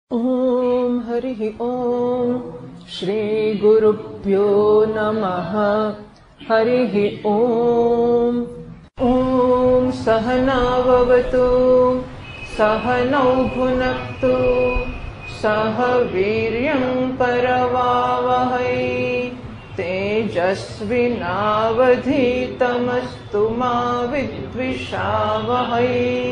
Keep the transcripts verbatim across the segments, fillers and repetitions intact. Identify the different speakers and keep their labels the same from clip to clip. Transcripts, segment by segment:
Speaker 1: ओम हरि ओम श्री गुरुभ्यो नमः। हरि ओम। ओम सहना भवतु सहनौ भुनक्तु सह वीर्यं करवावहै तेजस्विनावधीतमस्तु मा विद्विषावहै।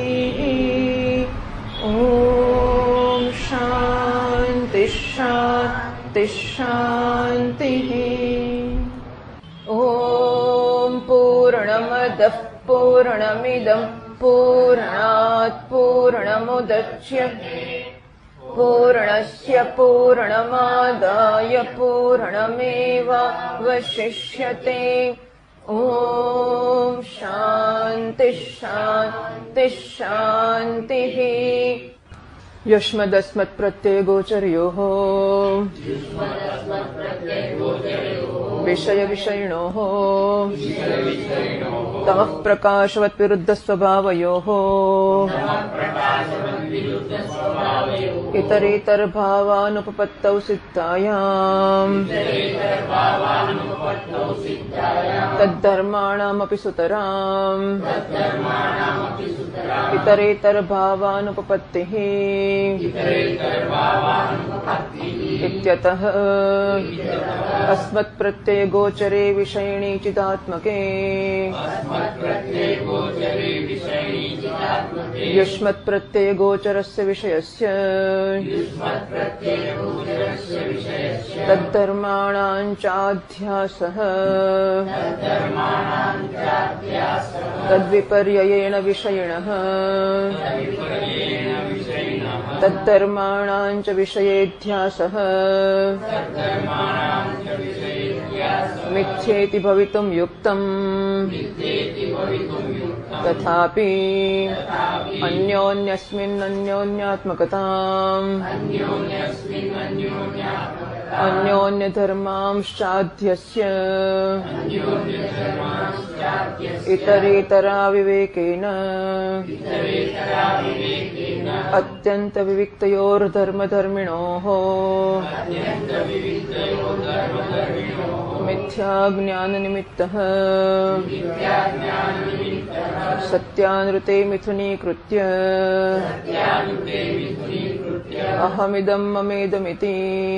Speaker 1: ओम शांति शांति शांति। ओम पूर्णमदः पूर्णमिदं पूर्णात् पूर्णमुदच्यते पूर्णस्य पूर्णमादाय पूर्णमेवावशिष्यते। ओम शांति शांति शांतिः। युष्मदस्मत्प्रत्ययगोचरयोः विषय विषयिणोः तमः प्रकाशवत् विरुद्धस्वभावयोः इतरेतरभावानुपपत्तौ सिद्धायाम् तद्धर्माणामपि सुतराम् इतरेतरभावानुपपत्तिः इत्यतः अस्मत्प्रत्ययगोचरे विषयिणी चिदात्मके युष्मत्प्रत्ययगोचरस्य विषयस्य तद्धर्माणां चाध्यासः तद्विपर्ययेण विषयिणः तद्धर्माणां च विषयेध्यासः मिथ्येति भवितुं युक्तम् तथापि अन्योन्यस्मिन् अन्योन्यात्मकताम् अन्योन्यधर्मांश्चाध्यस्य इतरेतरा विवेकेन अत्यन्तविविक्तयोर्धर्मधर्मिणोः मिथ्याज्ञाननिमित्तः सत्यानृते मिथुनीकृत्य अहमिदं ममेदमिति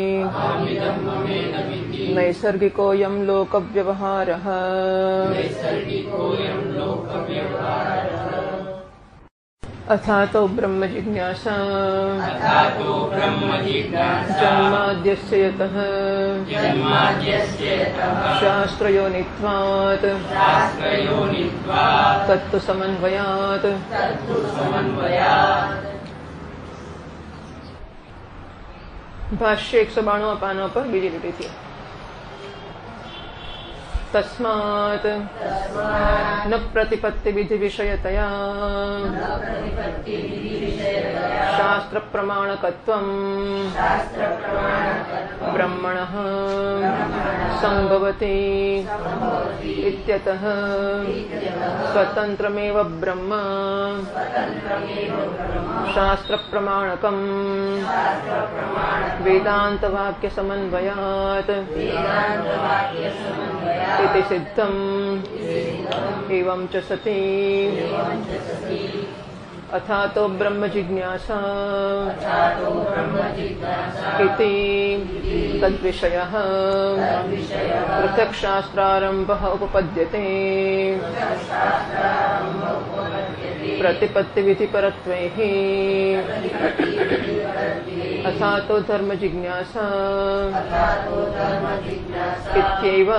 Speaker 1: नैसर्गिकोऽयं लोकव्यवहारः। अथातो ब्रह्म जिज्ञासा जन्माद्यस्य यतः शास्त्रयोनित्वात् तत्तु समन्वयात्। भाष्य एक सौ बाणु पानों पर बीजी लिखी थी। तस्मात् न प्रतिपत्ति विधि विषयतया शास्त्र प्रमाणकत्वम् ब्रह्मणः संभवति इत्यतः स्वतन्त्रमेव ब्रह्म शास्त्र प्रमाणकम् वेदांत वाक्य समन्वयात् इति सिद्धम्। एवं च सति अथातो ब्रह्म जिज्ञासा इति तद्विषयः पृथक् शास्त्रारम्भः उपपद्यते प्रतिपत्तिविधिपरत्वैः। अथातो धर्म जिज्ञासा इत्येव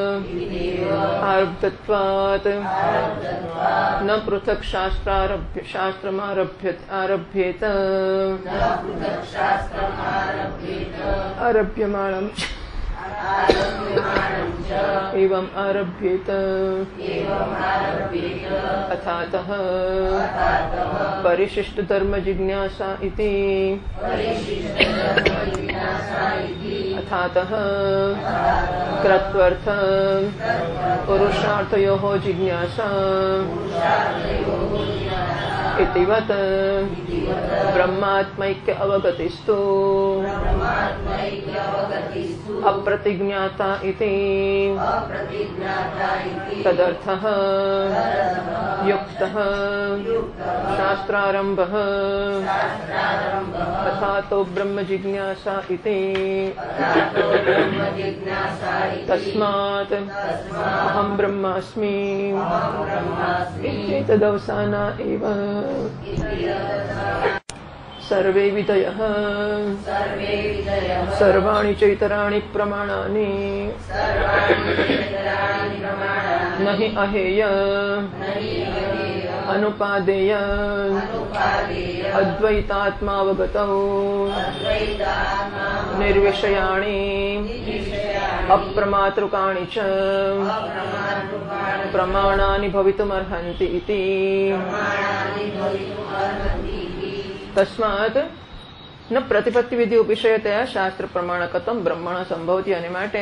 Speaker 1: आरब्धत्वात् न पृथक् शास्त्रारभ्य शास्त्रमारभ्यत आरभ्येत आरभ्यमाणम् एवं आरभ्येत। अथातः परिशिष्ट धर्म जिज्ञासा इति अथातः कृत्वर्थ पुरुषार्थयोः जिज्ञासा इतिवत् ब्रह्मात्मैक्य अवगतिस्तु अप्रतिज्ञाता इति तदर्थः युक्तः शास्त्रारम्भः अथातो ब्रह्म जिज्ञासा इति तस्मात् अहं ब्रह्मास्मि तदवसाना एव सर्वे विधयः सर्वाणि चैतराणि प्रमाणानि न हि अहेय अनुपादेय अद्वैतात्मावगतौ निर्विषयाणि अप्रमातृकाणि च प्रमाणानि भवितुमर्हन्ति इति तस्मात् न प्रतिपत्ति विधि उपविषयतया शास्त्र प्रमाणकत्वं ब्रह्मण संभवति અને માટે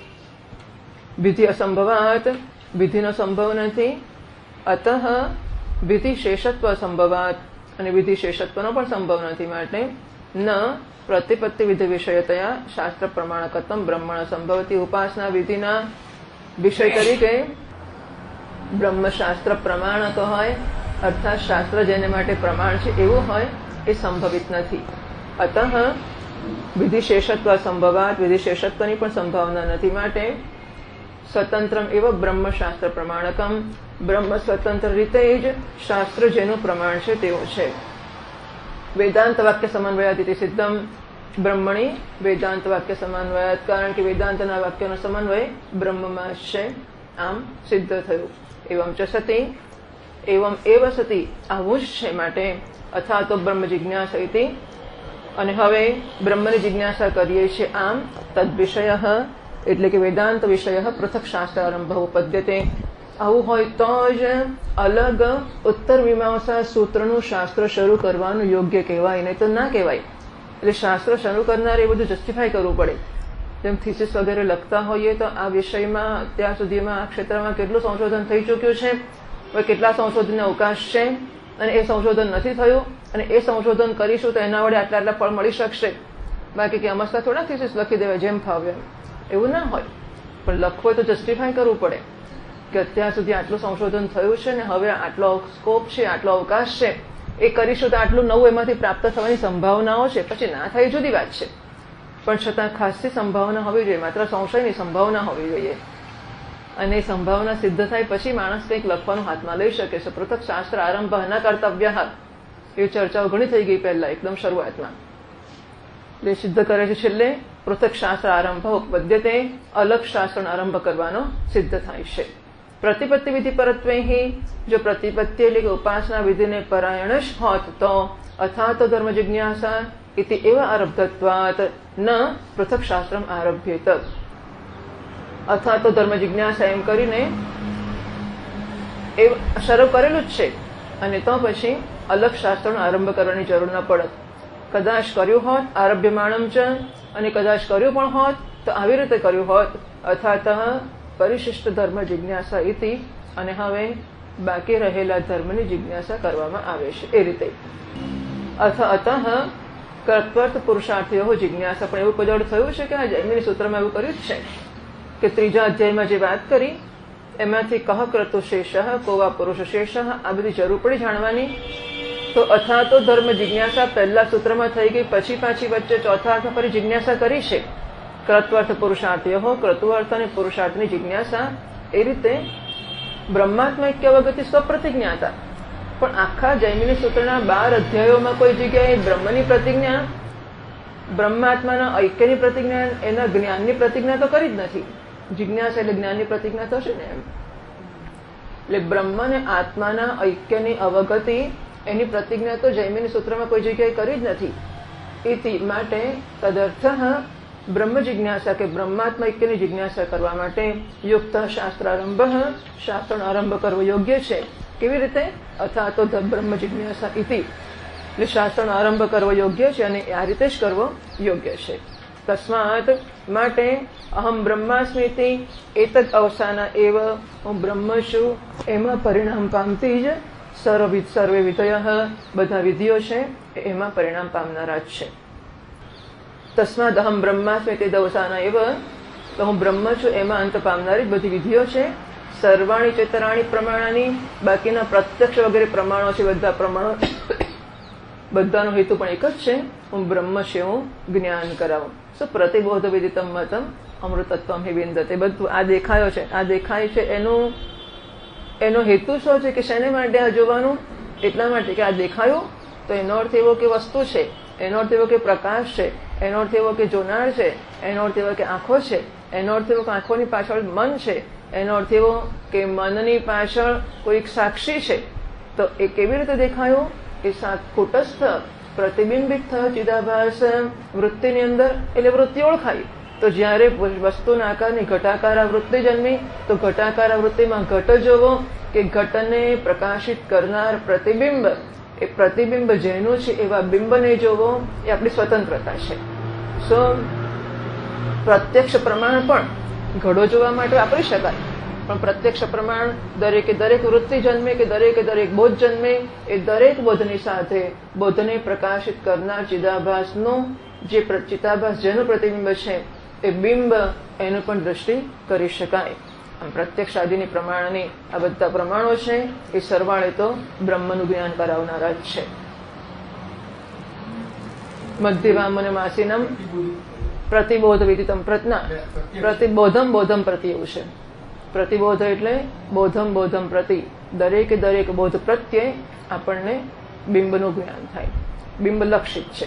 Speaker 1: વિધિ અસંભવાત વિધિનો સંભવ નથી અતઃ વિધિ શેષત્વ સંભવાત અને વિધિ શેષત્વનો પણ સંભવ નથી માટે ન प्रतिपत्ति विधि विषयतया शास्त्र प्रमाणकत्वं ब्रह्मण संभवति उपासना विधिना विषय तरीके ब्रह्मशास्त्र प्रमाणक होय अर्थात शास्त्र जेने माटे प्रमाण छे एवुं होय ए संभवित नहीं अतः विधिशेषत्व संभवात विधिशेषत्वनी पण संभावना नहीं माटे स्वतंत्रम एव ब्रह्मशास्त्र प्रमाणकम ब्रह्म स्वतंत्र रीते ज शास्त्र जेनु प्रमाण छे तेवुं छे वेदांत वाक्य समन्वयात इति सिद्धम ब्रह्मणि वेदांत वाक्य समन्वयात कारण कि वेदांतना वाक्यनो समन्वय ब्रह्ममां छे आम सिद्ध थयुं एवं च सति एवं एव सति आवुं ज छे माटे अथा तो ब्रह्म जिज्ञासा इति अने हवे ब्रह्मनी जिज्ञासा करीए छे आम तद विषयः एटले के वेदांत विषयः पृथक शास्त्र आरंभ उपद्यते आवुं होय तो ज अलग उत्तर मीमांसा सूत्रनुं शास्त्र शरू करवानुं योग्य कहेवाय नहीं तो ना कहेवाय એટલે શાસ્ત્ર શરૂ કરનારે એ બધું જસ્ટિફાય કરવું પડે જેમ થીસીસ વગેરે લખતા હોઈએ તો આ વિષયમાં અત્યાર સુધીમાં આ ક્ષેત્રમાં કેટલું સંશોધન થઈ ચૂક્યું છે હવે કેટલા સંશોધનનો અવકાશ છે અને એ સંશોધન નથી થયું અને એ સંશોધન કરીશું તો એના વડે આટલા આટલા ફળ મળી શકશે બાકી કે અમસ્તા થોડા થીસીસ લખી દેવાય જેમ ફાવે એવું ના હોય પણ લખવું હોય તો જસ્ટિફાય કરવું પડે કે અત્યાર સુધી આટલું સંશોધન થયું છે ને હવે આટલો સ્કોપ છે આટલો અવકાશ છે એ કરીશું તો આટલું નવું એમાંથી પ્રાપ્ત થવાની સંભાવનાઓ છે પછી ના થાય જુદી વાત છે પણ છતાં ખાસી સંભાવના હોવી જોઈએ માત્ર સંશયની સંભાવના હોવી જોઈએ અને એ સંભાવના સિદ્ધ થાય પછી માણસ કંઈક લખવાનું હાથમાં લઈ શકે છે પૃથક શાસ્ત્ર આરંભ ન કર્તવ્ય એ ચર્ચાઓ ઘણી થઈ ગઈ પહેલા એકદમ શરૂઆતમાં એટલે સિદ્ધ કરે છે છેલ્લે પૃથક શાસ્ત્ર આરંભ ઉપપદ્યતે અલગ શાસ્ત્રનો આરંભ કરવાનો સિદ્ધ થાય છે प्रतिपत्ति विधि परत्वे ही जो प्रतिपत्ति એટલે કે ઉપાસના વિધિને પરાયણ જ હોત તો અથા તો ધર્મ જિજ્ઞાસા इति एव आरब्धत्वात् न पृथक शास्त्रम आरभ्येत અથા તો ધર્મ જિજ્ઞાસા એમ કરીને એ શરૂ કરેલું જ છે અને તો પછી અલગ શાસ્ત્રનો આરંભ કરવાની જરૂર ન પડત કદાચ કર્યું હોત આરભ્યમાણમ ચ અને કદાચ કર્યું પણ હોત તો આવી રીતે કર્યું હોત અથાતઃ परिशिष्ट धर्म जिज्ञासा इति अने हवे बाकी रहेला धर्मनी जिज्ञासा करवामां आवे छे ए रीते अथ अतः कर्तव्य पुरुषार्थीओ जिज्ञासा पण एवुं पदोड थयुं छे के आ जैमिनी सूत्रमां एवुं कर्युं छे के त्रीजा अध्यायमां जे वात करी एमांथी कह क्रतु शेषः कोवा पुरुष शेषः आ बधी जरूर पड़ी जाणवानी तो अथा तो धर्म जिज्ञासा पहला सूत्रमां थई गई पछी पाછી वच्चे चौथा अर्थ पर जिज्ञासा करी छे कर्तव्य पुरुषार्थी हो कर्तव्य અને પુરુષાર્થની જિજ્ઞાસા એ રીતે બ્રહ્માત્મૈક્ય અવગતિ સ્વપ્રતિજ્ઞાતા પણ આખા જૈમિની સૂત્રના બાર અધ્યાયોમાં કોઈ જગ્યાએ બ્રહ્મની પ્રતિજ્ઞા બ્રહ્માત્માના ઐક્યની પ્રતિજ્ઞા એના જ્ઞાનની પ્રતિજ્ઞા તો કરી જ નથી જિજ્ઞાસા એટલે જ્ઞાનની પ્રતિજ્ઞા થશે ને એમ એટલે બ્રહ્મ અને આત્માના ઐક્યની અવગતિ એની પ્રતિજ્ઞા તો જૈમિની સૂત્રમાં કોઈ જગ્યાએ કરી જ નથી ઇતિ માટે તદર્થઃ ब्रह्म जिज्ञासा के ब्रह्मात्म ऐक्य की जिज्ञासा करवा माटे युक्त शास्त्रारंभ शास्त्र आरंभ करवो योग्य छे केवी रीते अथा तो ब्रह्म जिज्ञासा इति એટલે શાસ્ત્રનો આરંભ કરવો યોગ્ય છે અને આ રીતે જ કરવો યોગ્ય છે તસ્માત માટે અહમ બ્રહ્માસ્મિતિ એતદ અવસાના એવ હું બ્રહ્મ છું એમાં પરિણામ પામતી જ સર્વ સર્વે વિધય બધા વિધિઓ છે એમાં પરિણામ પામનારા જ છે. તસ્માદ અહમ બ્રહ્માસ્મિ તે દવસાના એવ, તો હું બ્રહ્મ છું એમાં અંત પામનારી બધી વિધિઓ છે. સર્વાણી ચેતરાણી પ્રમાણાની, બાકીના પ્રત્યક્ષ વગેરે પ્રમાણો છે, બધા પ્રમાણો બધાનો હેતુ પણ એક જ છે, હું બ્રહ્મ છે, હું જ્ઞાન કરાવું. સો પ્રતિબોધ વિદિતમ મતમ અમૃતત્વમ હિ વિંદતે. બધું આ દેખાયો છે, આ દેખાય છે એનું એનો હેતુ શું છે કે શેને માટે આ જોવાનું? એટલા માટે કે આ દેખાયું તો એનો અર્થ એવો કે વસ્તુ છે, એનો અર્થ એવો કે પ્રકાશ છે, એનો અર્થ એવો કે જોનાર છે, એનો અર્થ એવો કે આંખો છે, એનો અર્થ એવો કે આંખોની પાછળ મન છે, એનો અર્થ એવો કે મનની પાછળ કોઈક સાક્ષી છે. તો એ કેવી રીતે દેખાયું? એ કુટસ્થ પ્રતિબિંબિત થયો ચિદાભાસ વૃત્તિની અંદર, એટલે વૃત્તિ ઓળખાઈ. તો જ્યારે વસ્તુના આકારની ઘટાકાર વૃત્તિ જન્મી, તો ઘટાકાર વૃત્તિમાં ઘટ જોવો કે ઘટને પ્રકાશિત કરનાર પ્રતિબિંબ, એ પ્રતિબિંબ જેનું છે એવા બિંબને જોવો, એ આપણી સ્વતંત્રતા છે. સો પ્રત્યક્ષ પ્રમાણ પણ ઘડો જોવા માટે વાપરી શકાય, પણ પ્રત્યક્ષ પ્રમાણ દરેકે દરેક વૃત્તિ જન્મે કે દરેકે દરેક બોધ જન્મે, એ દરેક બોધની સાથે બોધને પ્રકાશિત કરનાર ચિદાભાસનું જે ચિદાભાસ જેનું પ્રતિબિંબ છે એ બિંબ, એનું પણ દ્રષ્ટિ કરી શકાય. આમ પ્રત્યક્ષ આદિની પ્રમાણની આ બધા પ્રમાણો છે એ સરવાળે તો બ્રહ્મનું જ્ઞાન કરાવનારા જ છે. મધ્યવામ અને માસીનમ પ્રતિબોધ વિદિતમ પ્રજ્ઞા, પ્રતિબોધમ બોધમ પ્રતિ એવું છે. પ્રતિબોધ એટલે બોધમ બોધમ પ્રતિ, દરેકે દરેક બોધ પ્રત્યે આપણને બિંબનું જ્ઞાન થાય. બિંબ લક્ષિત છે,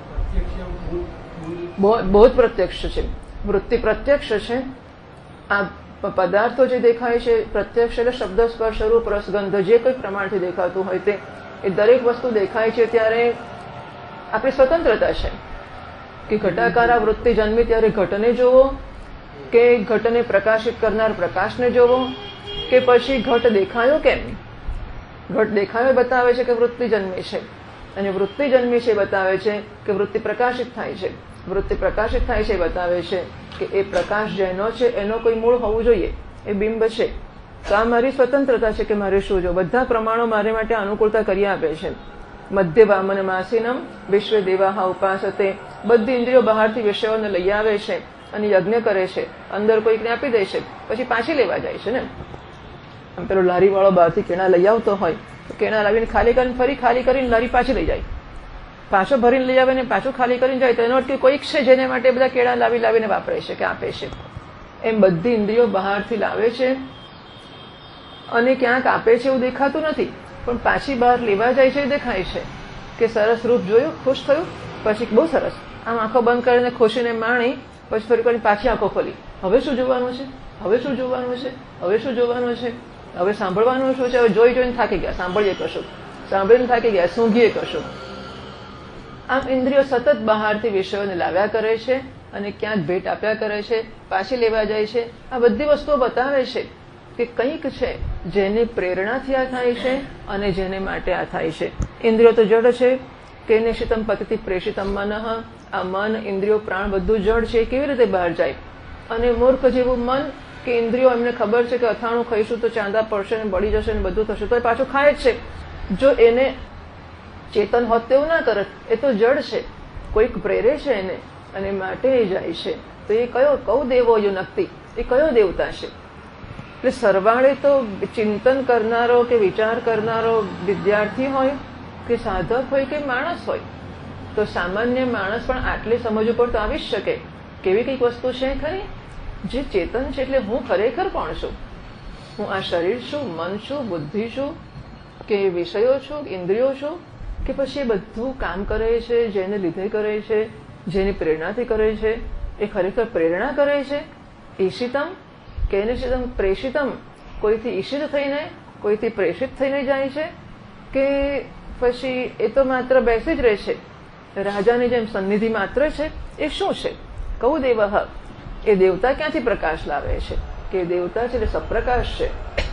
Speaker 1: બોધ પ્રત્યક્ષ છે, વૃત્તિ પ્રત્યક્ષ છે. આ પદાર્થો જે દેખાય છે પ્રત્યક્ષ એટલે શબ્દ સ્પર્શ રૂપ રસ ગંધ જે કોઈ પ્રમાણથી દેખાતું હોય તે, એ દરેક વસ્તુ દેખાય છે ત્યારે આપણી સ્વતંત્રતા છે કે ઘટાકાર વૃત્તિ જન્મી ત્યારે ઘટને જોવો, કે ઘટને પ્રકાશિત કરનાર પ્રકાશને જોવો, કે પછી ઘટ દેખાયો કેમ? ઘટ દેખાયો બતાવે છે કે વૃત્તિ જન્મી છે, અને વૃત્તિ જન્મી છે બતાવે છે કે વૃત્તિ પ્રકાશિત થાય છે. વૃત્તિ પ્રકાશિત થાય છે બતાવે છે કે એ પ્રકાશ જેનો છે એનો કોઈ મૂળ હોવું જોઈએ, એ બિંબ છે. તો આ મારી સ્વતંત્રતા છે કે મારે શું જો, બધા પ્રમાણો મારે માટે અનુકૂળતા કરી આપે છે. મધ્ય વામન માસીનમ વિશ્વ દેવાહા ઉપાસતે, બધી ઇન્દ્રિયો બહારથી વિષયોને લઈ આવે છે અને યજ્ઞ કરે છે, અંદર કોઈકને આપી દે છે, પછી પાછી લેવા જાય છે ને. આમ પેલો લારી વાળો બહારથી કેળા લઈ આવતો હોય તો કેળા લાવીને ખાલી કરીને ફરી ખાલી કરીને લારી પાછી લઈ જાય, પાછો ભરીને લઈ આવે ને પાછું ખાલી કરીને જાય. તો એનો અર્થ કે કોઈક છે જેને માટે બધા કેળા લાવી લાવીને વાપરે છે કે આપે છે. એમ બધી ઇન્દ્રિયો બહારથી લાવે છે અને ક્યાંક આપે છે એવું દેખાતું નથી, પણ પાછી બહાર લેવા જાય છે એ દેખાય છે કે સરસ રૂપ જોયું, ખુશ થયું, પછી બહુ સરસ આમ આંખો બંધ કરીને ખુશીને માણી, પછી ફરી કરીને પાછી આંખો ખોલી, હવે શું જોવાનું છે, હવે શું જોવાનું છે, હવે શું જોવાનું છે, હવે સાંભળવાનું શું છે, હવે જોઈ જોઈને થાકી ગયા, સાંભળીએ કશું, સાંભળીને થાકી ગયા, સૂંઘીએ કશું. આમ ઇન્દ્રિયો સતત બહારથી વિષયોને લાવ્યા કરે છે અને ક્યાંક ભેટ આપ્યા કરે છે, પાછી લેવા જાય છે. આ બધી વસ્તુઓ બતાવે છે કે કંઈક છે જેની પ્રેરણાથી આ થાય છે અને જેને માટે આ થાય છે. ઇન્દ્રિયો તો જડ છે, કે નિશિતમ પતિથી પ્રેષિતમ મન, આ મન ઇન્દ્રિયો પ્રાણ બધું જડ છે, કેવી રીતે બહાર જાય? અને મૂર્ખ જેવું મન કે ઇન્દ્રિયો એમને ખબર છે કે અથાણું ખાઈશું તો ચાંદા પડશે ને બળી જશે ને બધું થશે, તો એ પાછું ખાય જ છે. જો એને ચેતન હોત તેવું ના કરત, એ તો જડ છે, કોઈક પ્રેરે છે એને અને માટે એ જાય છે. તો એ કયો કઉ દેવો યુનક્તિ, એ કયો દેવતા છે? એટલે સરવાળે તો ચિંતન કરનારો કે વિચાર કરનારો વિદ્યાર્થી હોય કે સાધક હોય કે માણસ હોય, તો સામાન્ય માણસ પણ આટલી સમજ ઉપર તો આવી જ શકે કેવી કંઈક વસ્તુ છે ખરી જે ચેતન છે. એટલે હું ખરેખર કોણ છું? હું આ શરીર છું, મન છું, બુદ્ધિ છું, કે વિષયો છું, ઇન્દ્રિયો છું, કે પછી એ બધું કામ કરે છે, જેને લીધે કરે છે, જેની પ્રેરણાથી કરે છે, એ ખરેખર પ્રેરણા કરે છે? ઈશિતમ કે નિશિતમ પ્રેષિતમ, કોઈથી ઈશિત થઈને કોઈથી પ્રેષિત થઈને જાય છે, કે પછી એ તો માત્ર બેસી જ રહે છે, રાજાની જેમ સન્નિધિ માત્ર છે? એ શું છે? કઉ દેવ, એ દેવતા ક્યાંથી પ્રકાશ લાવે છે? કે દેવતા છે એટલે સપ્રકાશ છે.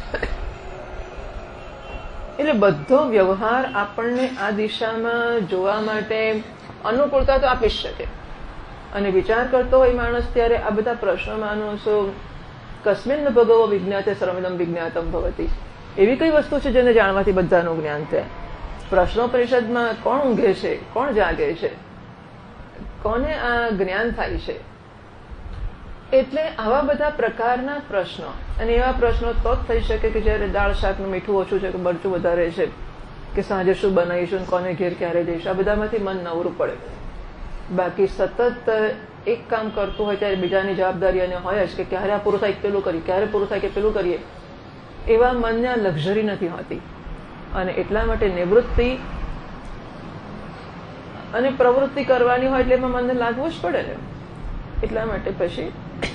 Speaker 1: એટલે બધો વ્યવહાર આપણને આ દિશામાં જોવા માટે અનુકૂળતા તો આપી શકે. અને વિચાર કરતો હોય માણસ ત્યારે આ બધા પ્રશ્નોમાંનો શું કસ્મિન ભગવો વિજ્ઞાતે સર્વમિદં વિજ્ઞાતમ ભવતી, એવી કઈ વસ્તુ છે જેને જાણવાથી બધાનું જ્ઞાન થાય? પ્રશ્નોપનિષદમાં કોણ ઊંઘે છે, કોણ જાગે છે, કોને આ જ્ઞાન થાય છે? એટલે આવા બધા પ્રકારના પ્રશ્નો, અને એવા પ્રશ્નો તો જ થઈ શકે કે જયારે દાળ શાકનું મીઠું ઓછું છે કે મરચું વધારે છે, કે સાંજે શું બનાવીશું, કોને ઘેર ક્યારે જઈશું, આ બધામાંથી મન નવરું પડે. બાકી સતત એક કામ કરતું હોય ત્યારે બીજાની જવાબદારી અને હોય જ કે ક્યારે આ પૂરું થાય પેલું કરીએ, ક્યારે પૂરું થાય કે પેલું કરીએ, એવા મનને આ લક્ઝરી નથી હોતી. અને એટલા માટે નિવૃત્તિ અને પ્રવૃત્તિ કરવાની હોય એટલે એમાં મનને લાગવું જ પડે ને. એટલા માટે પછી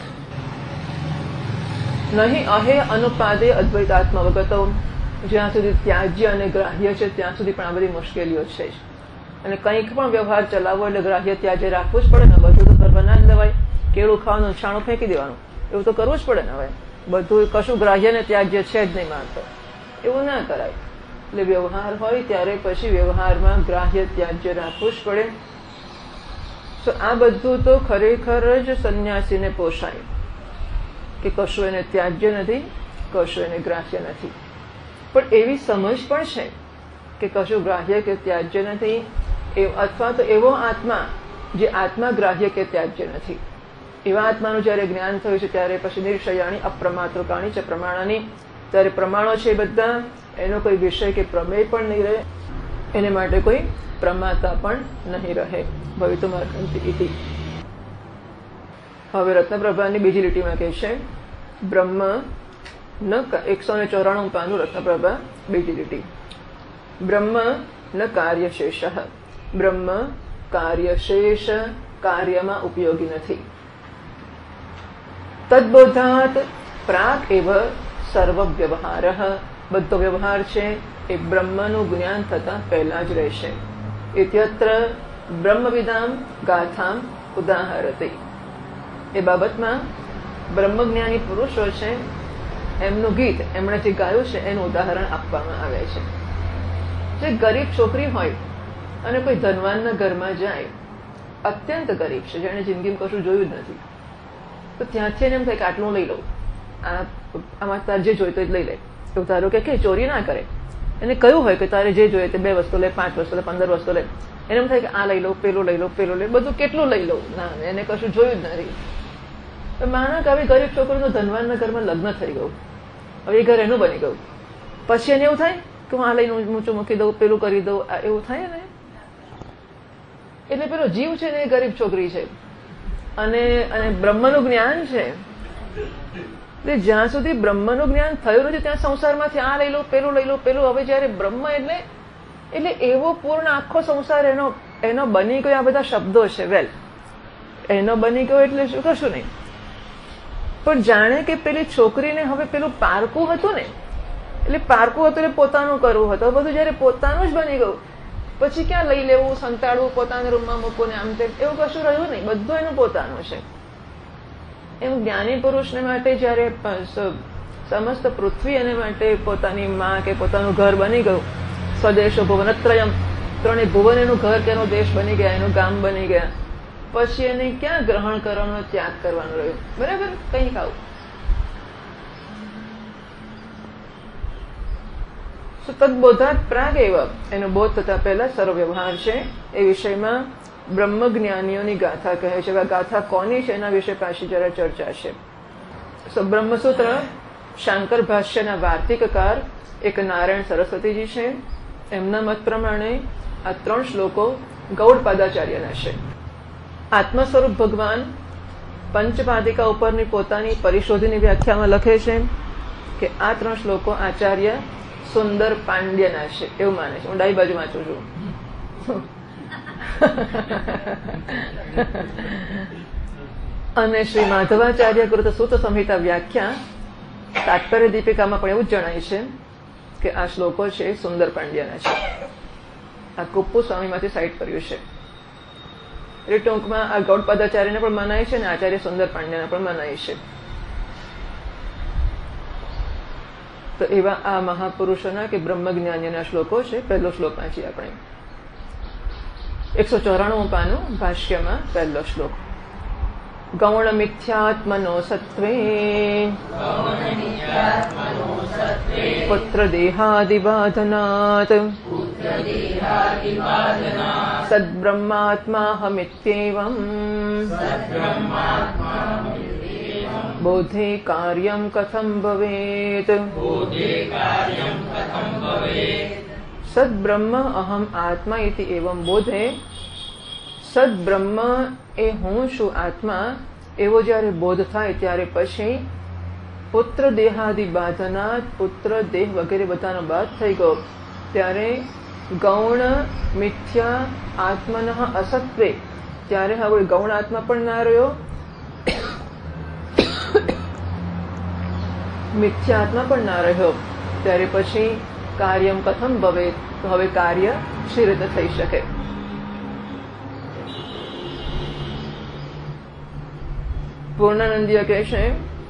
Speaker 1: નહીં અહે અનુપાદે અદ્વૈતાત્મવગતો, જ્યાં સુધી ત્યાજ્ય અને ગ્રાહ્ય છે ત્યાં સુધી પણ આ બધી મુશ્કેલીઓ છે જ. અને કંઈક પણ વ્યવહાર ચલાવવો એટલે ગ્રાહ્ય ત્યાજ્ય રાખવું જ પડે ને. બધું તો કરવા ના જ દેવાય. કેળું ખાવાનું, છાણું ફેંકી દેવાનું, એવું તો કરવું જ પડે ને. હવે બધું કશું ગ્રાહ્ય ને ત્યાજ્ય છે જ નહીં માનતો, એવું ના કરાય. એટલે વ્યવહાર હોય ત્યારે પછી વ્યવહારમાં ગ્રાહ્ય ત્યાજ્ય રાખવું જ પડે. તો આ બધું તો ખરેખર જ સંન્યાસીને પોષાય કે કશું એને ત્યાજ્ય નથી, કશું એને ગ્રાહ્ય નથી. પણ એવી સમજ પણ છે કે કશું ગ્રાહ્ય કે ત્યાજ્ય નથી, અથવા તો એવો આત્મા જે આત્મા ગ્રાહ્ય કે ત્યાજ્ય નથી. એવા આત્માનું જયારે જ્ઞાન થયું છે ત્યારે પછી નિર્ષયાણી અપ્રમાતૃકાણી છે પ્રમાણાની, ત્યારે પ્રમાણો છે બધા, એનો કોઈ વિષય કે પ્રમેય પણ નહીં રહે, એને માટે કોઈ પ્રમાતા પણ નહીં રહે. ભવિતુમાર્હન્તિ ઇતિ. હવે રત્નપ્રભાની બીજી લીટીમાં કહે છે બ્રહ્મ ન એકસો ને ચોરાણું પાનું રત્નપ્રભા બીજી લીટી. બ્રહ્મ ન કાર્યશેષ, બ્રહ્મ કાર્યશેષ કાર્યમાં ઉપયોગી નથી. તદ્બોધાત પ્રાક એવ સર્વ વ્યવહાર, બધો વ્યવહાર છે એ બ્રહ્મનું જ્ઞાન થતા પહેલા જ રહેશે. ઇત્યત્ર બ્રહ્મવિદામ ગાથામ ઉદાહરતી. એ બાબતમાં બ્રહ્મજ્ઞાની પુરુષો છે એમનું ગીત એમણે જે ગાયું છે એનું ઉદાહરણ આપવામાં આવે છે. જે ગરીબ છોકરી હોય અને કોઈ ધનવાનના ઘરમાં જાય, અત્યંત ગરીબ છે, જેણે જિંદગીમાં કશું જોયું જ નથી, તો ત્યાંથી એને એમ થાય કે આટલું લઈ લઉં, આ આમાં તારે જે જોઈતો જ લઈ લે. તો ધારો કે ચોરી ના કરે, એને કહ્યું હોય કે તારે જે જોઈએ તે બે વસ્તુ લે, પાંચ વસ્તુ લે, પંદર વસ્તુ લે, એને એમ થાય કે આ લઈ લઉં, પેલું લઈ લઉં, પેલું લે, બધું કેટલું લઈ લઉં, ના એને કશું જોયું જ નથી. માના કે આવી ગરીબ છોકરીનું ધનવાનના ઘરમાં લગ્ન થઈ ગયું, હવે એ ઘર એનું બની ગયું, પછી એને એવું થાય કે હું આ લઈને ઊંચું મૂકી દઉં, પેલું કરી દઉં, એવું થાય ને. એટલે પેલો જીવ છે ને એ ગરીબ છોકરી છે, અને અને બ્રહ્મનું જ્ઞાન છે. એટલે જ્યાં સુધી બ્રહ્મનું જ્ઞાન થયું નથી ત્યાં સંસારમાંથી આ લઈ લો, પેલું લઈ લો, પેલું. હવે જયારે બ્રહ્મ એટલે એટલે એવો પૂર્ણ આખો સંસાર એનો એનો બની ગયો. આ બધા શબ્દો છે, વેલ એનો બની ગયો એટલે શું, કશું નહીં. પણ જાણે કે પેલી છોકરીને હવે પેલું પારકું હતું ને, એટલે પારકું હતું એટલે પોતાનું કરવું હતું, બધું જયારે પોતાનું જ બની ગયું પછી ક્યાં લઈ લેવું, સંતાડવું, પોતાના રૂમમાં મૂકવું ને આમ તેમ, એવું કશું રહ્યું નહીં. બધું એનું પોતાનું છે. એમ જ્ઞાની પુરુષને માટે જયારે સમસ્ત પૃથ્વી એને માટે પોતાની માં કે પોતાનું ઘર બની ગયું, સ્વદેશો ભુવનત્રયમ, ત્રણે ભુવન એનું ઘર કે એનો દેશ બની ગયા, એનું ગામ બની ગયા, પછી એને ક્યાં ગ્રહણ કરવાનો, ત્યાગ કરવાનો રહ્યો? બરાબર, કંઈક આવું. તદ્બોધાત પ્રાગ એવ, એનો બોધ થતા પહેલા સર્વ વ્યવહાર છે એ વિષયમાં બ્રહ્મજ્ઞાનીઓની ગાથા કહે છે. ગાથા કોની છે એના વિશે પાછી જરા ચર્ચા છે. બ્રહ્મસૂત્ર શાંકર ભાષ્યના વાર્તિકકાર એક નારાયણ સરસ્વતીજી છે. એમના મત પ્રમાણે આ ત્રણ શ્લોકો ગૌડપાદાચાર્યના છે. આત્મ સ્વરૂપ ભગવાન પંચપાદિકા ઉપરની પોતાની પરિશોધીની વ્યાખ્યામાં લખે છે કે આ ત્રણ શ્લોકો આચાર્ય સુંદર પાંડ્યના છે, એવું માને છે. હું ડાબી બાજુ વાંચું છું. અને શ્રી માધવાચાર્ય કૃત સૂત સંહિતા વ્યાખ્યા તાત્પર્ય દીપિકામાં પણ એવું જ જણાય છે કે આ શ્લોકો છે સુંદર પાંડ્યના છે. આ કુપ્પુ સ્વામીમાંથી સાઇટ કર્યું છે. એટલે ટૂંકમાં આ ગૌડપાદાચાર્યને પણ મનાય છે અને આચાર્ય સુંદર પાંડ્યને પણ મનાય છે. તો એવા આ મહાપુરુષોના કે બ્રહ્મજ્ઞાનીના શ્લોકો છે. પહેલો શ્લોક વાંચીએ આપણે. એકસો ચોરાણું પાનું ભાષ્યમાં પહેલો શ્લોક. ગૌણ મિથ્યાત્મનો સત્વે પુત્ર દેહાદિબાધનાત સદ્બ્રહ્માત્માહમિત્યેવં બોધે કાર્યમ કથમ ભવેત. સદ્બ્રહ્મ અહમ આત્મા ઇતિ એવં બોધે. સદ્બ્રહ્મ એ હું છું આત્મા એવો જ્યારે બોધ થાય ત્યારે પછી પુત્ર દેહાદિ બાધનાત, પુત્ર દેહ વગેરે બધાનો બાદ થઈ ગયો ત્યારે ગૌણ મિથ્યા આત્મન અસત્વે, ત્યારે હવે ગૌણ આત્મા પણ ના રહ્યો, મિથ્યા આત્મા પણ ના રહ્યો. ત્યારે પછી કાર્યમ કથમ ભવે, તો હવે કાર્ય શી રીતે થઈ શકે. પૂર્ણાનંદીય કહે છે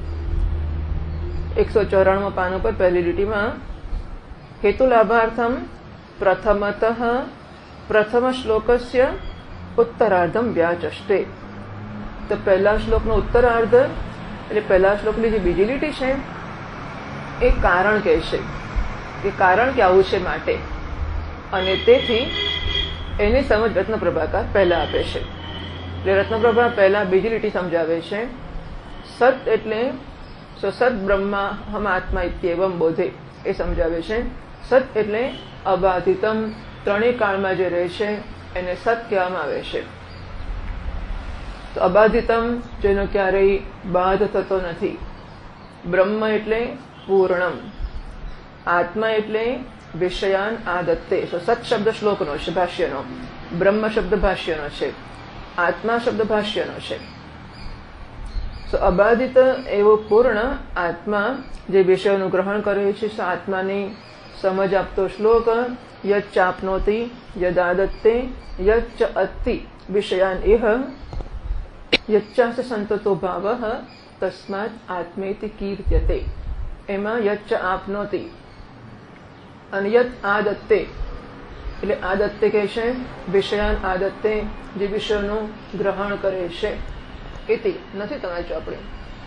Speaker 1: એકસો ચોરાણું પાન ઉપર પહેલી લીટીમાં, હેતુ લાભાર્થમ પ્રથમતઃ પ્રથમ શ્લોકસ્ય ઉત્તરાર્ધમ વ્યાચષ્ટે. તો પહેલા શ્લોકનો ઉત્તરાર્ધ એટલે પહેલા શ્લોકની જે બીજી લીટી છે એ કારણ કહે છે કે કારણ કે આવું છે માટે, અને તેથી એની સમજ રત્નપ્રભાકાર પહેલા આપે છે. એટલે રત્નપ્રભા પહેલા બીજી લીટી સમજાવે છે. સત એટલે સત બ્રહ્મા હમ આત્મા ઇત્યેવમ બોધે એ સમજાવે છે. સત એટલે અબાધિતમ, ત્રણેય કાળમાં જે રહે છે એને સત કહેવામાં આવે છે. તો અબાધિતમ જેનો ક્યારેય બાધ થતો નથી. બ્રહ્મ એટલે પૂર્ણમ. આત્મા એટલે વિષયાન આદત્તે. તો સત શબ્દ શ્લોકનો છે, ભાષ્યનો. બ્રહ્મ શબ્દ ભાષ્યનો છે. આત્મા શબ્દ ભાષ્યનો છે. તો અબાધિત એવો પૂર્ણ આત્મા જે વિષયોનું ગ્રહણ કરે છે, આત્માની સમજ આપતો શ્લોક. યચ્ચ આપનોતિ યદાદત્તે યચ્ચ અત્તિ વિષયાન ઇહ યચ્ચાસ સંતતો ભાવઃ તસ્માત આત્મેતિ કીર્ત્યતે. એમાં યચ્ચ આપનોતિ અને યત આદત્તે એટલે આદત્તે કહે છે વિષયાન આદત્તે, જે વિષયોનું ગ્રહણ કરે છે. ઇતિ નથી તમારી ચોપડી.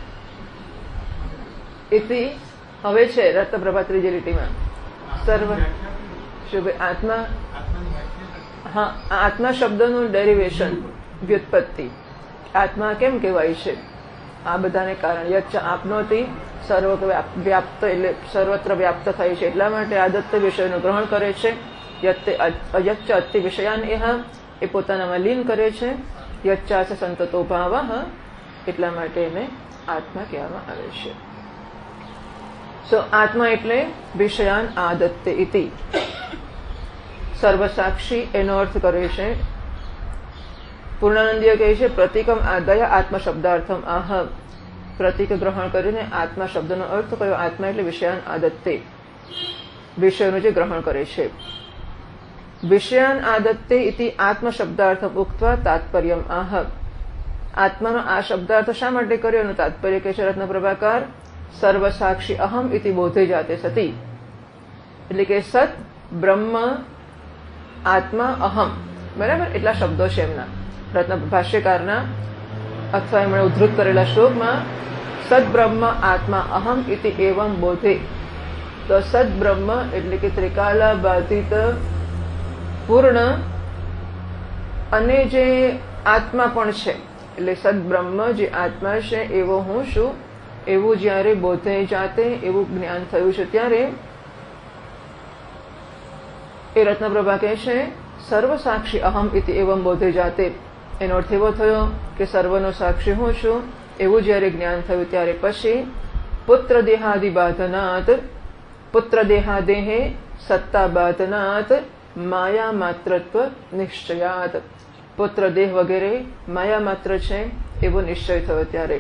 Speaker 1: ઇતિ હવે છે રત્નપ્રભા ત્રીજી લીટીમાં. સર્વ શુભ આત્મા, હા, આત્મા શબ્દનું ડેરિવેશન, વ્યુત્પત્તિ. આત્મા કેમ કહેવાય છે આ બધાને કારણ. યચ્ચ આપનોતી સર્વ વ્યાપ્ત એટલે સર્વત્ર વ્યાપ્ત થાય છે એટલા માટે આદત્ત વિષયનું ગ્રહણ કરે છે. યચ્ચ અતિ વિષયાન એહ એ પોતાનામાં લીન કરે છે. યચ્ચાસ સંતતો ભાવઃ એટલા માટે એને આત્મા કહેવામાં આવે છે. સો આત્મા એટલે વિષયાન આદત્તે ઇતિ. સર્વસાક્ષી એનો અર્થ કરે છે. પૂર્ણાનંદીય કહે છે પ્રતિકમ આદય આત્મ શબ્દાર્થમ આહ. પ્રતિક ગ્રહણ કરીને આત્મા શબ્દનો અર્થ કયો. આત્મા એટલે વિષયાન આદત્તે, વિષયનું જે ગ્રહણ કરે છે. વિષયાન આદત્તે ઇતિ આત્મ શબ્દાર્થમ ઉક્ત્વા તાત્પર્યમ આહ. આત્માનો આ શબ્દાર્થ શા માટે કર્યો એનું તાત્પર્ય કહે છે રત્નપ્રભાકાર. સર્વસાક્ષી અહમ ઇતિ બોધે જાતે સતી. એટલે કે સત, બ્રહ્મ, આત્મા, અહમ, બરાબર એટલા શબ્દો છે એમના રત્ન ભાષ્યકારના, અથવા એમણે ઉદ્ધૃત કરેલા શ્લોકમાં. સદબ્રહ્મ આત્મા અહમ ઇતિ એવમ બોધે. તો સદબ્રહ્મ એટલે કે ત્રિકાલા બાધિત પૂર્ણ અને જે આત્મા પણ છે, એટલે સદબ્રહ્મ જે આત્મા છે એવો હું છું એવું જ્યારે બોધે જાતે એવું જ્ઞાન થયું છે ત્યારે એ રત્નપ્રભા કહે છે સર્વ સાક્ષી અહમ ઇતિ એવમ બોધે જાતે. એનો અર્થ એવો થયો કે સર્વનો સાક્ષી હું છું એવું જ્યારે જ્ઞાન થયું ત્યારે પછી પુત્ર દેહાદિ બાધનાત, પુત્ર દેહાદેહે સત્તા બાધનાત માયા માત્રત્વ નિશ્ચયાત. પુત્ર દેહ વગેરે માયા માત્ર છે એવો નિશ્ચય થયો ત્યારે.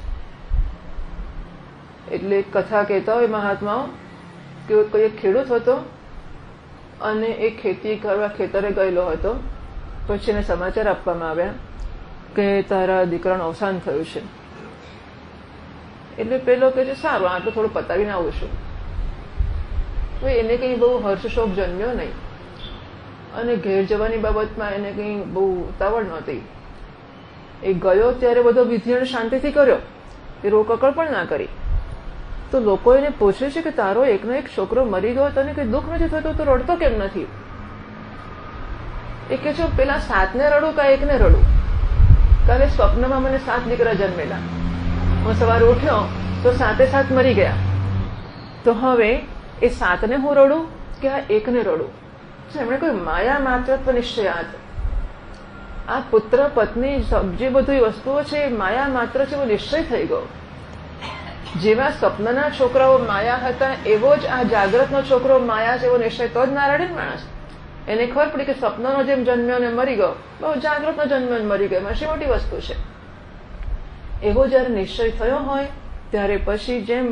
Speaker 1: એટલે કથા કહેતા હોય મહાત્માઓ કે કોઈ એક ખેડૂત હતો અને એ ખેતી કરવા ખેતરે ગયેલો હતો. પછી એને સમાચાર આપવામાં આવ્યા કે તારા દીકરાનું અવસાન થયું છે. એટલે પેલો કહે છે સારું આટલું થોડું પતાવીને આવું છું. એને કંઈ બહુ હર્ષશોક જન્મ્યો નહીં અને ઘેર જવાની બાબતમાં એને કંઈ બહુ ઉતાવળ નહોતી. એ ગયો ત્યારે બધો વિધિ શાંતિથી કર્યો, એ રોકકળ પણ ના કરી. તો લોકો એને પૂછે છે કે તારો એકનો એક છોકરો મરી ગયો, તને કઈ દુઃખ નથી થતું, તો રડતો કેમ નથી? એ કે છે પેલા સાતને રડું કે એકને રડું? કાલે સ્વપ્નમાં મને સાત દીકરા જન્મેલા, હું સવારે ઉઠ્યો તો સાતે સાત મરી ગયા, તો હવે એ સાતને હું રડું કે આ એકને રડું? એમણે કહ્યું માયા માત્રત્વ નિશ્ચયાત, આ પુત્ર પત્ની જે બધી વસ્તુઓ છે એ માયા માત્ર છે, એવો નિશ્ચય થઈ ગયો. જેવા સ્વપ્નના છોકરાઓ માયા હતા એવો જ આ જાગ્રતનો છોકરો માયા છે, એવો નિશ્ચય તો જ ના રડે ને માણસ. એને ખબર પડી કે સ્વપ્નનો જેમ જન્મ્યો ને મરી ગયો, બહુ જાગ્રતનો જન્મ્યો ને મરી ગયો, એમાં મોટી વસ્તુ છે. એવો જયારે નિશ્ચય થયો હોય ત્યારે પછી જેમ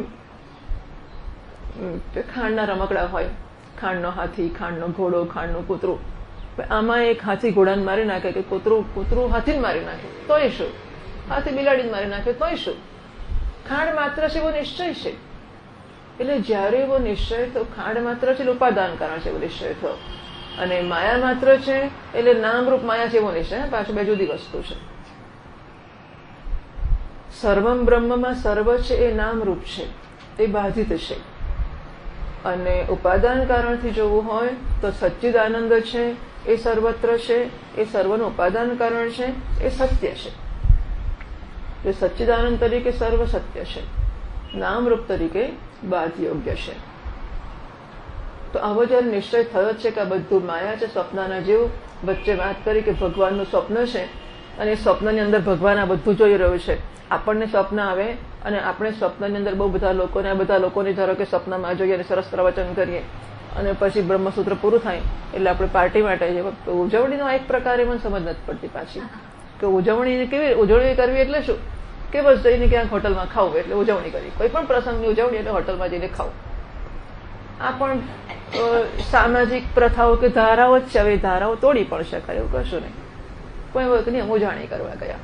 Speaker 1: ખાંડના રમકડા હોય, ખાંડનો હાથી, ખાંડનો ઘોડો, ખાંડનું કૂતરું, આમાં એક હાથી ઘોડાને મારી નાખે કે કૂતરું કૂતરું હાથીને મારી નાખે તોય શું, હાથી બિલાડીને મારી નાખે તોય શું? ખાંડ માત્ર છે એવો નિશ્ચય છે. એટલે જયારે એવો નિશ્ચય થયો, ખાંડ માત્ર છે ઉપાદાન કારણ છે એવો નિશ્ચય થયો, અને માયા માત્ર છે એટલે નામરૂપ માયા છે એવો નિશ્ચય. પાછું બે જુદી વસ્તુ છે. સર્વમ બ્રહ્મમાં સર્વ છે એ નામરૂપ છે, એ બાધિત છે. અને ઉપાદાન કારણથી જોવું હોય તો સચ્ચિદાનંદ છે એ સર્વત્ર છે, એ સર્વનું ઉપાદાન કારણ છે, એ સત્ય છે. એ સચ્ચિદાનંદ તરીકે સર્વ સત્ય છે, નામરૂપ તરીકે બાધ યોગ્ય છે. તો આવો જયારે નિશ્ચય થયો છે કે આ બધું માયા છે, સ્વપ્નના જેવું. વચ્ચે વાત કરી કે ભગવાનનું સ્વપ્ન છે અને એ સ્વપ્નની અંદર ભગવાન આ બધું જોઈ રહ્યું છે. આપણને સ્વપ્ન આવે અને આપણે સ્વપ્નની અંદર બહુ બધા લોકોને આ બધા લોકોને ધારો કે સ્વપ્નમાં જોઈએ અને સરસ પ્રવચન કરીએ અને પછી બ્રહ્મસૂત્ર પૂરું થાય એટલે આપણે પાર્ટી માટે જઈએ. ઉજવણીનો એક પ્રકારે મને સમજ નથી પડતી પાછી કે ઉજવણી કેવી ઉજવણી કરવી એટલે શું કે બસ જઈને ક્યાંક હોટલમાં ખાવું એટલે ઉજવણી કરી. કોઈ પણ પ્રસંગની ઉજવણી એટલે હોટલમાં જઈને ખાવું. આ પણ સામાજિક પ્રથાઓ કે ધારાઓ જ છે. હવે ધારાઓ તોડી પણ શકાય એવું કશું નહીં. કોઈ વખત નહીં ઉજવણી કરવા ગયા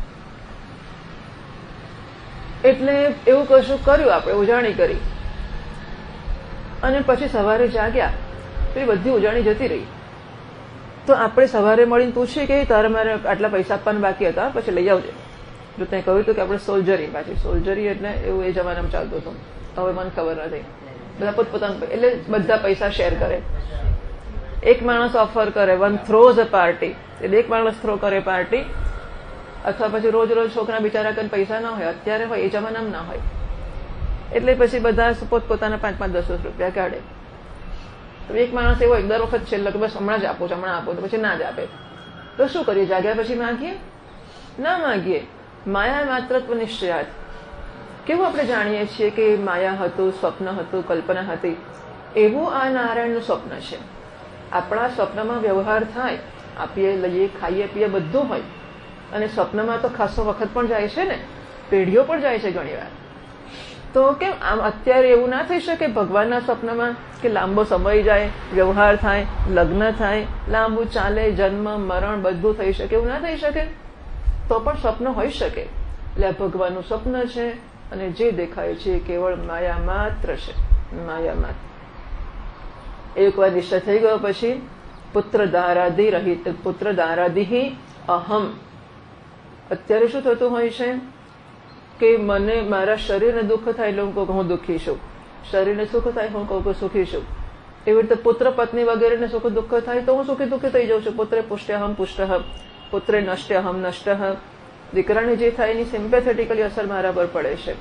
Speaker 1: એટલે એવું કશું કર્યું, આપણે ઉજાણી કરી અને પછી સવારે જાગ્યા પેલી બધી ઉજાણી જતી રહી. તો આપણે સવારે મળીને પૂછીએ કે તારે મારે આટલા પૈસા આપવાના બાકી હતા, પછી લઈ આવજે. જો ત્યાં કહ્યું હતું કે આપણે સોલ્જરી, પાછી સોલ્જરી એટલે એવું એ જમાનામાં ચાલતું હતું, હવે મને ખબર નથી. બધા પોતપોતાનું એટલે બધા પૈસા શેર કરે. એક માણસ ઓફર કરે, વન થ્રોઝ અ પાર્ટી, એટલે એક માણસ થ્રો કરે પાર્ટી. અથવા પછી રોજ રોજ છોકરા બિચારા કરીને પૈસા ના હોય, અત્યારે હોય, એ જમાનામાં ના હોય, એટલે પછી બધા પોતપોતાના પાંચ પાંચ દસ દસ રૂપિયા કાઢે. તો એક માણસ એવો એક દર વખત છેલ્લે કે બસ હમણાં જ આપો છો, હમણાં આપો, તો પછી ના જ આપે. તો શું કરીએ? જાગ્યા પછી માગીએ? ના માગીએ. માયા માત્રત્વ નિશ્ચયાત. કેવું આપણે જાણીએ છીએ કે માયા હતું, સ્વપ્ન હતું, કલ્પના હતી, એવું આ નારાયણનું સ્વપ્ન છે. આપણા સ્વપ્નમાં વ્યવહાર થાય, આપીએ, લઈએ, ખાઈએ, પીએ, બધું હોય. અને સ્વપ્નમાં તો ખાસો વખત પણ જાય છે ને, પેઢીઓ પણ જાય છે ઘણી વાર. તો કેમ આમ અત્યારે એવું ના થઈ શકે ભગવાનના સ્વપ્નમાં કે લાંબો સમય જાય, વ્યવહાર થાય, લગ્ન થાય, લાંબુ ચાલે, જન્મ મરણ બધું થઈ શકે? એવું ના થઈ શકે. તો પણ સ્વપ્ન હોઈ શકે. એટલે આ ભગવાનનું સ્વપ્ન છે અને જે દેખાય છે કેવળ માયા માત્ર છે, માયા માત્ર. એક વાર નિશ્ચય થઈ ગયો પછી પુત્ર દારાદિ રહિત, પુત્ર દારાદિ અહમ. અત્યારે શું થતું હોય છે કે મને મારા શરીરને દુઃખ થાય એટલે હું કહું હું દુઃખી છું, શરીરને સુખ થાય હું કહું કે સુખી છું. એવી રીતે પુત્ર પત્ની વગેરેને સુખ દુઃખ થાય તો હું સુખી દુઃખી થઈ જાઉં છું. પુત્રે પુષ્ટ્યહમ પુષ્ટ, પુત્રે નષ્ટ્યહમ નષ્ટ. દીકરાને જે થાય એની સિમ્પેથેટિકલી અસર મારા પર પડે છે.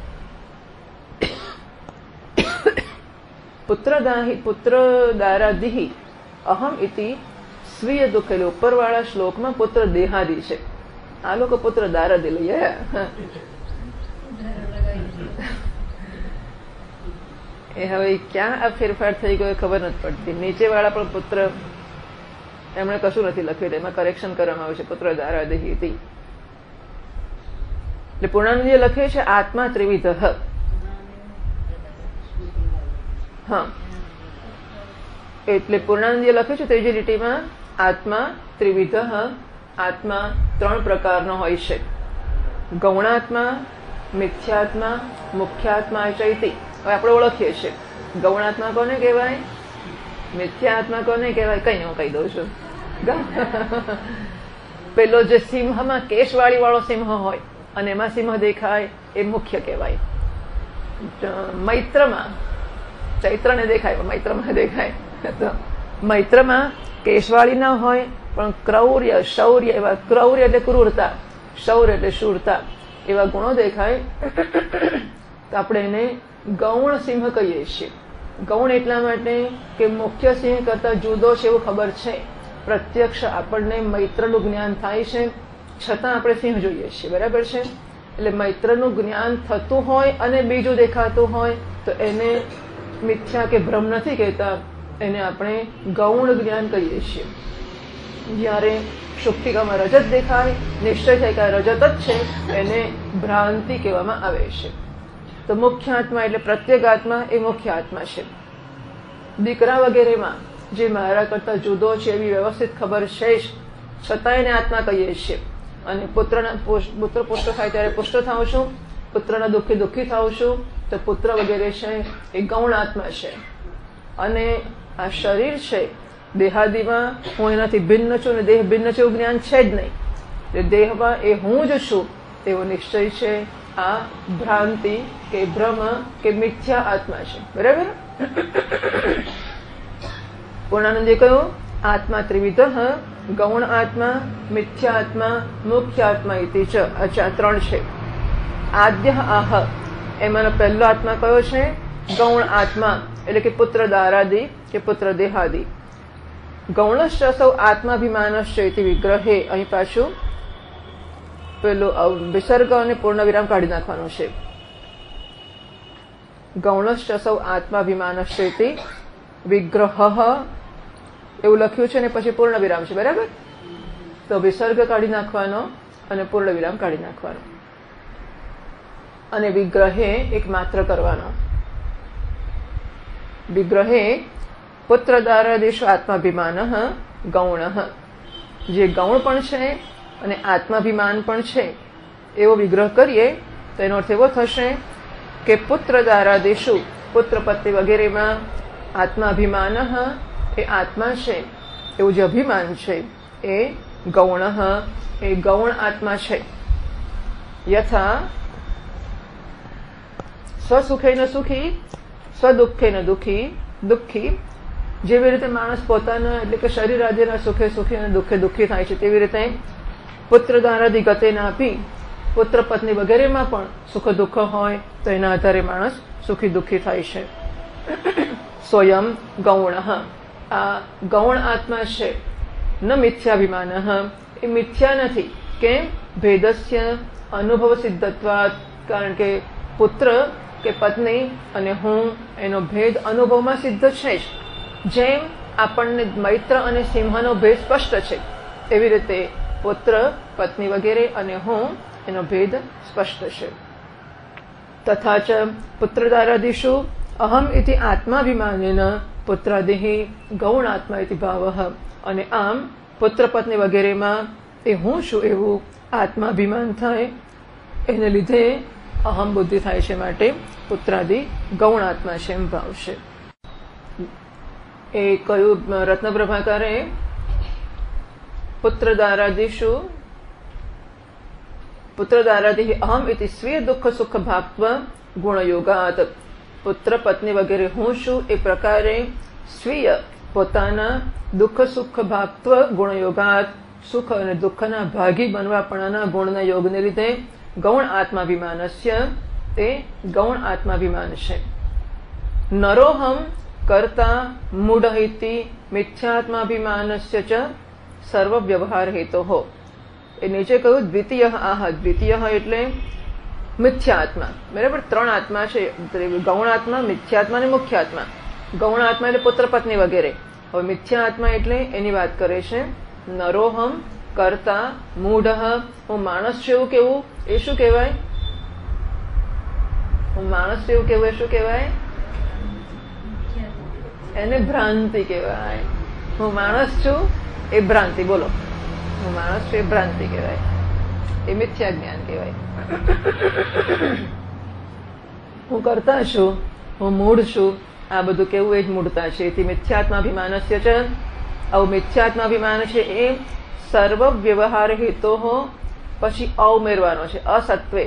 Speaker 1: પુત્ર દાહી પુત્ર દારાદિ અહમ ઇતિ સ્વીય દુઃખ. એટલે ઉપરવાળા શ્લોકમાં પુત્ર દેહાદિ છે, આ લોકો પુત્ર દારાદિ લઈએ. એ હવે ક્યાં આ ફેરફાર થઈ ગયો ખબર નથી પડતી. નીચે વાળા પણ પુત્ર એમણે કશું નથી લખ્યું, એમાં કરેક્શન કરવામાં આવ્યું છે, પુત્ર દારાદિ ઇતિ. એટલે પૂર્ણાનંદજીએ લખે છે આત્મા ત્રિવિધ. હા, એટલે પૂર્ણાનંદજીએ લખ્યું છે ત્રીજી લીટીમાં આત્મા ત્રિવિધ. આત્મા ત્રણ પ્રકારનો હોય છે: ગૌણાત્મા, મિથ્યાત્મા, મુખ્યાત્મા ચૈતી. હવે આપણે ઓળખીએ છીએ ગૌણાત્મા કોને કહેવાય, મિથ્યાત્મા કોને કહેવાય. કઈ હું કહી દઉં છું. પેલો જે સિંહમાં કેશવાળી વાળો સિંહ હોય અને એમાં સિંહ દેખાય એ મુખ્ય કહેવાય. મૈત્રમાં ચૈત્રને દેખાય, મૈત્રમાં દેખાય તો મૈત્રમાં કેશવાળી ના હોય પણ ક્રૌર્ય, શૌર્ય એવા, ક્રૌર્ય એટલે ક્રૂરતા, શૌર્ય એટલે શૂરતા એવા ગુણો દેખાય તો આપણે એને ગૌણ સિંહ કહીએ છીએ. ગૌણ એટલા માટે કે મુખ્ય સિંહ કરતા જુદો છે એવું ખબર છે, પ્રત્યક્ષ આપણને મૈત્રનું જ્ઞાન થાય છે, છતાં આપણે સિંહ જોઈએ છીએ. બરાબર છે? એટલે મૈત્રનું જ્ઞાન થતું હોય અને બીજું દેખાતું હોય તો એને મિથ્યા કે ભ્રમ નથી કહેતા, એને આપણે ગૌણ જ્ઞાન કહીએ છીએ. જ્યારે શુક્તિકામાં રજત દેખાય, નિશ્ચય થાય કે રજત જ છે, એને ભ્રાંતિ કહેવામાં આવે છે. તો મુખ્ય આત્મા એટલે પ્રત્યેક આત્મા એ મુખ્ય આત્મા છે. દીકરા વગેરેમાં જે મારા કરતા જુદો છે એવી વ્યવસ્થિત ખબર છે જ, છતાં એને આત્મા કહીએ છીએ. અને પુત્રના પુત્ર પુષ્ટ થાય ત્યારે પુષ્ટ થાઉં છું, પુત્રના દુઃખી દુઃખી થાઉં છું, તો પુત્ર વગેરે છે એ ગૌણ આત્મા છે. અને આ શરીર છે દેહાદિમાં હું એનાથી ભિન્ન છું અને દેહ ભિન્ન છે એવું જ્ઞાન છે જ નહીં. એટલે દેહમાં એ હું જ છું એવો નિશ્ચય છે. આ ભ્રાંતિ કે ભ્રમ કે મિથ્યા આત્મા છે. બરાબર? પૂર્ણાનંદે કહ્યું આત્મા ત્રિવિધ, ગૌણ આત્મા, મિથ્યા આત્મા, મુખ્ય આત્મા ઇતિ ચ. અચ્છા, ત્રણ છે. આદ્ય આહ એમાંનો પહેલો આત્મા કયો છે? ગૌણ આત્મા, એટલે કે પુત્ર દારાદિ કે પુત્ર દેહાદિ. ગૌણશ્ચ સૌ આત્માભિમાનશ્ચ ઇતિ વિગ્રહે. અહીં પાછું પેલું વિસર્ગ અને પૂર્ણ વિરામ કાઢી નાખવાનું છે. ગૌણશ્ચ સૌ આત્માભિમાનશ્ચ ઇતિ વિગ્રહ એવું લખ્યું છે ને પછી પૂર્ણ વિરામ છે. બરાબર? તો વિસર્ગ કાઢી નાખવાનો અને પૂર્ણ વિરામ કાઢી નાખવાનો અને વિગ્રહે એક માત્ર કરવાનો. વિગ્રહે પુત્ર દારાદેશુ આત્માભિમાન ગૌણ. જે ગૌણ પણ છે અને આત્માભિમાન પણ છે એવો વિગ્રહ કરીએ તો એનો અર્થ એવો થશે કે પુત્ર દારાદેશુ, પુત્ર પત્ની વગેરેમાં આત્માભિમાન એ આત્મા છે એવું જે અભિમાન છે એ ગૌણ, એ ગૌણ આત્મા છે. યથા સ્વસુખેન સુખી, સ્વદુઃખેન દુઃખી દુઃખી. જેવી રીતે માણસ પોતાના એટલે કે શરીર આદિના સુખે સુખી અને દુઃખે દુઃખી થાય છે, તેવી રીતે પુત્ર દારાદિ ગતેના આપી પુત્ર પત્ની વગેરેમાં પણ સુખ દુઃખ હોય તો એના આધારે માણસ સુખી દુઃખી થાય છે. સ્વયં ગૌણ, આ ગૌણ આત્મા છે. ન મિથ્યાભિમાન, એ મિથ્યા નથી. કેમ? ભેદસ્ય અનુભવ સિદ્ધત્વાત. કારણ કે પુત્ર કે પત્ની અને હું એનો ભેદ અનુભવમાં સિદ્ધ છે જ. જેમ આપણને મૈત્ર અને સિંહનો ભેદ સ્પષ્ટ છે એવી રીતે પુત્ર પત્ની વગેરે અને હું એનો ભેદ સ્પષ્ટ છે. તથા ચ પુત્ર દારાદિષુ અહમ ઇતિ આત્માભિમાનેન પુત્રાદેહી ગૌણ આત્મા ઇતિ ભાવ. અને આમ પુત્ર પત્ની વગેરેમાં એ હું છું એવું આત્માભિમાન થાય, એને લીધે અહમ બુદ્ધિ થાય છે, માટે પુત્રાદિ ગૌણ આત્મા છે એમ ભાવ છે. એ કયું રત્નપ્રભાકારે પુત્ર દારાદિષુ પુત્ર દારાદિ અહમ ઇતિ સ્વીય દુઃખ સુખ ભાવત્વ ગુણયોગાત. પુત્ર પત્ની વગેરે હું છું એ પ્રકારે સ્વીય પોતાના દુઃખ સુખ ભાવત્વ ગુણયોગાત, સુખ અને દુઃખના ભાગી બનવાપણાના ગુણના યોગને લીધે ગૌણ આત્માભિમાનસ્ય તે ગૌણ આત્માભિમાન છે. નરોહમ કર્તા મૂઢ ઇતિ મિથ્યાત્માભિમાનસ્ય ચ સર્વ વ્યવહાર હેતોઃ. એ નીચે કહ્યું દ્વિતીય આહ. દ્વિતીય એટલે મિથ્યાત્મા. બરાબર? ત્રણ આત્મા છે, ગૌણ આત્મા, મિથ્યાત્મા અને મુખ્ય આત્મા. ગૌણ આત્મા એટલે પુત્ર પત્ની વગેરે. હવે મિથ્યા આત્મા એટલે એની વાત કરે છે. નરોહમ કર્તા મૂઢ, હું માણસ છું એવું કેવું એ શું કહેવાય? હું માણસ છું એવું કેવું એ શું કહેવાય? એને ભ્રાંતિ કહેવાય. હું માણસ છું એ ભ્રાંતિ. બોલો, હું માણસ છું એ ભ્રાંતિ કહેવાય, એ મિથ્યા જ્ઞાન કહેવાય. હું કરતા છું, હું મૂળ છું, આ બધું કેવું એ જ મૂળતા છે. એથી મિથ્યાત્માભિમાનસ્ય છે. આવું મિથ્યાત્માભિમાન છે એ સર્વ વ્યવહાર હેતો પછી અ ઉમેરવાનો છે, અસત્વે.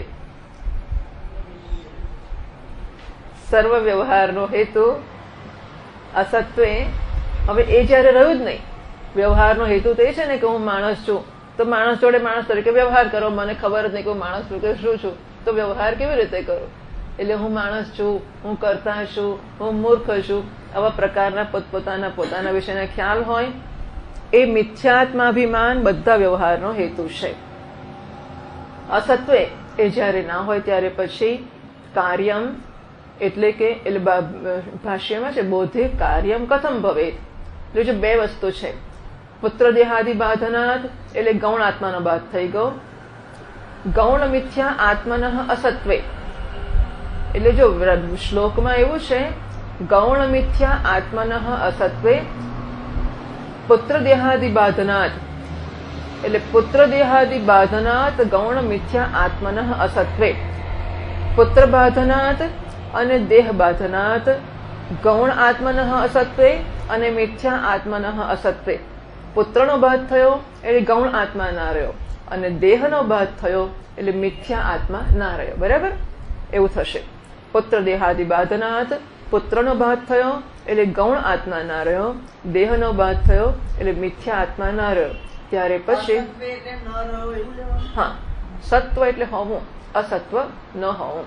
Speaker 1: સર્વ વ્યવહારનો હેતુ અસત્વે. હવે એ જયારે રહ્યું જ નહીં, વ્યવહારનો હેતુ તો એ છે ને કે હું માણસ છું, તો માણસ જોડે માણસ તરીકે વ્યવહાર કરો. મને ખબર જ નહીં કે હું માણસ છું કે શું છું, તો વ્યવહાર કેવી રીતે કરો? એટલે હું માણસ છું, હું કરતા છું, હું મૂર્ખ છું, આવા પ્રકારના પોતપોતાના પોતાના વિશેના ખ્યાલ હોય, એ મિથ્યાત્માભિમાન બધા વ્યવહારનો હેતુ છે. અસત્વે એ જયારે ના હોય ત્યારે પછી કાર્યમ એટલે કે એટલે ભાષ્યમાં છે બોધે કાર્યમ કથમ ભવેત. એટલે જો બે વસ્તુ છે, પુત્ર દેહાદિ બાધનાથ એટલે ગૌણ આત્માનો બાધ થઈ ગયો. ગૌણ મિથ્યા આત્મન અસત્વે એટલે જો શ્લોકમાં એવું છે ગૌણ મિથ્યા આત્મન અસત્વે પુત્ર દેહાદિ બાધનાથ એટલે પુત્ર દેહાદિ બાધનાથ ગૌણ મિથ્યા આત્મન અસત્વે. પુત્ર બાધનાથ અને દેહ બાધનાથ ગૌણ આત્મન અસત્વે અને મિથ્યા આત્મન અસત્વે. પુત્રનો બાધ થયો એટલે ગૌણ આત્મા ના રહ્યો, અને દેહનો બાધ થયો એટલે મિથ્યા આત્મા ના રહ્યો. બરાબર? એવું થશે. પુત્ર દેહાદિ બાધનાથ, પુત્રનો બાધ થયો એટલે ગૌણ આત્મા ના રહ્યો, દેહનો બાધ થયો એટલે મિથ્યા આત્મા ના રહ્યો. ત્યારે પછી હા, સત્વ એટલે હોવું, અસત્વ ન હોવું.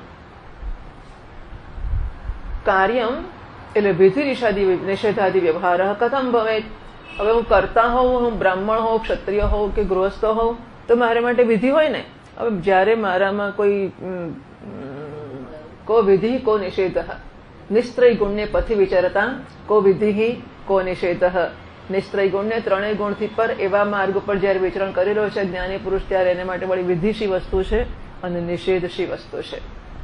Speaker 1: કાર્યમ એટલે વિધિ નિષેધાદિ વ્યવહાર કથમ ભવે. હવે હું કરતા હોઉં, હું બ્રાહ્મણ હોઉં, ક્ષત્રિય હોઉં કે ગૃહસ્થ હોઉં, તો મારા માટે વિધિ હોય ને. હવે જયારે મારામાં કોઈ કો વિધિ કો નિષેધ, નિસ્ત્રય ગુણને પથી વિચારતા કો વિધિ કો નિષેધ. નિસ્ત્રય ગુણને ત્રણેય ગુણથી પર એવા માર્ગ પર જયારે વિચરણ કરેલો છે જ્ઞાની પુરુષ, ત્યારે એને માટે વળી વિધિ શી વસ્તુ છે અને નિષેધ શી વસ્તુ છે.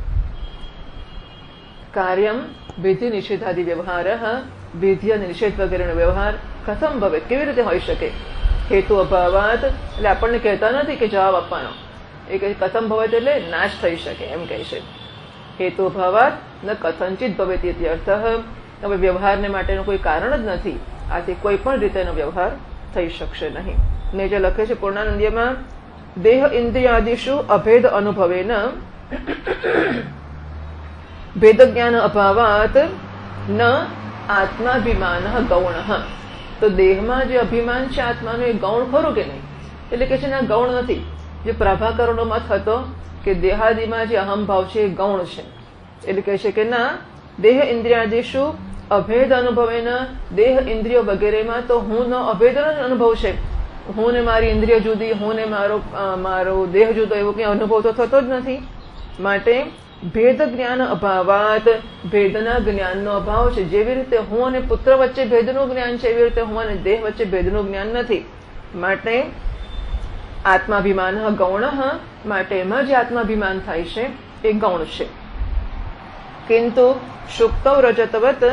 Speaker 1: કાર્યમ વિધિ નિષેધાદિ વ્યવહાર, વિધિ અને નિષેધ વગેરેનો વ્યવહાર કથમ ભવે કેવી રીતે હોઈ શકે? હેતુ અભાવાત એટલે આપણને કહેતા નથી કે જવાબ આપવાનો, એ કહે કથમ ભવે એટલે નાશ થઈ શકે એમ કહે છે. હેતુ અભાવાત ન કથંચિત ભવેત ઇતિ અર્થ. હવે વ્યવહારને માટેનું કોઈ કારણ જ નથી, આથી કોઈ પણ રીતેનો વ્યવહાર થઈ શકશે નહીં. ને જે લખે છે પૂર્ણાનંદીયમાં, દેહ ઇન્દ્રિયાદિષુ અભેદ અનુભવેન ભેદ જ્ઞાન અભાવાત ન આત્માભિમાન ગૌણ. તો દેહમાં જે અભિમાન છે આત્માનું, એ ગૌણ ખરું કે નહીં? એટલે કે છે ના, ગૌણ નથી. જે પ્રભાકરણનો મત હતો કે દેહાદિમાં જે અહમભાવ છે એ ગૌણ છે, એટલે કહે છે કે ના, દેહ ઇન્દ્રિયાદિષુ અભેદ અનુભવેન, દેહ ઇન્દ્રિયો વગેરેમાં તો હું નો અભેદનો જ અનુભવ છે. હું ને મારી ઇન્દ્રિય જુદી, હું ને મારો મારો દેહ જુદો, એવો કઈ અનુભવ તો થતો જ નથી. માટે ભેદ જ્ઞાન અભાવાત, ભેદના જ્ઞાનનો અભાવ છે. જેવી રીતે હું અને પુત્ર વચ્ચે ભેદનું જ્ઞાન છે, એવી રીતે હું અને દેહ વચ્ચે ભેદનું જ્ઞાન નથી. માટે આત્માભિમાન ગૌણ, માટે એમાં જે આત્માભિમાન થાય છે એ ગૌણ છે. કિંતુ સુક્તૌ રજતવત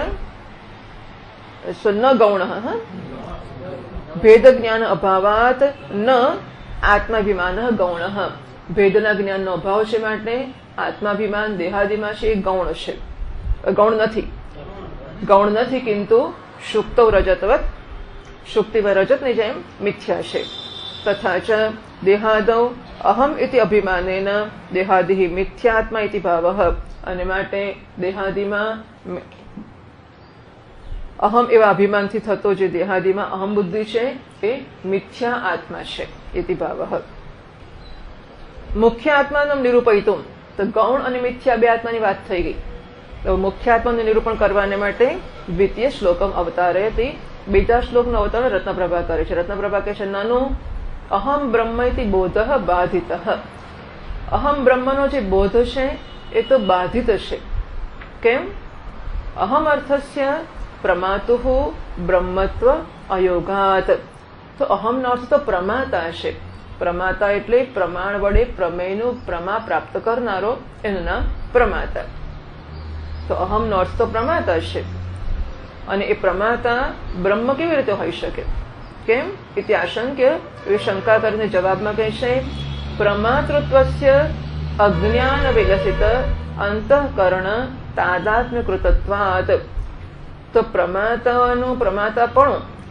Speaker 1: ન ગૌણ, ભેદ જ્ઞાન અભાવાત ન આત્માભિમાન ગૌણ. ભેદના જ્ઞાનનો અભાવ છે, માટે આત્માભિમાન દેહાદિમાં છે એ ગૌણ છે, ગૌણ નથી. ગૌણ નથી. કિંતુ સુક્તૌ રજતવત, સુક્તિમાં રજતની જેમ મિથ્યા છે. તથા ચ દેહાદૌ અહમ ઇતિ અભિમાનેન દેહાદિ મિથ્યાત્મા ઇતિ ભાવઃ. અને માટે દેહાદિમાં અહમ એવા અભિમાનથી થતો જે દેહાદિમાં અહમ બુદ્ધિ છે એ મિથ્યા આત્મા છે ઇતિ ભાવઃ. મુખ્ય આત્માનું નિરૂપયિતું, તો ગૌણ અને મિથ્યા બે આત્માની વાત થઈ ગઈ. તો મુખ્ય આત્માનું નિરૂપણ કરવાને માટે દ્વિતીય શ્લોકમ અવતારે હતી. બીજા શ્લોકનો અવતાર રત્નપ્રભા કરે છે. રત્નપ્રભા કહે છે, નાનું અહમ બ્રહ્મ ઇતિ બોધ બાધિત. અહમ બ્રહ્મનો જે બોધ છે એ તો બાધિત છે. કેમ? અહમ અર્થસ્ય પ્રમાતુઃ બ્રહ્મત્વ અયોગાત. તો અહમનો અર્થ તો પ્રમાતા છે. પ્રમાતા એટલે પ્રમાણ વડે પ્રમેયનું પ્રમા પ્રાપ્ત કરનારો, એનું નામ પ્રમાતા. તો અહમનો અર્થ તો પ્રમાતા છે. અને એ પ્રમાતા બ્રહ્મ કેવી રીતે હોઈ શકે? કેમ? ઇતિ આશંક્ય, એ શંકા કરીને જવાબમાં કહે છે, પ્રમાતૃત્વસ્ય અજ્ઞાન વિલસિત અંતઃકરણ તાદાત્મ્ય કૃતત્વાત. તો પ્રમાતાનું પ્રમાતાપણું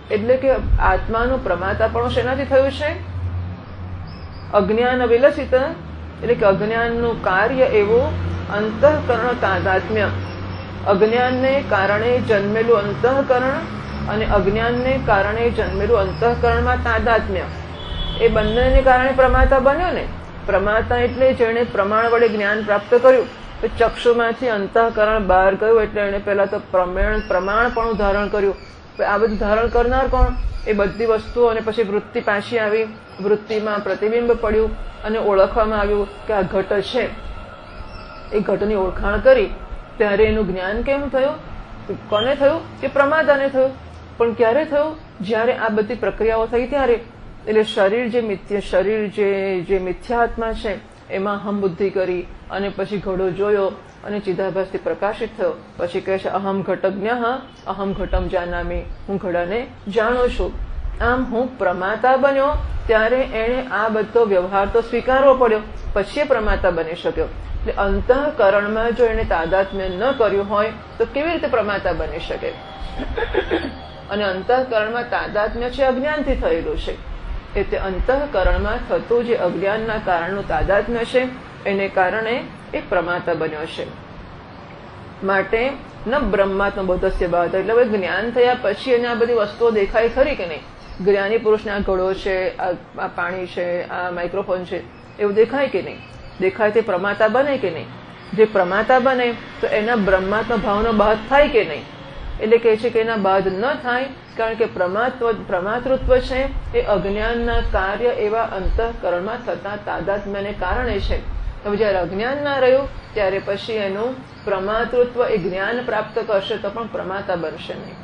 Speaker 1: એટલે કે આત્માનું પ્રમાતાપણું શેનાથી થયું છે? અજ્ઞાન વિલસિત, એટલે કે અજ્ઞાનનું કાર્ય એવું અંતઃકરણ તાદાત્મ્ય, અજ્ઞાનને કારણે જન્મેલું અંતઃકરણ અને અજ્ઞાનને કારણે જન્મેલું અંતઃકરણમાં તાદાત્મ્ય, એ બંનેને કારણે પ્રમાતા બન્યો ને. પ્રમાતા એટલે જેણે પ્રમાણ વડે જ્ઞાન પ્રાપ્ત કર્યું, તો ચક્ષુમાંથી અંતઃકરણ બહાર ગયું એટલે એને પહેલા તો પ્રમાણ પ્રમાણપણું ધારણ કર્યું. આ બધું ધારણ કરનાર કોણ? એ બધી વસ્તુઓ. અને પછી વૃત્તિ પાછી આવી, વૃત્તિમાં પ્રતિબિંબ પડ્યું અને ઓળખવામાં આવ્યું કે આ ઘટ છે. એ ઘટની ઓળખાણ કરી ત્યારે એનું જ્ઞાન કેમ થયું? કોને થયું? કે પ્રમાતાને થયું. પણ ક્યારે થયું? જ્યારે આ બધી પ્રક્રિયાઓ થઈ ત્યારે. એટલે શરીર જે મિથ્યા શરીર જે જે મિથ્યાત્મા છે એમાં અહમ બુદ્ધિ કરી અને પછી ઘડો જોયો અને ચિદાભાસથી પ્રકાશિત થયો. પછી કહે છે અહમ ઘટજ્ઞ અહમ ઘટમ જાનામી, હું ઘડાને જાણું છું. આમ હું પ્રમાતા બન્યો ત્યારે એણે આ બધો વ્યવહાર તો સ્વીકારવો પડ્યો, પછી એ પ્રમાતા બની શક્યો. એટલે અંતઃકરણમાં જો એને તાદાત્મ્ય ન કર્યું હોય તો કેવી રીતે પ્રમાતા બની શકે? અને અંતઃકરણમાં તાદાત્મ્ય છે અજ્ઞાનથી થયેલું છે. એટલે અંતઃકરણમાં થતું જે અજ્ઞાનના કારણનું તાદાત્મ્ય છે એને કારણે એ પ્રમાતા બન્યો છે. માટે ન બ્રહ્માત્મ બોધસ્ય બાધા, એટલે હવે જ્ઞાન થયા પછી એને આ બધી વસ્તુઓ દેખાય ખરી કે નહીં? જ્ઞાની પુરુષને આ ઘડો છે, આ પાણી છે, આ માઇક્રોફોન છે, એવું દેખાય કે નહીં? દેખાય તે પ્રમાતા બને કે નહીં? જે પ્રમાતા બને તો એના બ્રહ્માત્મ ભાવનો બાદ થાય કે નહીં? એટલે કહે છે કે એના બાદ ન થાય, કારણ કે પ્રમાત્વ પ્રમાતૃત્વ છે એ અજ્ઞાનના કાર્ય એવા અંતઃકરણમાં થતા તાદાત્મ્યને કારણે છે. હવે જયારે અજ્ઞાન ના રહ્યું ત્યારે પછી એનું પ્રમાતૃત્વ એ જ્ઞાન પ્રાપ્ત કરશે તો પણ પ્રમાતા બનશે નહીં.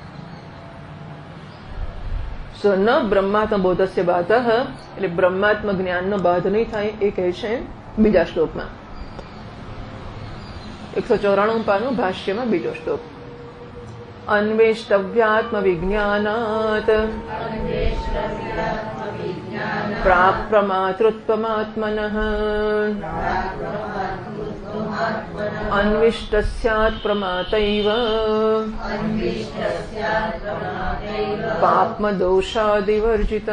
Speaker 1: સો ન બ્રહ્માત્મ બોધસ્ય બાધ, એટલે બ્રહ્માત્મ જ્ઞાનનો બાધ નહીં થાય એ કહે છે બીજા શ્લોકમાં. એકસો ચોરાણું પાનું ભાષ્યમાં બીજો શ્લોક. અન્વેષ્ટવ્યાત્મ વિજ્ઞાનાત પ્રાક પ્રમાતૃત્વમાત્મનઃ અન્વિષ્ટ સ્યાત પ્રમાતૈવ પાપ્મ દોષાદિવર્જિતઃ.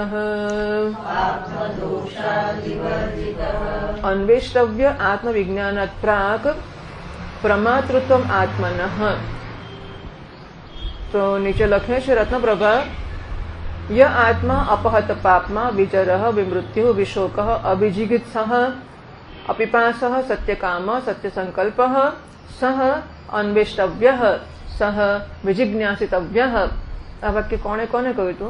Speaker 1: અન્વેષ્ટવ્ય આત્મવિજ્ઞાનાત પ્રાક પ્રમાતૃત્વમ આત્મનઃ. તો નીચે લખે છે રત્નપ્રભા, ય આત્મા અપહત પાપમાં વિજરઃ વિમૃત્યુ વિશોકઃ અભિજિગિત્સઃ અપિપાસઃ સત્યકામ સત્યસંકલ્પઃ સહ અન્વેષ્ટવ્યઃ સહ વિજિજ્ઞાસિતવ્યઃ. આ વાક્ય કોણે કોને કહ્યું હતું?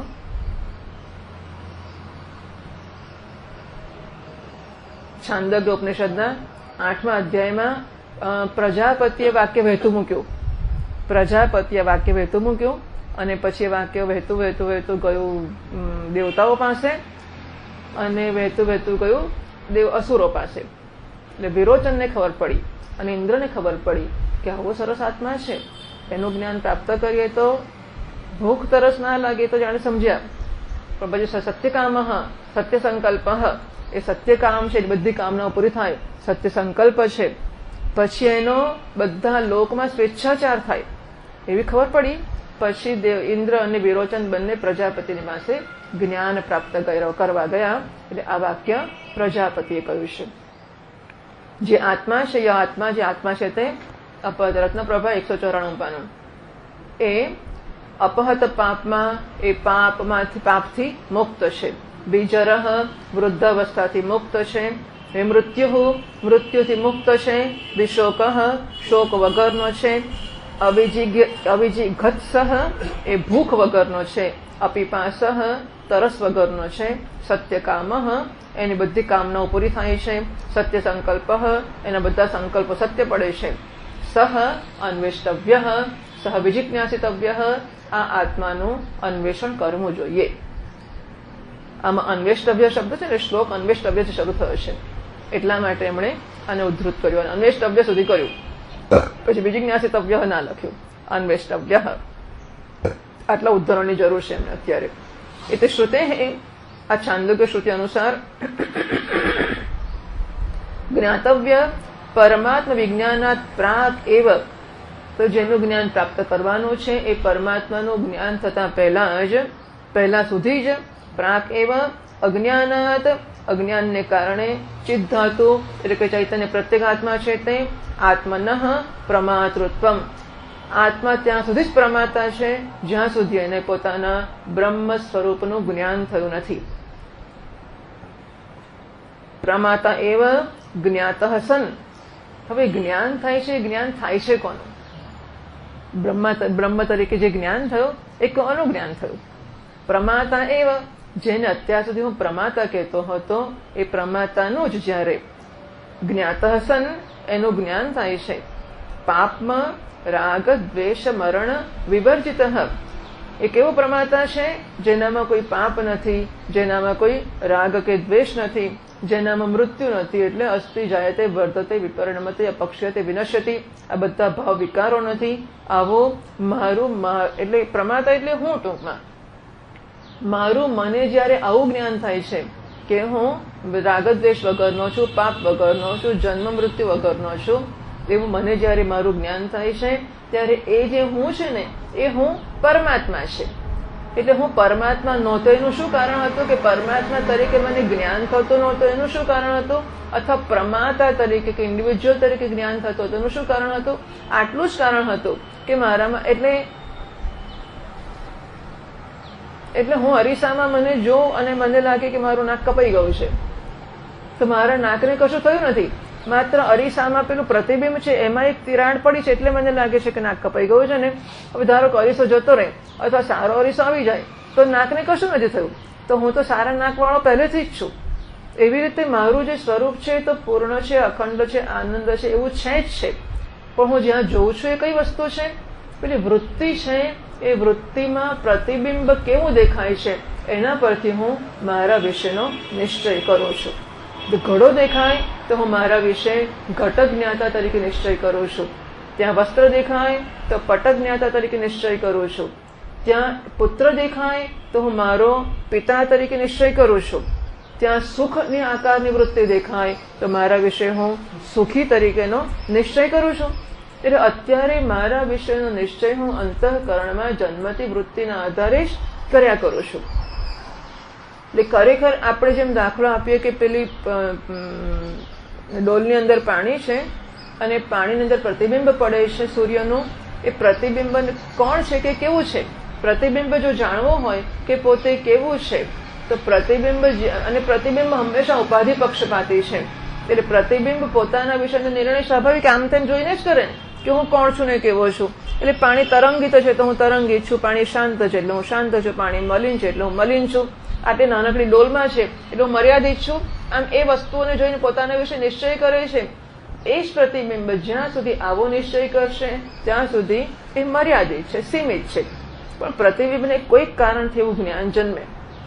Speaker 1: છાંદોગ્ય ઉપનિષદના આઠમા અધ્યાયમાં પ્રજાપતિએ વાક્ય વહેતું મૂક્યું. પ્રજાપતિએ વાક્ય વહેતું મૂક્યું અને પછી વાક્ય વહેતું વહેતું વહેતું ગયું દેવતાઓ પાસે અને વહેતું વહેતું ગયું દેવ અસુરો પાસે. એટલે વિરોચનને ખબર પડી અને ઇન્દ્રને ખબર પડી કે આવો સરસ આત્મા છે, એનું જ્ઞાન પ્રાપ્ત કરીએ તો ભૂખ તરસ ના લાગે તો જાણે સમજ્યા. પણ પછી સત્યકામ સત્ય સંકલ્પ, એ સત્યકામ છે, બધી કામનાઓ પૂરી થાય. સત્ય સંકલ્પ છે, પછી એનો બધા લોકમાં સ્વેચ્છાચાર થાય એવી ખબર પડી. પછી દેવ ઇન્દ્ર અને વિરોચન બંને પ્રજાપતિની પાસે જ્ઞાન પ્રાપ્ત કરવા ગયા. એટલે આ વાક્ય પ્રજાપતિએ કહ્યું છે. જે આત્મા છે એ આત્મા જે આત્મા છે તે અપહત રત્નપ્રભા એકસો ચોરાણું પાનું, એ અપહત પાપમાં એ પાપમાંથી પાપથી મુક્ત છે. બીજરહ વૃદ્ધાવસ્થાથી મુક્ત છે. મૃત્યુ મૃત્યુથી મુક્ત છે. વિશોક શોક વગરનો છે. અવિજિઘત્સઃ એ ભૂખ વગરનો છે. અપિપાસઃ તરસ વગરનો છે. સત્યકામ એની બધી કામનાઓ પૂરી થાય છે. સત્ય સંકલ્પ એના બધા સંકલ્પો સત્ય પડે છે. સહ અન્વેષ્ટવ્ય સહ વિજિજ્ઞાસિતવ્ય આ આત્માનું અન્વેષણ કરવું જોઈએ. આમાં અન્વેષ્ટવ્ય શબ્દ છે ને, શ્લોક અન્વેષ્ટવ્યથી શરૂ થયો છે એટલા માટે એમણે આને ઉદ્ધૃત કર્યું. અન્વેષ્ટવ્ય સુધી કર્યું, પછી વિજિજ્ઞાસિતવ્ય ના લખ્યું. અન્વેષ્ટવ્ય આટલા ઉદ્ધરણની જરૂર છે એમને અત્યારે. એટલે શ્રુતે આ છાંદોગ્ય શ્રુતિ અનુસાર જ્ઞાતવ્ય પરમાત્મ વિજ્ઞાનાત પ્રાક એવ તો જેનું જ્ઞાન પ્રાપ્ત કરવાનું છે એ પરમાત્માનું જ્ઞાન થતા પહેલા જ પહેલા સુધી જ પ્રાક એવા અજ્ઞાનાત અજ્ઞાનને કારણે ચિત્ત ધાતુ એટલે કે ચૈતન્ય પ્રત્યેગાત્મા છે તે આત્મનઃ પ્રમાતૃત્વમ આત્મા ત્યાં સુધી જ પ્રમાતા છે જ્યાં સુધી એને પોતાના બ્રહ્મ સ્વરૂપનું જ્ઞાન થયું નથી. પ્રમાતા એવ જ્ઞાતઃ સન. હવે જ્ઞાન થાય છે, જ્ઞાન થાય છે કોનું? બ્રહ્મ બ્રહ્મ તરીકે જે જ્ઞાન થયું એ કોનું જ્ઞાન થયું? પ્રમાતા એવ, જેને અત્યાર સુધી હું પ્રમાતા કહેતો હતો એ પ્રમાતાનું જ જ્યારે જ્ઞાતઃ સન એનું જ્ઞાન થાય છે. પાપમાં રાગ દ્વેષ મરણ વિવર્જિત. એ કેવો પ્રમાતા છે? જેનામાં કોઈ પાપ નથી, જેનામાં કોઈ રાગ કે દ્વેષ નથી, જેનામાં મૃત્યુ નથી, એટલે અસ્થિ જાયતે વર્ધતે વિપરિણમતે અપક્ષ્યતે વિનશ્યતિ, આ બધા ભાવ વિકારો નથી. આવો મારું એટલે પ્રમાતા એટલે હું ટૂંકમાં મારું મને જ્યારે આવું જ્ઞાન થાય છે કે હું રાગદ્વેષ વગરનો છું, પાપ વગરનો છું, જન્મ મૃત્યુ વગરનો છું, એવું મને જ્યારે મારું જ્ઞાન થાય છે ત્યારે એ જે હું છે ને એ હું પરમાત્મા છે. એટલે હું પરમાત્મા નહોતો એનું શું કારણ હતું? કે પરમાત્મા તરીકે મને જ્ઞાન થતું નહોતું એનું શું કારણ હતું? અથવા પ્રમાતા તરીકે કે ઇન્ડિવિજ્યુઅલ તરીકે જ્ઞાન થતું હતું એનું શું કારણ હતું? આટલું જ કારણ હતું કે મારામાં એટલે એટલે હું અરીસામાં મને જોઉં અને મને લાગે કે મારું નાક કપાઈ ગયું છે, તો મારા નાકને કશું થયું નથી, માત્ર અરીસામાં પેલું પ્રતિબિંબ છે એમાં એક તિરાડ પડી છે એટલે મને લાગે છે કે નાક કપાઈ ગયું છે ને. હવે ધારો કે અરીસો જતો રહે અથવા સારો અરીસો આવી જાય તો નાકને કશું નથી થયું, તો હું તો સારા નાકવાળો પહેલેથી જ છું. એવી રીતે મારું જે સ્વરૂપ છે તો પૂર્ણ છે, અખંડ છે, આનંદ છે, એવું છે જ છે. પણ હું જ્યાં જોઉં છું એ કઈ વસ્તુ છે? પેલી વૃત્તિ છે. એ વૃત્તિમાં પ્રતિબિંબ કેવું દેખાય છે એના પરથી હું મારા વિશેનો નિશ્ચય કરું છું. ઘડો દેખાય તો હું મારા વિશે ઘટક જ્ઞાતા તરીકે નિશ્ચય કરું છું. ત્યાં વસ્ત્ર દેખાય તો પટક જ્ઞાતા તરીકે નિશ્ચય કરું છું. ત્યાં પુત્ર દેખાય તો હું મારો પિતા તરીકે નિશ્ચય કરું છું. ત્યાં સુખની આકારની વૃત્તિ દેખાય તો મારા વિશે હું સુખી તરીકેનો નિશ્ચય કરું છું. એટલે અત્યારે મારા વિશેનો નિશ્ચય હું અંતઃકરણમાં જન્મતી વૃત્તિના આધારે જ કર્યા કરું છું. એટલે ખરેખર આપણે જેમ દાખલો આપીએ કે પેલી ડોલની અંદર પાણી છે અને પાણીની અંદર પ્રતિબિંબ પડે છે સૂર્યનું, એ પ્રતિબિંબ કોણ છે કે કેવું છે? પ્રતિબિંબ જો જાણવું હોય કે પોતે કેવું છે તો પ્રતિબિંબ અને પ્રતિબિંબ હંમેશા ઉપાધિ પક્ષપાતી છે. એટલે પ્રતિબિંબ પોતાના વિશેનો નિર્ણય સ્વાભાવિક આમ તેમ જોઈને જ કરે કે હું કોણ છું ને કેવો છું. એટલે પાણી તરંગિત છે તો હું તરંગિત છું, પાણી શાંત છે એટલે હું શાંત છું, પાણી મલિન છે એટલે હું મલિન છું, આટલી નાનકડી ડોલમાં છે એટલે હું મર્યાદિત છું. આમ એ વસ્તુઓને જોઈને પોતાના વિશે નિશ્ચય કરે છે. એ જ પ્રતિબિંબ જ્યાં સુધી આવો નિશ્ચય કરશે ત્યાં સુધી એ મર્યાદિત છે, સીમિત છે. પણ પ્રતિબિંબને કોઈક કારણથી એવું જ્ઞાન જન્મે,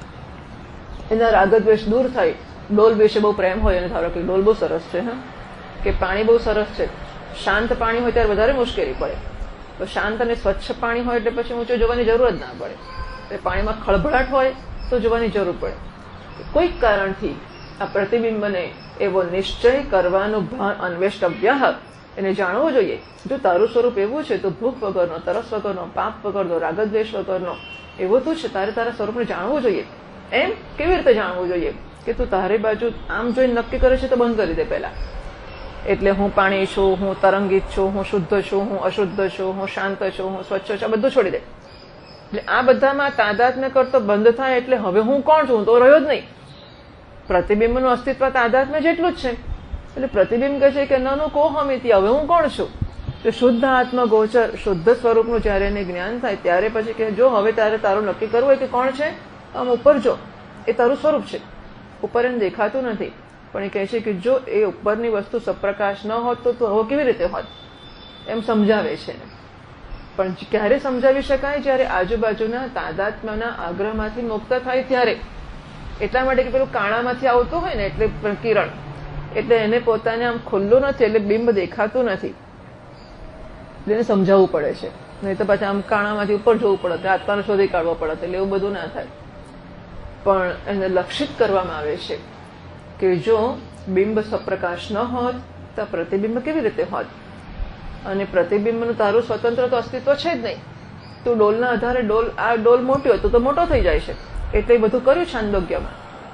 Speaker 1: એના રાગદ્વેષ દૂર થાય. ડોલ વિશે બહુ પ્રેમ હોય અને ધારો કે ડોલ બહુ સરસ છે, હા, કે પાણી બહુ સરસ છે, શાંત પાણી હોય ત્યારે વધારે મુશ્કેલી પડે. તો શાંત અને સ્વચ્છ પાણી હોય એટલે પછી ઊંચો જોવાની જરૂર જ ના પડે. એટલે પાણીમાં ખળભળાટ હોય તો જોવાની જરૂર પડે. કોઈક કારણથી આ પ્રતિબિંબને એવો નિશ્ચય કરવાનું ભાન અન્વેષવ્ય, એને જાણવું જોઈએ. જો તારું સ્વરૂપ એવું છે તો ભૂખ વગરનો, તરસ વગરનો, પાપ વગરનો, રાગદ્વેષ વગરનો એવું તું છે, તારે તારા સ્વરૂપને જાણવું જોઈએ. એમ કેવી રીતે જાણવું જોઈએ? કે તું તારી બાજુ આમ જોઈને નક્કી કરે છે તો બંધ કરી દે પહેલા. એટલે હું પાણી છું, હું તરંગિત છું, હું શુદ્ધ છું, હું અશુદ્ધ છું, હું શાંત છું, હું સ્વચ્છ છું, આ બધું છોડી દે. એટલે આ બધામાં તાદાત્મ્ય કરતો બંધ થાય એટલે હવે હું કોણ છું? હું તો રહ્યો જ નહીં. પ્રતિબિંબનું અસ્તિત્વ તાદાત્મ્ય જેટલું જ છે. એટલે પ્રતિબિંબ કહે છે કે નનું કોહમિતિ, હવે હું કોણ છું? તો શુદ્ધ આત્મ ગોચર, શુદ્ધ સ્વરૂપનું જયારે એને જ્ઞાન થાય ત્યારે પછી કે જો હવે તારે તારું નક્કી કરવું હોય કે કોણ છે, આમ ઉપર જો એ તારું સ્વરૂપ છે. ઉપર એને દેખાતું નથી પણ એ કહે છે કે જો એ ઉપરની વસ્તુ સપ્રકાશ ન હોત તો હવે કેવી રીતે હોત, એમ સમજાવે છે. પણ ક્યારે સમજાવી શકાય? જ્યારે આજુબાજુના તાદાત્મ્યના આગ્રહમાંથી મુક્ત થાય ત્યારે. એટલા માટે કે પેલું કાણામાંથી આવતું હોય ને એટલે કિરણ, એટલે એને પોતાને આમ ખુલ્લું નથી એટલે બિંબ દેખાતું નથી, એટલે એને સમજાવવું પડે છે. નહીં તો પછી આમ કાણામાંથી ઉપર જવું પડે, આત્માને શોધી કાઢવો પડે, એટલે એવું બધું ના થાય. પણ એને લક્ષિત કરવામાં આવે છે કે જો બિંબ સપ્રકાશ ન હોત તો પ્રતિબિંબ કેવી રીતે હોત? અને પ્રતિબિંબનું તારું સ્વતંત્ર તો અસ્તિત્વ છે જ નહીં. તું ડોલના આધારે ડોલ આ ડોલ મોટી હોય તો તો મોટો થઈ જાય છે. એટલે એ બધું કર્યું છાંદોગ્યમાં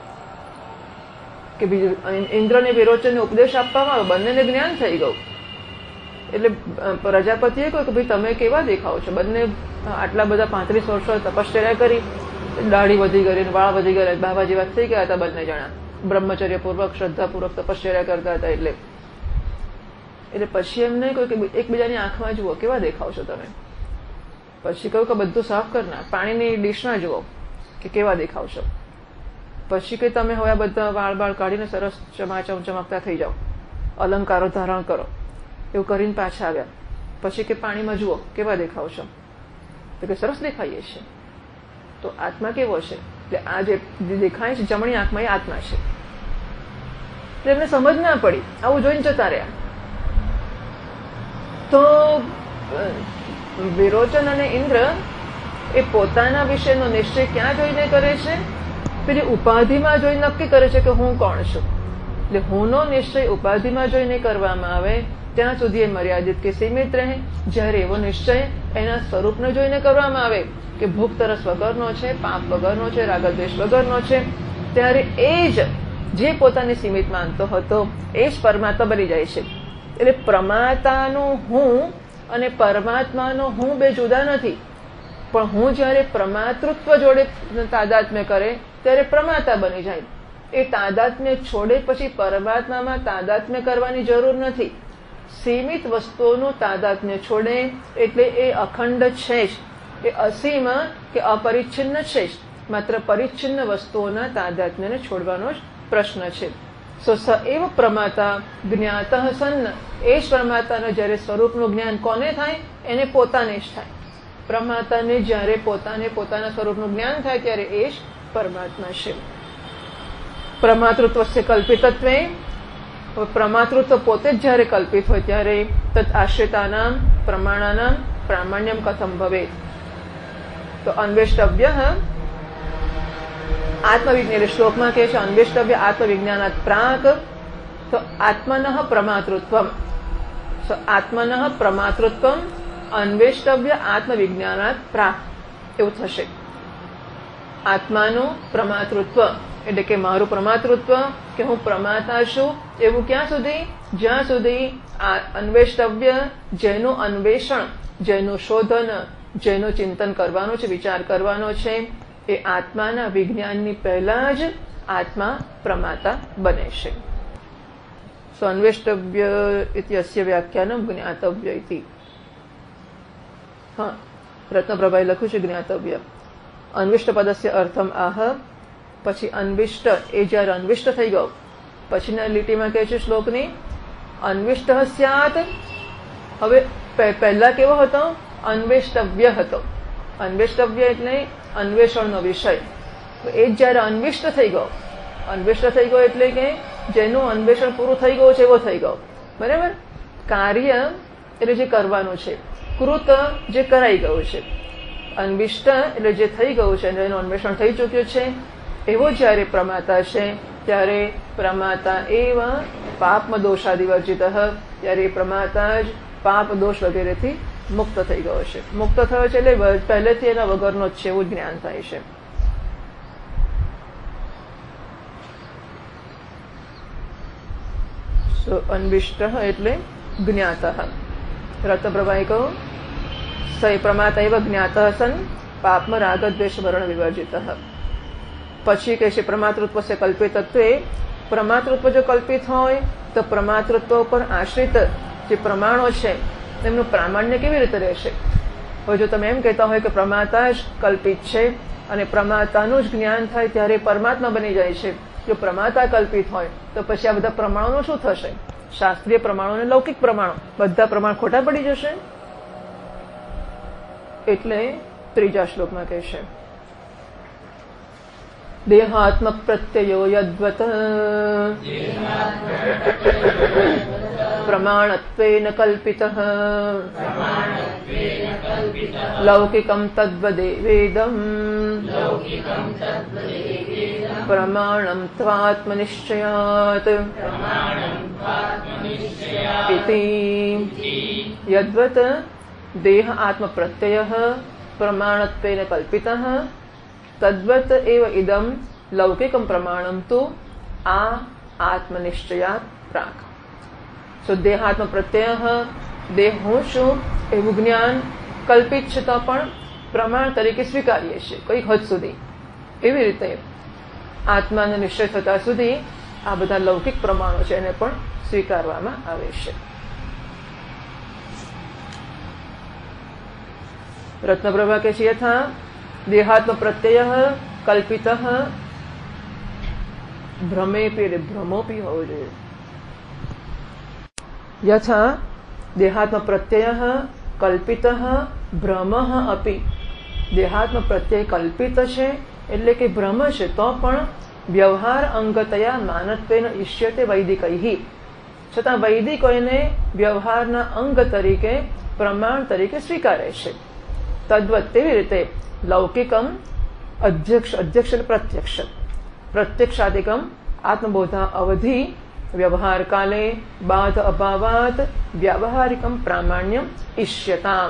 Speaker 1: કે બીજું ઇન્દ્રને વિરોચનને ઉપદેશ આપવામાં આવ્યો, બંનેને જ્ઞાન થઈ ગયું. એટલે પ્રજાપતિએ કહ્યું કે ભાઈ તમે કેવા દેખાવ છો, બંને આટલા બધા પાંત્રીસ વર્ષો તપશ્ચર્યા કરી, દાઢી વધી ગઈ, વાળ વધી ગયા, બાબા જેવા થઈ ગયા હતા બંને જણા, બ્રહ્મચર્ય પૂર્વક શ્રદ્ધાપૂર્વક તપશ્ચર્યા કરતા હતા. એટલે એટલે પછી એમ નહીં કહ્યું કે એકબીજાની આંખમાં જુઓ કેવા દેખાવ છો તમે. પછી કહ્યું કે બધું સાફ કરના, પાણીની ડીશમાં જુઓ કે કેવા દેખાવ છો. પછી કે તમે હવે આ બધા વાળ બાળ કાઢીને સરસ ચમાચમ ચમકતા થઈ જાઓ, અલંકારો ધારણ કરો. એવું કરીને પાછા આવ્યા. પછી કે પાણીમાં જુઓ કેવા દેખાવ છો, તો કે સરસ દેખાઈએ છીએ. તો આત્મા કેવો છે? એટલે આ જે દેખાય છે જમણી આંખમાં એ આત્મા છે. એટલે એમને સમજ ના પડી, આવું જોઈને જતા રહ્યા. તો વિરોચન અને ઇન્દ્ર એ પોતાના વિશેનો નિશ્ચય ક્યાં જોઈને કરે છે? પેલી ઉપાધિમાં જોઈને નક્કી કરે છે કે હું કોણ છું. એટલે હુંનો નિશ્ચય ઉપાધિમાં જોઈને કરવામાં આવે ત્યાં સુધી એ મર્યાદિત કે સીમિત રહે. જ્યારે એવો નિશ્ચય એના સ્વરૂપને જોઈને કરવામાં આવે કે ભૂખ તરસ વગરનો છે, પાપ વગરનો છે, રાગદ્વેષ વગરનો છે, ત્યારે એ જ જે પોતાને સીમિત માનતો હતો એ જ પરમાત્મા બની જાય છે. એટલે પ્રમાતાનું હું અને પરમાત્માનો હું બે જુદા નથી. પણ હું જ્યારે પ્રમાતૃત્વ જોડે તાદાત્મ્ય કરે ત્યારે પ્રમાતા બની જાય. એ તાદાત્મ્ય છોડે પછી પરમાત્મામાં તાદાત્મ્ય કરવાની જરૂર નથી. સીમિત વસ્તુઓનું તાદાત્મ્ય છોડે એટલે એ અખંડ છે જ, એ અસીમ કે અપરિચ્છિન્ન છે જ. માત્ર પરિચ્છિન્ન વસ્તુઓના તાદાત્મ્યને છોડવાનો જ પ્રશ્ન છે. સો સ એવ પ્રમાતા જ્ઞાત સન્ન, એ જ પ્રમાતાનું જ્યારે સ્વરૂપનું જ્ઞાન કોને થાય? એને પોતાને જ થાય. પ્રમાતાને જ્યારે પોતાને પોતાના સ્વરૂપનું જ્ઞાન થાય ત્યારે એ જ પરમાત્મા છે. પ્રમાતૃત્વ કલ્પિતત્વે, પ્રમાતૃત્વ પોતે જ જ્યારે કલ્પિત હોય ત્યારે તદ આશ્રિતાનામ પ્રમાણાનામ પ્રામાણ્યમ કથમ ભવેત. તો અન્વેષ્ટવ્ય આત્મવિજ્ઞાન શ્લોકમાં કહે છે અન્વેષ્ટવ્ય આત્મવિજ્ઞાનાત પ્રાક. તો આત્મનઃ પ્રમાતૃત્વમ, આત્મનઃ પ્રમાતૃત્વમ અન્વેષ્ટવ્ય આત્મવિજ્ઞાનાત પ્રાક એવું થશે. આત્માનું પ્રમાતૃત્વ એટલે કે મારું પ્રમાતૃત્વ કે હું પ્રમાતા છું એવું ક્યાં સુધી? જ્યાં સુધી આ અન્વેષ્ટવ્ય, જેનું અન્વેષણ, જેનું શોધન, જેનું ચિંતન કરવાનું છે, વિચાર કરવાનો છે, એ આત્માના વિજ્ઞાનની પહેલા જ આત્મા પ્રમાતા બને છે. સો અન્વેષ્ટવ્ય ઇતિ અસ્ય વ્યાખ્યાનમ જ્ઞાતવ્ય ઇતિ. હા, રત્નપ્રભાએ લખ્યું છે જ્ઞાતવ્ય. અન્વિષ્ટ પદસ્ય અર્થમ આહ. પછી અન્વિષ્ટ એ જ્યારે અન્વિષ્ટ થઈ ગયો પછીના લીટીમાં કહે છે શ્લોકની અન્વિષ્ટ સ્યાત. હવે પહેલા કેવો હતો? અન્વેષ્ટવ્ય હતો. અન્વેષ્ટવ્ય એટલે અન્વેષણનો વિષય. એ જ જ્યારે અન્વિષ્ટ થઈ ગયો, અન્વિષ્ટ થઈ ગયો એટલે કે જેનું અન્વેષણ પૂરું થઈ ગયું છે એવો થઈ ગયો. બરાબર? કાર્ય એટલે જે કરવાનું છે, કૃત જે કરાઈ ગયું છે, અન્વિષ્ટ એટલે જે થઈ ગયું છે જેનું અન્વેષણ થઈ ચૂક્યું છે એવો જ્યારે પ્રમાતા છે ત્યારે પ્રમાતા એવ પાપમ દોષાદિવર્જિત, ત્યારે પ્રમાતા જ પાપ દોષ વગેરેથી મુક્ત થઈ ગયો છે. મુક્ત થયો છે એટલે પહેલેથી એના વગરનો જ છે એવું જ્ઞાન થાય છે. તો અન્વિષ્ટ એટલે જ્ઞાત. રત્નપ્રભાએ કહ્યું સ પ્રમાતા એવ જ્ઞાત સન પાપમ રાગદ્વેષ વર્ણ વિવર્જિત. પછી કહે છે પ્રમાતૃત્વ સે કલ્પિતત્વે. પ્રમાતૃત્વ જો કલ્પિત હોય તો પ્રમાતૃત્વ પર આશ્રિત જે પ્રમાણો છે એમનું પ્રામાણ્ય કેવી રીતે રહેશે? હવે જો તમે એમ કહેતા હોય કે પ્રમાતા જ કલ્પિત છે અને પ્રમાતાનું જ જ્ઞાન થાય ત્યારે પરમાત્મા બની જાય છે, જો પ્રમાતા કલ્પિત હોય તો પછી આ બધા પ્રમાણોનું શું થશે? શાસ્ત્રીય પ્રમાણો અને લૌકિક પ્રમાણો બધા પ્રમાણ ખોટા પડી જશે. એટલે ત્રીજા શ્લોકમાં કહેશે દેહાત્મક પ્રત્યયો યદ્વત પ્રમાણત્વેન કલ્પિતઃ લૌકિકમ તદ્વદેવેદમ પ્રમાણમ ત્વાત્મનિશ્ચયાત ઇતિ. યદ્વત દેહ આત્મ પ્રત્યય પ્રમાણત્વેન કલ્પિતઃ તદ્વત એવ ઇદમ લૌકિકમ પ્રમાણમ તો આ આત્મનિશ્ચયાત પ્રાક. સો દેહાત્મ પ્રત્યય, દેહ હું છું એવું જ્ઞાન કલ્પિત છે તો પણ પ્રમાણ તરીકે સ્વીકારીએ છીએ કઈક હદ સુધી. એવી રીતે આત્માનો નિશ્ચય થતા સુધી આ બધા લૌકિક પ્રમાણો છે એને પણ સ્વીકારવામાં આવે છે. રત્નપ્રભા કે છે યથા દેહાત્મ પ્રત્યય કલ્પિત ભ્રમેપી એટલે ભ્રમોપી હોવો જોઈએ. યથા દેહાત્મ પ્રત્યય કલ્પિત ભ્રમ અપી. દેહાત્મ પ્રત્યય કલ્પિત છે એટલે કે ભ્રમ છે તો પણ વ્યવહાર અંગતયા માનત્વેન ઇષ્યતે વૈદિકૈ. છતાં વૈદિકો એને વ્યવહારના અંગ તરીકે પ્રમાણ તરીકે સ્વીકારે છે. તદ્વત તેવી રીતે લૌકિકમ અધ્યક્ષ અધ્યક્ષ એટલે પ્રત્યક્ષ પ્રત્યક્ષાદિકમ આત્મબોધા અવધિ વ્યવહાર કાલે બાધ અભાવાત વ્યાવહારિકમ પ્રામાણ્યમ ઇષ્યતામ.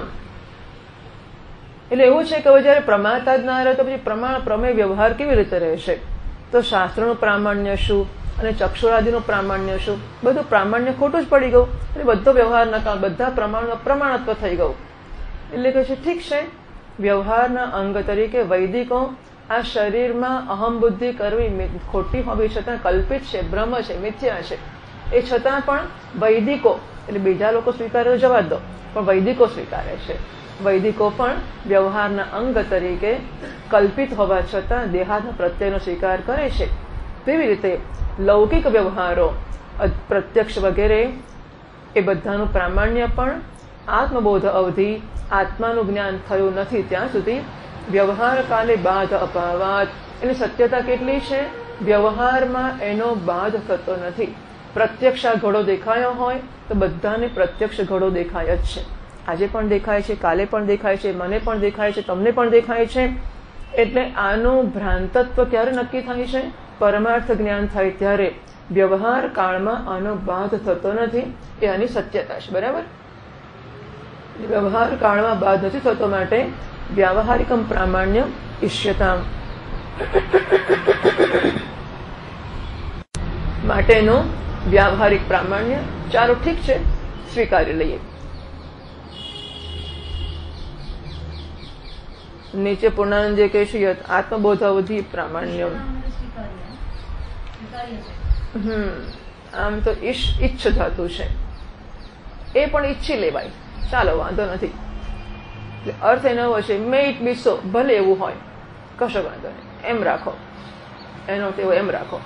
Speaker 1: એટલે એવું છે કે જયારે પ્રમાતા જ ના રહે તો પછી પ્રમાણ પ્રમેય વ્યવહાર કેવી રીતે રહેશે? તો શાસ્ત્રનું પ્રામાણ્ય શું અને ચક્ષુરાદિનું પ્રામાણ્ય શું? બધું પ્રામાણ્ય ખોટું જ પડી ગયું. એટલે બધો વ્યવહારના કામ બધા પ્રમાણમાં પ્રમાણત્વ થઈ ગયું. એટલે કે છે ઠીક છે, વ્યવહારના અંગ તરીકે વૈદિકો આ શરીરમાં અહમ બુદ્ધિ કરવી ખોટી હોવી છતાં કલ્પિત છે, ભ્રમ છે, મિથ્યા છે. એ છતાં પણ વૈદિકો એટલે બીજા લોકો સ્વીકારે જવા દો, પણ વૈદિકો સ્વીકારે છે. વૈદિકો પણ વ્યવહારના અંગ તરીકે કલ્પિત હોવા છતાં દેહાત્મ પ્રત્યયનો સ્વીકાર કરે છે. તેવી રીતે લૌકિક વ્યવહારો પ્રત્યક્ષ વગેરે એ બધાનું પ્રામાણ્ય પણ આત્મબોધ અવધિ આત્માનું જ્ઞાન થયું નથી ત્યાં સુધી વ્યવહાર કાલે બાધ અભાવાત. એની સત્યતા કેટલી છે? વ્યવહારમાં એનો બાધ થતો નથી. પ્રત્યક્ષ આ ઘડો દેખાયો હોય તો બધાને પ્રત્યક્ષ ઘડો દેખાય જ છે. આજે પણ દેખાય છે, કાલે પણ દેખાય છે, મને પણ દેખાય છે, તમને પણ દેખાય છે. એટલે આનું ભ્રાંતત્વ ક્યારે નક્કી થાય છે? પરમાર્થ જ્ઞાન થાય ત્યારે. વ્યવહાર કાળમાં આનો બાધ થતો નથી એ આની સત્યતા છે. બરાબર? વ્યવહાર કાળમાં બાદ નથી થતો માટે વ્યાવહારિકમ પ્રામાણ્ય ઇષ્યતામ માટેનું વ્યાવહારિક પ્રામાણ્ય ચાલો ઠીક છે સ્વીકારી લઈએ. નીચે પૂર્ણાનંદે કહેશું આત્મબોધાવધિ પ્રામાણ્ય. હમ આમ તો ઈશ ઈચ્છ ધાતુ છે, એ પણ ઈચ્છી લેવાય, ચાલો વાંધો નથી. અર્થ એનો છે મે ઇટ બી સો, ભલે એવું હોય, કશો વાંધો નહીં, એમ રાખો. એનો અર્થ એવો એમ રાખો.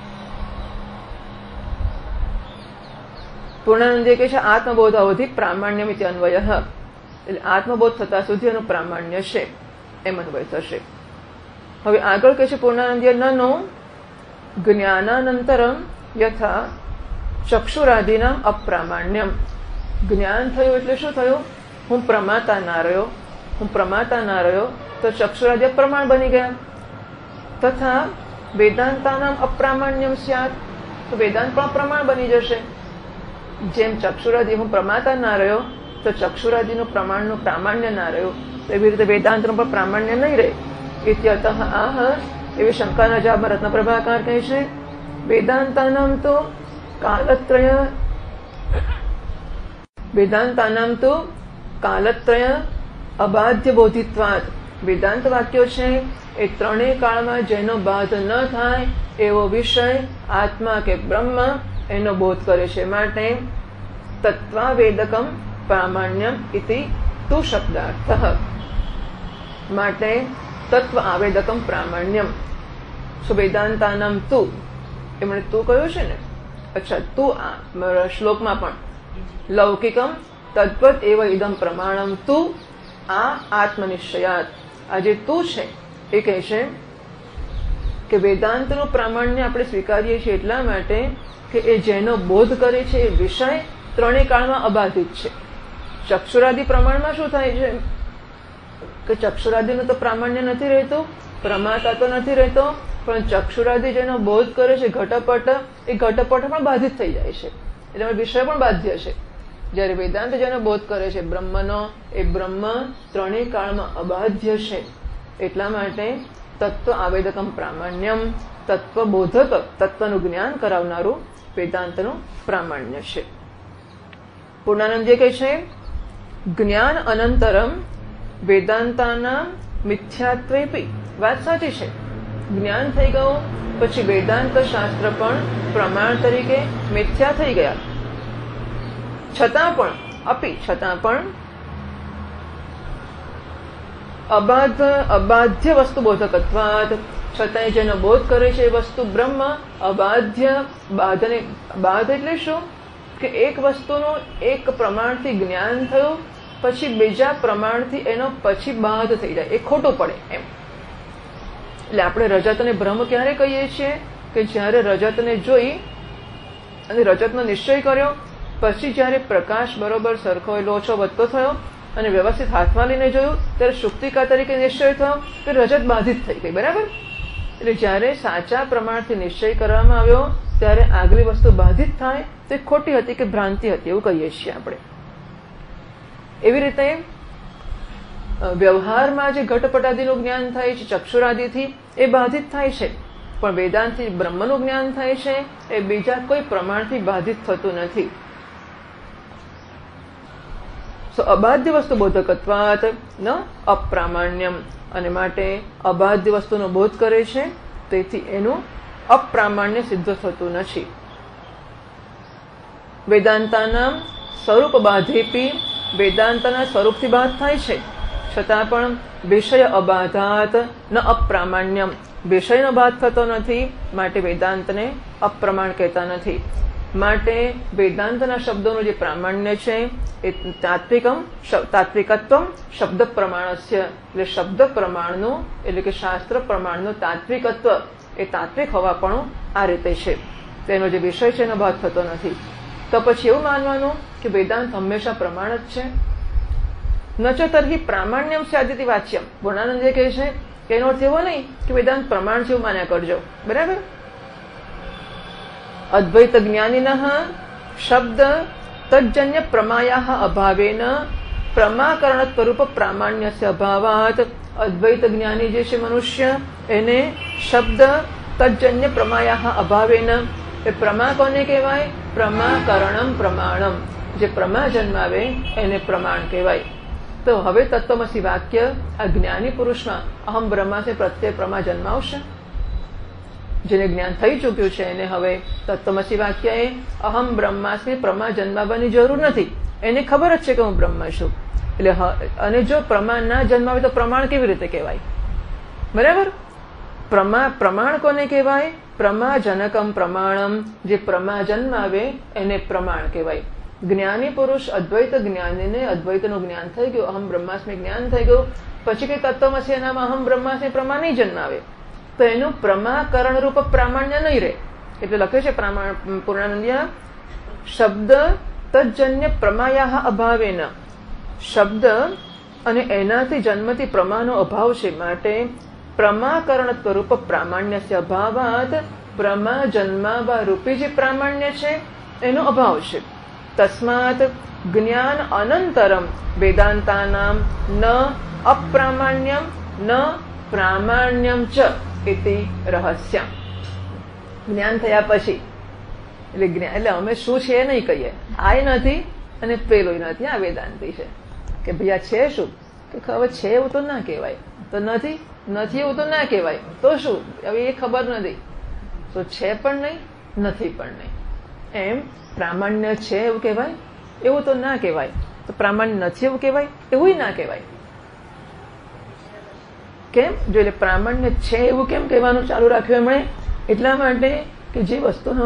Speaker 1: પૂર્ણાનંદે કહે છે આત્મબોધાવધિ પ્રામાણ્યમિતિ અન્વય, એટલે આત્મબોધ થતા સુધી એનું પ્રામાણ્ય છે એમ અન્વય થશે. હવે આગળ કહે છે પૂર્ણાનંદીય નનો જ્ઞાનાનંતરમ યથા ચક્ષુરાદિના અપ્રામાણ્યમ. જ્ઞાન થયું એટલે શું થયું? હું પ્રમાતા ના રહ્યો, હું પ્રમાતા ના રહ્યો તો ચક્ષુરાદિ અપ્રમાણ બની ગયા. તથા વેદાંતાનામ અપ્રામાણ્યમ સ્યાત, તો વેદાંત પણ અપ્રમાણ બની જશે. જેમ ચક્ષુરાદિ હું પ્રમાતા ના રહ્યો તો ચક્ષુરાદિનું પ્રમાણનું પ્રામાણ્ય ના રહ્યું, તો એવી રીતે વેદાંતનું પણ પ્રામાણ્ય નહીં રહે. ઇત્યતઃ આહ, એવી શંકાના જવાબમાં રત્નપ્રભાકાર કહે છે વેદાંતાનામ તો કાલત્રય વેદાંતાનામ તો કાલત્રય અબાધ્ય બોધિત્વાદ. વેદાંત વાક્યો છે એ ત્રણેય કાળમાં જેનો બાધ ન થાય એવો વિષય આત્મા કે બ્રહ્મ એનો બોધ કરે છે. માટે તત્વાવેદકમ પ્રામાણ્યમ ઇતિ તુ શબ્દાર્થ. માટે તત્વ આવેદકમ પ્રામાણ્યમ. સો વેદાંતાનામ તુ, એમણે તું કહ્યું છે ને, અચ્છા તું આ શ્લોકમાં પણ લૌકિકમ તદ્વત એવ ઇદમ પ્રમાણમ તું આ આત્મનિશ્ચયાત. આ જે તું છે એ કહે છે કે વેદાંતનું પ્રામાણ્ય આપણે સ્વીકારીએ છીએ એટલા માટે કે એ જેનો બોધ કરે છે એ વિષય ત્રણેય કાળમાં અબાધિત છે. ચક્ષુરાદિ પ્રમાણમાં શું થાય છે કે ચક્ષુરાદિનું તો પ્રામાણ્ય નથી રહેતું, પ્રમાતા તો નથી રહેતો, પણ ચક્ષુરાદિ જેનો બોધ કરે છે ઘટપટ, એ ઘટપટ પણ બાધિત થઈ જાય છે, એટલે વિષય પણ બાધ્ય છે. જ્યારે વેદાંત જેનો બોધ કરે છે બ્રહ્મનો, એ બ્રહ્મ ત્રણેય કાળમાં અબાધ્ય છે. એટલા માટે તત્વ આવેદકમ પ્રામાણ્યમ, તત્વબોધક તત્વનું જ્ઞાન કરાવનારું વેદાંતનું પ્રામાણ્ય છે. પૂર્ણાનંદજી કહે છે જ્ઞાન અનંતરમ વેદાંતાના મિથ્યાત્વેપી. વાત સાચી છે, જ્ઞાન થઈ ગયું પછી વેદાંત શાસ્ત્ર પણ પ્રમાણ તરીકે મિથ્યા થઈ ગયા. છતાં પણ અપી છતાં પણ અબાધ અબાધ્ય વસ્તુ બોધકત્વાત, છતાંય જેનો બોધ કરે છે એ વસ્તુ બ્રહ્મ અબાધ્ય. બાધને બાધ એટલે શું કે એક વસ્તુનું એક પ્રમાણથી જ્ઞાન થયું પછી બીજા પ્રમાણથી એનો પછી બાધ થઈ જાય, એ ખોટું પડે એમ. એટલે આપણે રજતને બ્રહ્મ ક્યારે કહીએ છીએ કે જ્યારે રજતને જોઈ અને રજતનો નિશ્ચય કર્યો પછી જ્યારે પ્રકાશ બરોબર સરખો ઓછો વધતો થયો અને વ્યવસ્થિત હાથમાં લઈને જોયું ત્યારે શુક્તિકા તરીકે નિશ્ચય થયો કે રજત બાધિત થઈ ગઈ. બરાબર? એટલે જ્યારે સાચા પ્રમાણથી નિશ્ચય કરવામાં આવ્યો ત્યારે આગલી વસ્તુ બાધિત થાય તો એ ખોટી હતી કે ભ્રાંતિ હતી એવું કહીએ છીએ આપણે. એવી રીતે વ્યવહારમાં જે ઘટપટાદીનું જ્ઞાન થાય છે ચક્ષુરાદિથી એ બાધિત થાય છે, પણ વેદાંતથી બ્રહ્મનું જ્ઞાન થાય છે એ બીજા કોઈ પ્રમાણથી બાધિત થતું નથી. સો અબાધ્ય વસ્તુ બોધકત્વાત ન અપ્રામાણ્યમ, અને માટે અબાધ્ય વસ્તુનો બોધ કરે છે તેથી એનું અપ્રામાણ્ય સિદ્ધ થતું નથી. વેદાંતાના સ્વરૂપ બાધેપી, વેદાંતના સ્વરૂપથી બાધ થાય છે છતાં પણ વિષય અબાધાત ન અપ્રામાણ્યમ, વિષયનો બાધ થતો નથી માટે વેદાંતને અપ્રમાણ કહેતા નથી. માટે વેદાંતના શબ્દોનું જે પ્રામાણ્ય છે એ તાત્વિકમ તાત્વિકત્વમ શબ્દ પ્રમાણસ્ય, એટલે શબ્દ પ્રમાણનું એટલે કે શાસ્ત્ર પ્રમાણનું તાત્વિકત્વ એ તાત્વિક હોવાપણું આ રીતે છે. તેનો જે વિષય છે એનો બાદ થતો નથી. તો પછી એવું માનવાનું કે વેદાંત હંમેશા પ્રમાણ જ છે. ન ચ તર્હિ પ્રામાણ્યમ સ્યાદિતિ વાચ્યમ. પૂર્ણાનંદજી કહે છે કે એનો અર્થ એવો નહીં કે વેદાંત પ્રમાણ જેવું માન્યા કરજો. બરાબર? અદ્વૈત જ્ઞાનિનઃ શબ્દ તજ્જન્ય પ્રમાયા અભાવેન પ્રમાકરણ સ્વરૂપ પ્રામાણ્યસ્ય અભાવાત. અદ્વૈત જ્ઞાની જે છે મનુષ્ય એને શબ્દ તજ્જન્ય પ્રમાયા અભાવેન, એ પ્રમા કોને કહેવાય? પ્રમાકરણમ પ્રમાણમ, જે પ્રમા જન્માવે એને પ્રમાણ કહેવાય. તો હવે તત્વમસી વાક્ય આ જ્ઞાની પુરુષમાં અહમ બ્રહ્માસ્મિ પ્રત્યે પ્રમા જન્માવશે. જેને જ્ઞાન થઈ ચૂક્યું છે એને હવે તત્વમસી વાક્ય એ અહમ બ્રહ્માસ્મિ પ્રમા જન્માવવાની જરૂર નથી. એને ખબર જ છે કે હું બ્રહ્મ છું. એટલે અને જો પ્રમા ના જન્માવે તો પ્રમાણ કેવી રીતે કહેવાય? બરાબર? પ્રમા પ્રમાણ કોને કહેવાય? પ્રમાજનકમ પ્રમાણમ, જે પ્રમા જન્માવે એને પ્રમાણ કહેવાય. જ્ઞાની પુરુષ અદ્વૈત જ્ઞાનીને અદ્વૈતનું જ્ઞાન થઈ ગયું, અહમ બ્રહ્માસ્મિ જ્ઞાન થઈ ગયું, પછી કે તત્વમસી એનામાં અહમ બ્રહ્માસ્મિ પ્રમા નહીં જન્માવે તો એનું પ્રમાકરણ રૂપ પ્રામાણ્ય નહીં રહે. એટલે લખે છે પૂર્ણાનંદિયા શબ્દ તજ્જન્ય પ્રમાયા અભાવેન, શબ્દ અને એનાથી જન્મથી પ્રમાનો અભાવ છે માટે પ્રમાકરણ સ્વરૂપ પ્રામાણ્યસ્ય અભાવાત, પ્રમા જન્માવા રૂપી જે પ્રામાણ્ય છે એનો અભાવ છે. તસ્માત જ્ઞાન અનંતરમ વેદાંતાનામ ન અપ્રામાણ્યમ ન પ્રામાણ્યમ ચ ઇતિ રહસ્ય. જ્ઞાન થયા પછી એટલે જ્ઞાન એટલે અમે શું છે નહીં કહીએ, આ નથી અને પેલું નથી. આ વેદાંતિ છે કે ભાઈ આ છે શું કે ખબર છે એવું તો ના કહેવાય, તો નથી નથી એવું તો ના કહેવાય, તો શું હવે એ ખબર નથી. તો છે પણ નહીં નથી પણ નહીં. એમ પ્રામાણ્ય છે એવું કહેવાય, એવું તો ના કહેવાય. તો પ્રામાણ્ય નથી એવું કહેવાય, એવું ના કહેવાય. કેમ? જો એટલે પ્રામાણ્ય છે એવું કેમ કહેવાનું ચાલુ રાખ્યું એમણે? એટલા માટે કે જે વસ્તુનો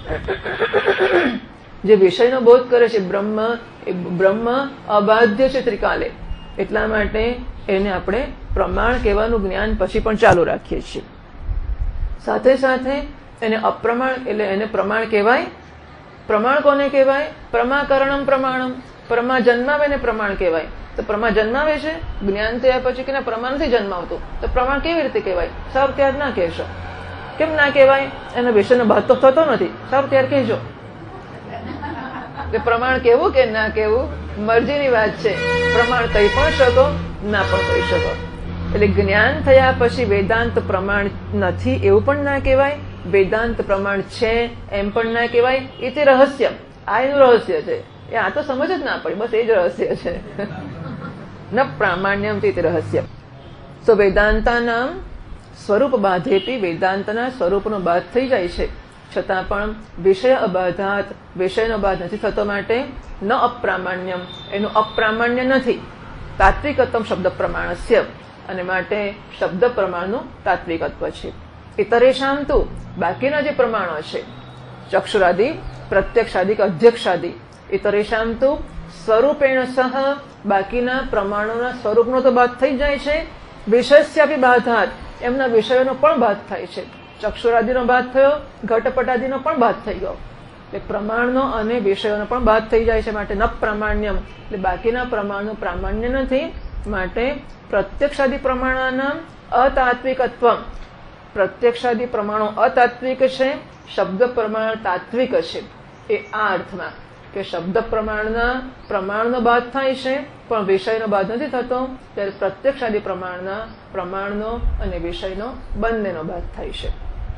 Speaker 1: જે વિષયનો બોધ કરે છે બ્રહ્મ, એ બ્રહ્મ અબાધ્ય છે ત્રિકાલે. એટલા માટે એને આપણે પ્રમાણ કહેવાનું જ્ઞાન પછી પણ ચાલુ રાખીએ છીએ. સાથે સાથે એને અપ્રમાણ એટલે એને પ્રમાણ કહેવાય. પ્રમાણ કોને કહેવાય? પ્રમાકરણમ પ્રમાણમ, પ્રમા જન્માવે ને પ્રમાણ કહેવાય. તો પ્રમા જન્માવે છે જ્ઞાન થયા પછી કે પ્રમાણ નથી જન્માવતું, તો પ્રમાણ કેવી રીતે કહેવાય? સાવ ત્યાર ના કહેશો. કેમ ના કહેવાય? એનો વિષયનો બાદ તો થતો નથી. સાવ ત્યાર કહેજો. કે પ્રમાણ કેવું કે ના કેવું મરજીની વાત છે. પ્રમાણ કહી પણ શકો, ના પણ કહી શકો. એટલે જ્ઞાન થયા પછી વેદાંત પ્રમાણ નથી એવું પણ ના કહેવાય, વેદાંત પ્રમાણ છે એમ પણ ના કહેવાય. એ તે રહસ્ય, આ એનું રહસ્ય છે. એ આ તો સમજ જ ના પડી, બસ એ જ રહસ્ય છે. ન પ્રામાણ્યમ તે રહસ્ય. સો વેદાંતાના સ્વરૂપ બાધેથી વેદાંતના સ્વરૂપનો બાધ થઈ જાય છે, છતાં પણ વિષય અબાધાત, વિષયનો બાધ નથી થતો માટે ન અપ્રામાણ્યમ, એનું અપ્રામાણ્ય નથી. તાત્વિકત્વ શબ્દ પ્રમાણસ્ય, અને માટે શબ્દ પ્રમાણનું તાત્વિકત્વ છે. ઇતરેષામ તો બાકીના જે પ્રમાણો છે, ચક્ષુરાદિ, પ્રત્યક્ષાદિ કે અધ્યક્ષાદિ, ઇતરેષામ તો સ્વરૂપેણ સહ, બાકીના પ્રમાણોના સ્વરૂપનો તો બાદ થઈ જાય છે. વિષયસ્યાપી બાધાત, એમના વિષયોનો પણ બાદ થાય છે. ચક્ષુરાદિનો બાદ થયો, ઘટપટાદિનો પણ બાદ થઈ ગયો. એટલે પ્રમાણનો અને વિષયોનો પણ બાદ થઈ જાય છે. માટે ન પ્રામાણ્યમ, એટલે બાકીના પ્રમાણનું પ્રામાણ્ય નથી. માટે પ્રત્યક્ષાદિ પ્રમાણોના અતાત્વિકત્વ, પ્રત્યક્ષાદિ પ્રમાણો અતાત્વિક છે, શબ્દ પ્રમાણ તાત્વિક છે. એ આ અર્થમાં કે શબ્દ પ્રમાણના પ્રમાણનો બાદ થાય છે પણ વિષયનો બાદ નથી થતો, ત્યારે પ્રત્યક્ષાદિ પ્રમાણના પ્રમાણનો અને વિષયનો બંનેનો બાદ થાય છે.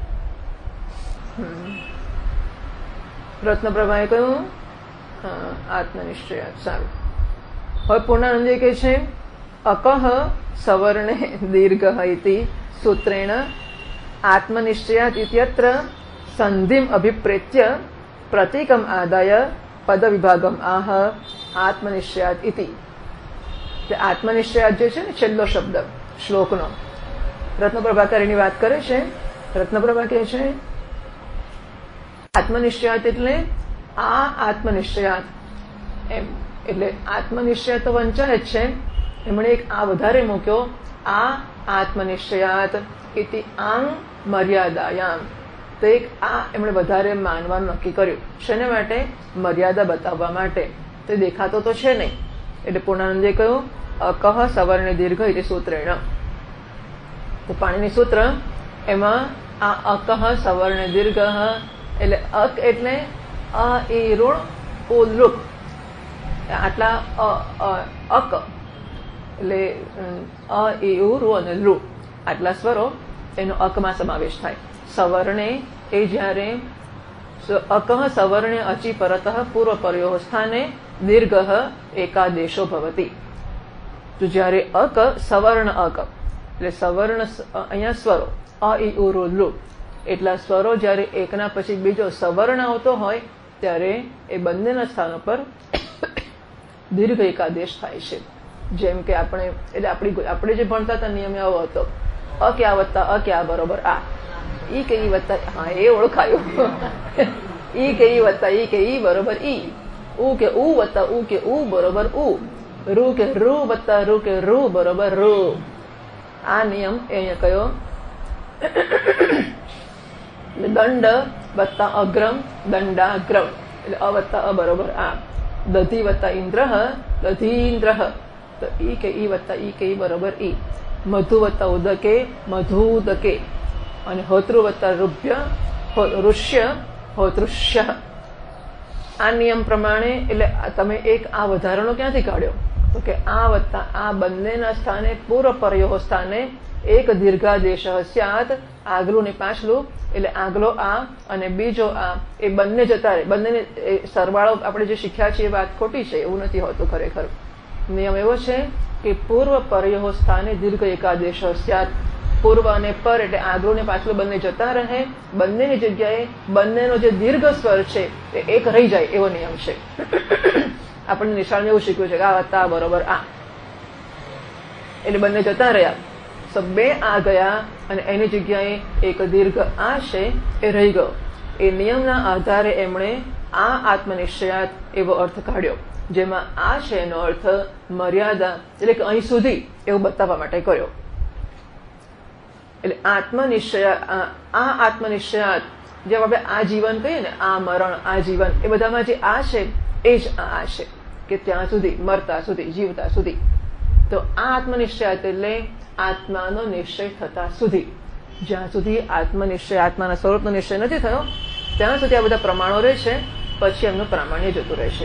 Speaker 1: રત્નપ્રભાએ કહ્યું આત્મનિશ્ચય. સારું. હવે પૂર્ણાનંદજી કહે છે અકહ સવર્ણે દીર્ઘ ઇતિ સૂત્રેણ આત્મનિશ્ચયાત ઇત્યત્ર સંધિમ અભિપ્રેત્ય પ્રતીકમ આદાય પદ વિભાગમ આહ આત્મનિશ્ચયાત ઇતિ. આત્મનિશ્ચયાત જે છે ને છેલ્લો શબ્દ શ્લોકનો, રત્નપ્રભાકર વાત કરે છે. રત્નપ્રભા કહે છે આત્મનિશ્ચયાત એટલે આ આત્મનિશ્ચયાત એમ. એટલે આત્મનિશ્ચય તો વંચાય જ છે, એમણે એક આ વધારે મૂક્યો, આ આત્મનિશ્ચયાત ઇતિ આંગ મર્યાદાયામ. તો એક આ એમણે વધારે માનવાનું નક્કી કર્યું. શેને માટે? મર્યાદા બતાવવા માટે. તે દેખાતો તો છે નહીં. એટલે પૂર્ણાનંદે કહ્યું અકહ સવર્ણ દીર્ઘ એટલે સૂત્રેણ. તો પાણીની સૂત્ર એમાં આ અકહ સવર્ણ દીર્ઘ એટલે અક એટલે અ એ ઋણ ઓ લુક, આટલા અક એટલે અ એ ઋ અને લુ આટલા સ્વરો એનો અકમાં સમાવેશ થાય. સવર્ણે એ જ્યારે અકહ સવર્ણે અચી પરતઃ પૂર્વ પરયો સ્થાને દીર્ઘ એકાદેશો ભવતી. તો જ્યારે અક સવર્ણ અક એટલે સવર્ણ અહીંયા સ્વરો અ ઈ ઉ ઋ લુ એટલા સ્વરો જ્યારે એકના પછી બીજો સવર્ણ આવતો હોય ત્યારે એ બંનેના સ્થાનો પર દીર્ઘ એકાદેશ થાય છે. જેમ કે આપણે એટલે આપણી આપણે જે ભણતા હતા નિયમ આવો હતો, અ કે આ વત્તા અ કે આ બરોબર આ, ઈ કે ઈ વત્તા, હા એ ઓળખાયું. ઈ કે ઈ વત્તા ઈ કે ઈ બરોબર ઈ, ઉ કે ઉ વત્તા ઉ કે ઉ બરોબર ઉ, રૂ કે રૂ વત્તા રૂ કે રૂ બરોબર રૂ. આ નિયમ એ અહીંયા કયો દંડ વત્તા અગ્રમ દંડાગ્રમ એટલે અ વત્તા અ બરોબર આ, દધી વત્તા ઇન્દ્ર દધીન્દ્ર, તો ઈ કે ઈ વત્તા ઈ કે ઈ બરોબર ઈ, મધુ વત્તા ઉદકે મધુદકે, અને હોતૃ વત્તા રુભ્ય ઋષ્ય હોતૃષ્ય. આ નિયમ પ્રમાણે એટલે તમે એક આ વધારાનો ક્યાંથી કાઢ્યો? તો કે આ વત્તા આ બંનેના સ્થાને પૂર્વ પરયો સ્થાને એક દીર્ઘાદેશ સ્યાત, આગલું ને પાછલું એટલે આગલો આ અને બીજો આ એ બંને જતા રહે. બંનેને સરવાળો આપણે જે શીખ્યા છીએ વાત ખોટી છે એવું નથી હોતું. ખરેખર નિયમ એવો છે કે પૂર્વ પરયો સ્થાને દીર્ઘ એકાદેશ સ્યાત, પૂર્વ અને પર એટલે આગલું ને પાછલું બંને જતા રહે, બંનેની જગ્યાએ બંનેનો જે દીર્ઘ સ્વર છે એ એક રહી જાય એવો નિયમ છે. આપણને નિશાળ એવું શીખ્યું છે કે આ વત્તા બરોબર આ એટલે બંને જતા રહ્યા, બે આ ગયા અને એની જગ્યાએ એક દીર્ઘ આ છે એ રહી ગયો. એ નિયમના આધારે એમણે આ આત્મનિશ્ચયાત એવો અર્થ કાઢ્યો, જેમાં આ છે એનો અર્થ મર્યાદા એટલે કે અહીં સુધી એવું બતાવવા માટે કર્યો. એટલે આત્મનિશ્ચય આ આત્મનિશ્ચયાત જેમ આપણે આ જીવન કહીએ ને, આ મરણ આ જીવન, એ બધામાં જે આ છે એ જ આ છે કે ત્યાં સુધી મરતા સુધી જીવતા સુધી. તો આ આત્મનિશ્ચયાત એટલે આત્માનો નિશ્ચય થતા સુધી. જ્યાં સુધી આત્મનિશ્ચય આત્માના સ્વરૂપનો નિશ્ચય નથી થયો ત્યાં સુધી આ બધા પ્રમાણો રહે છે. પછી એમનું પ્રામાણ્ય જતું રહેશે.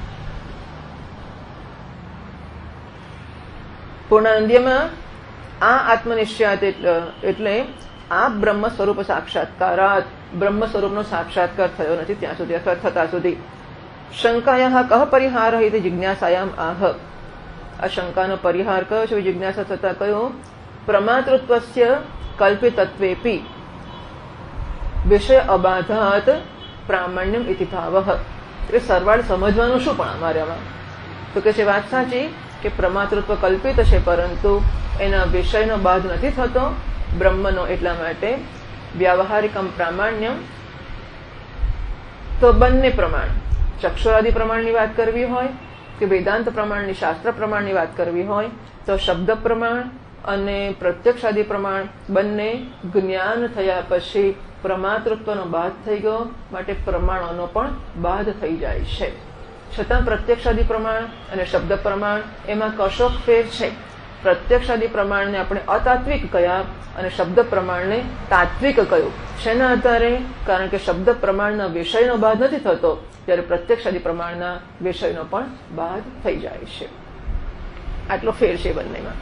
Speaker 1: પૂર્ણાનંદમાં આ આત્મનિશ્ચયાત એટલે આ બ્રહ્મ સ્વરૂપ સાક્ષાત્કારાત બ્રહ્મ સ્વરૂપનો સાક્ષાત્કાર થયો નથી ત્યાં સુધી અથવા થતા સુધી શંકાયા કહ પરિહાર ઇતિ જિજ્ઞાસાયામ આહ. આ શંકાનો પરિહાર કયો છે? જિજ્ઞાસા થતા કયો? પ્રમાતૃત્વસ્ય કલ્પિતત્વેપી વિષય અબાધાત પ્રામાણ્યમ ઇતિ ભાવઃ. એટલે સરવાળ સમજવાનું શું પણ અમારે આમાં? તો કે છે વાત સાચી કે પ્રમાતૃત્વ કલ્પિત છે, પરંતુ એના વિષયનો બાધ નથી થતો બ્રહ્મનો. એટલા માટે વ્યાવહારિકમ પ્રામાણ્યમ, તો બંને પ્રમાણ, ચક્ષુરાદિ પ્રમાણની વાત કરવી હોય કે વેદાંત પ્રમાણની, શાસ્ત્ર પ્રમાણની વાત કરવી હોય તો શબ્દ પ્રમાણ અને પ્રત્યક્ષાદિ પ્રમાણ બંને જ્ઞાન થયા પછી પ્રમાતૃત્વનો બાદ થઈ ગયો, માટે પ્રમાણોનો પણ બાદ થઈ જાય છે. છતાં પ્રત્યક્ષાદિ પ્રમાણ અને શબ્દ પ્રમાણ એમાં કશોક ફેર છે. પ્રત્યક્ષાદિ પ્રમાણને આપણે અતાત્વિક કહ્યા અને શબ્દ પ્રમાણને તાત્વિક કહ્યું. શેના આધારે? કારણ કે શબ્દ પ્રમાણના વિષયનો બાદ નથી થતો, ત્યારે પ્રત્યક્ષાદિ પ્રમાણના વિષયનો પણ બાદ થઈ જાય છે. આટલો ફેર છે બંનેમાં.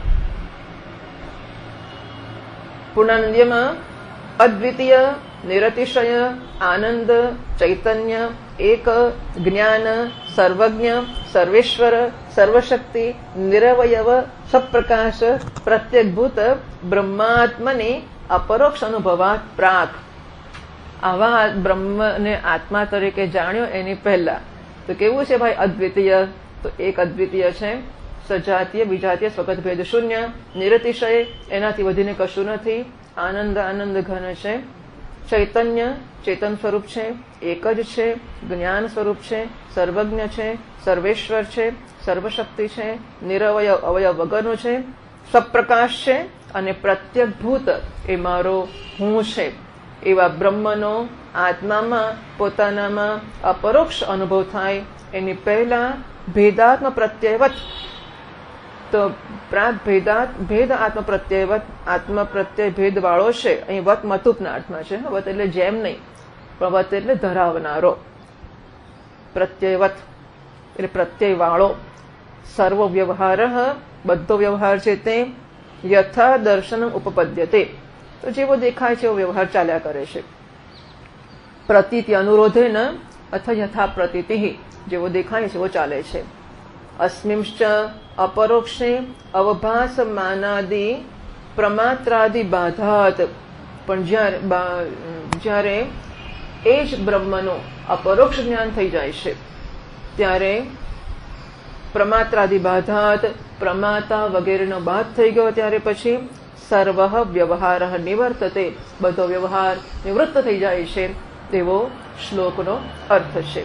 Speaker 1: પૂર્ણાનંદમાં અદ્વિતીય, નિરતિશય, આનંદ, ચૈતન્ય, એક, જ્ઞાન, સર્વજ્ઞ, સર્વેશ્વર, સર્વશક્તિ, નિરવયવ, સપ્રકાશ, પ્રત્યગભૂત બ્રહ્માત્મને અપરોક્ષ અનુભવાત પ્રાક. આવા બ્રહ્મને આત્મા તરીકે જાણ્યો એની પહેલા તો કેવું છે ભાઈ? અદ્વિતીય, તો એક અદ્વિતીય છે, સજાતીય, વિજાતીય, સ્વગત ભેદ શૂન્ય, નિરતિશય, એનાથી વધીને કશું નથી, આનંદ, આનંદ ઘન છે, ચૈતન્ય, ચેતન સ્વરૂપ છે, એક જ છે, જ્ઞાન સ્વરૂપ છે, સર્વજ્ઞ છે, સર્વેશ્વર છે, સર્વશક્તિ છે, નિરવય અવયવ વગરનું છે, સપ્રકાશ છે અને પ્રત્યગભૂત એ મારો હું છે. એવા બ્રહ્મનો આત્મામાં પોતાનામાં અપરોક્ષ અનુભવ થાય એની પહેલા ભેદાત્મ પ્રત્યયવત, તો પ્રાગ ભેદાત ભેદ આત્મ પ્રત્યયવત, આત્મ પ્રત્યય ભેદ વાળો છે. અહીં વત મતુપના અર્થમાં છે. વત એટલે જેમ નહીં, પણ વત એટલે ધરાવનારો. પ્રત્યયવત એટલે પ્રત્યય વાળો. સર્વ વ્યવહાર, બધો વ્યવહાર છે તે યથા દર્શન ઉપપદ્યતે, તો જેવો દેખાય છે એવો વ્યવહાર ચાલ્યા કરે છે. પ્રતીતિ અનુરોધેન અથવા યથા પ્રતીતિ, જેવો દેખાય છે એવો ચાલે છે. અસ્મિંશ્ચ અપરોક્ષે અવભાસમાનાદિ પ્રમાત્રાદિ બાધાત, પણ જ્યારે જ્યારે એ જ બ્રહ્મનું અપરોક્ષ જ્ઞાન થઈ જાય છે ત્યારે પ્રમાત્રાદિ બાધાત, પ્રમાતા વગેરેનો બાદ થઈ ગયો ત્યારે પછી સર્વ વ્યવહાર નિવર્તતે, બધો વ્યવહાર નિવૃત્ત થઈ જાય છે તેવો શ્લોકનો અર્થ છે.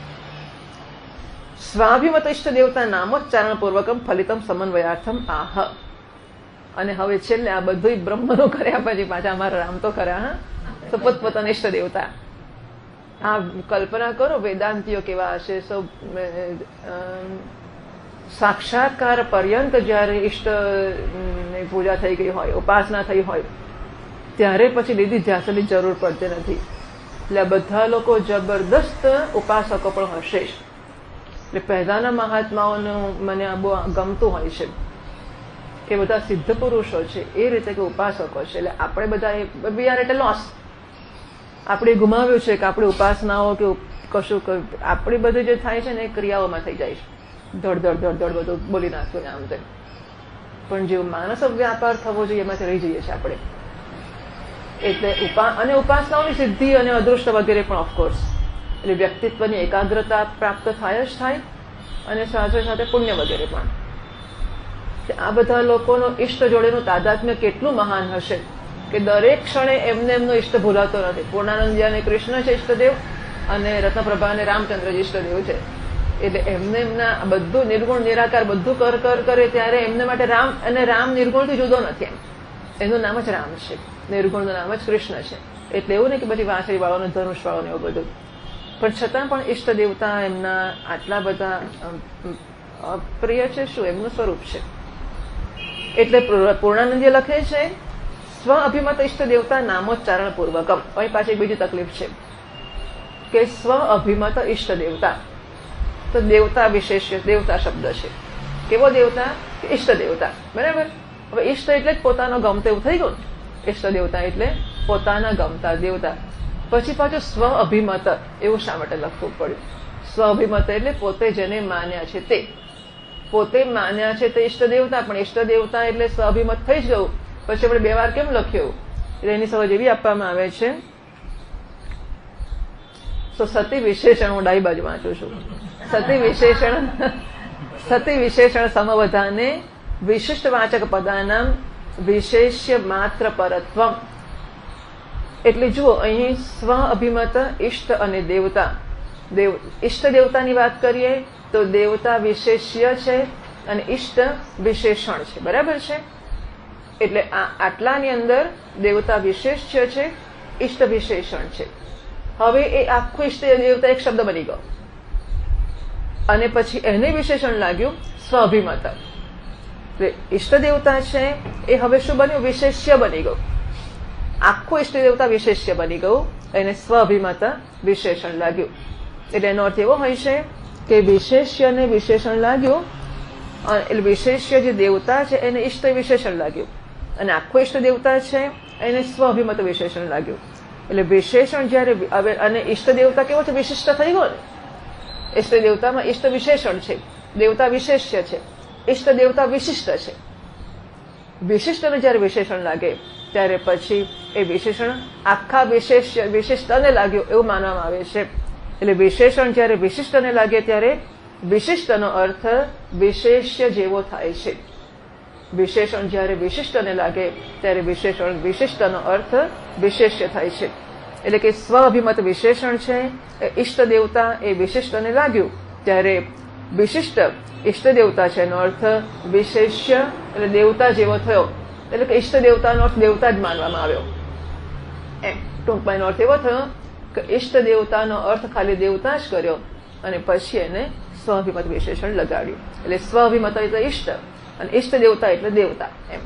Speaker 1: સ્વાભિમત ઇષ્ટ દેવતા નામોચ્ચારણ પૂર્વકમ ફલિતમ સમન્વયાર્થમ આહ. અને હવે છેલ્લે આ બધું બ્રહ્મનું કર્યા પછી પાછા અમારા રામ તો કર્યા. હા, તો પોતપોતાના ઇષ્ટ દેવતા. આ કલ્પના કરો વેદાંતિઓ કેવા હશે. સૌ સાક્ષાત્કાર પર્યંત જયારે ઇષ્ટ ની પૂજા થઈ ગઈ હોય, ઉપાસના થઈ હોય, ત્યારે પછી લીધી ધ્યાસની જરૂર પડતી નથી. એટલે બધા લોકો જબરદસ્ત ઉપાસકો પણ હશે જ. એટલે પહેલાના મહાત્માઓનું મને આ બહુ ગમતું હોય છે કે બધા સિદ્ધ પુરુષો છે એ રીતે કે ઉપાસકો છે. એટલે આપણે બધા we are at a loss. આપણે ગુમાવ્યું છે કે આપણી ઉપાસનાઓ કે કશું આપણી બધી જે થાય છે ને એ ક્રિયાઓમાં થઈ જાય છે. ધડ ધડ ધડ ધડ બધું બોલી નાખ્યું ને આમ તેમ. પણ જે માનસ વ્યાપાર થવો જોઈએ એમાંથી રહી જઈએ છીએ આપણે. એટલે ઉપા અને ઉપાસનાઓની સિદ્ધિ અને અદૃષ્ટ વગેરે પણ ઓફકોર્સ. એટલે વ્યક્તિત્વની એકાગ્રતા પ્રાપ્ત થાય જ થાય અને સાથે સાથે પુણ્ય વગેરે પણ. આ બધા લોકોનો ઈષ્ટ જોડેનું તાદાત્મ્ય કેટલું મહાન હશે કે દરેક ક્ષણે એમને એમનો ઈષ્ટ ભૂલાતો નથી. પૂર્ણાનંદજી અને કૃષ્ણ છે ઈષ્ટદેવ, અને રત્નપ્રભા અને રામચંદ્રજી ઈષ્ટદેવ છે. એટલે એમને એમના બધું નિર્ગુણ નિરાકાર બધું કર કર કરે ત્યારે એમને માટે રામ, અને રામ નિર્ગુણથી જુદો નથી. એમ એનું નામ જ રામ છે, નિર્ગુણનું નામ જ કૃષ્ણ છે. એટલે એવું નહીં કે પછી વાંસળી વાળો ને ધનુષ વાળો ને એવું બધું. પણ છતાં પણ ઈષ્ટ દેવતા એમના આટલા બધા પ્રિય છે. શું એમનું સ્વરૂપ છે. એટલે પૂર્ણાનંદજી લખે છે સ્વ અભિમત ઈષ્ટ દેવતા નામોચ્ચારણ પૂર્વકમ. અહીં પાછી બીજી તકલીફ છે કે સ્વ અભિમત ઈષ્ટ દેવતા. તો દેવતા વિશેષ્ય દેવતા શબ્દ છે. કેવો દેવતા? ઈષ્ટ દેવતા. બરાબર. હવે ઈષ્ટ એટલે જ પોતાનો ગમતો એવું થઈ ગયું. ઈષ્ટ દેવતા એટલે પોતાના ગમતા દેવતા. પછી પાછું સ્વ અભિમત એવું શા માટે લખવું પડ્યું? સ્વ અભિમત એટલે પોતે જેને માન્યા છે તે. પોતે માન્યા છે તે ઈષ્ટ દેવતા, પણ ઈષ્ટ દેવતા એટલે સ્વ અભિમત થઈ જ ગયું. પછી આપણે બે વાર કેમ લખ્યું? એટલે એની સમજ એવી આપવામાં આવે છે. તો સતી વિશેષણ, હું ડાઈ બાજુ વાંચું છું. સતી વિશેષણ સતી વિશેષણ સમવધાને વિશિષ્ટ વાચક પદાનામ વિશેષ્ય માત્ર પરત્વમ. એટલે જુઓ, અહીં સ્વ અભિમત ઈષ્ટ અને દેવતા. દેવ ઈષ્ટ દેવતાની વાત કરીએ તો દેવતા વિશેષ્ય છે અને ઈષ્ટ વિશેષણ છે. બરાબર છે. એટલે આ આટલાની અંદર દેવતા વિશેષ્ય છે, ઈષ્ટ વિશેષણ છે. હવે એ આખું ઈષ્ટ દેવતા એક શબ્દ બની ગયો અને પછી એને વિશેષણ લાગ્યું સ્વાભિમત. એટલે ઈષ્ટ દેવતા છે એ હવે શું બન્યું? વિશેષ્ય બની ગયું. આખું ઈષ્ટ દેવતા વિશેષ્ય બની ગયું, એને સ્વાભિમત વિશેષણ લાગ્યું. એટલે એનો અર્થ એવો હોય છે કે વિશેષ્યને વિશેષણ લાગ્યું, એટલે વિશેષ્ય જે દેવતા છે એને ઈષ્ટ વિશેષણ લાગ્યું, અને આખું ઈષ્ટ દેવતા છે એને સ્વાભિમત વિશેષણ લાગ્યું. એટલે વિશેષણ જયારે હવે, અને ઈષ્ટ દેવતા કેવો છે? વિશિષ્ટ થઈ ગયો ને. ઈષ્ટ દેવતામાં ઈષ્ટ વિશેષણ છે, દેવતા વિશેષ્ય છે, ઈષ્ટ દેવતા વિશિષ્ટ છે. વિશિષ્ટને જયારે વિશેષણ લાગે ત્યારે પછી એ વિશેષણ આખા વિશેષ્ય વિશિષ્ટને લાગ્યું એવું માનવામાં આવે છે. એટલે વિશેષણ જયારે વિશિષ્ટને લાગે ત્યારે વિશિષ્ટનો અર્થ વિશેષ્ય જેવો થાય છે. વિશેષણ જયારે વિશિષ્ટને લાગે ત્યારે વિશેષણ વિશિષ્ટનો અર્થ વિશેષ્ય થાય છે. એટલે કે સ્વ અભિમત વિશેષણ છે એ ઈષ્ટ દેવતા એ વિશિષ્ટને લાગ્યું ત્યારે વિશિષ્ટ ઈષ્ટ દેવતા છે એનો અર્થ વિશેષ્ય એટલે દેવતા જેવો થયો. એટલે કે ઈષ્ટ દેવતાનો અર્થ દેવતા જ માનવામાં આવ્યો. એમ ટૂંકમાં એનો અર્થ એવો થયો કે ઈષ્ટ દેવતાનો અર્થ ખાલી દેવતા જ કર્યો અને પછી એને સ્વાભિમત વિશેષણ લગાડ્યું. એટલે સ્વાભિમત એટલે ઈષ્ટ અને ઈષ્ટ દેવતા એટલે દેવતા. એમ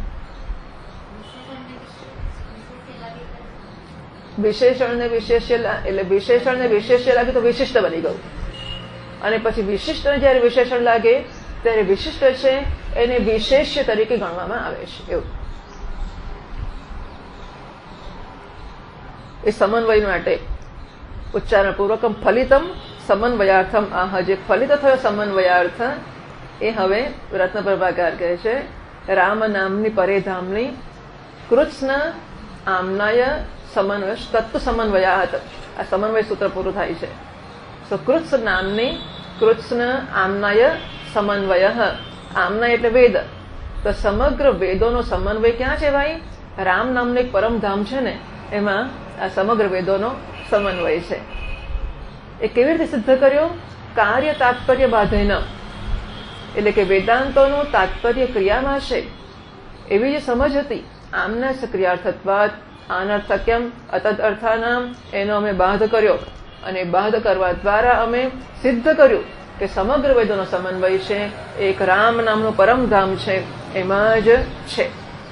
Speaker 1: વિશેષણ ને વિશેષ્ય એટલે વિશેષણ ને વિશેષ્ય લાગે તો વિશિષ્ટ બની ગયું, અને પછી વિશિષ્ટ જયારે વિશેષણ લાગે ત્યારે વિશિષ્ટ છે એને વિશેષ્ય તરીકે ગણવામાં આવે છે. એવું એ સમન્વય માટે ઉચ્ચારણ પૂર્વકમ ફલિતમ સમન્વયાર્થમ. આ જે ફલિત થયો સમન્વયાર્થ એ હવે રત્નપ્રભાકાર કહે છે રામ નામની પરેધામની કૃષ્ણ આમનાય સમન્વય તત્વ સમન્વયા હતા. આ સમન્વય સૂત્ર પૂરું થાય છે. તો કૃષ્ણ નામની કૃષ્ણ આમનાય સમન્વય. આમનાય એટલે વેદ. તો સમગ્ર વેદોનો સમન્વય ક્યાં છે ભાઈ? રામ નામનું એક પરમધામ છે ને એમાં આ સમગ્ર વેદોનો સમન્વય છે. એ કેવી રીતે સિદ્ધ કર્યો? કાર્ય તાત્પર્ય બાધેન. એટલે કે વેદાંતોનું તાત્પર્ય ક્રિયામાં છે એવી જે સમજ હતી આમના ક્રિયાર્થત્વાદ અનર્થક્યમ અતદ અર્થાનામ એનો અમે બાધ કર્યો, અને બાધ કરવા દ્વારા અમે સિદ્ધ કર્યું કે સમગ્ર વેદોનો સમન્વય છે એક રામ નામનું પરમધામ છે એમાં જ છે.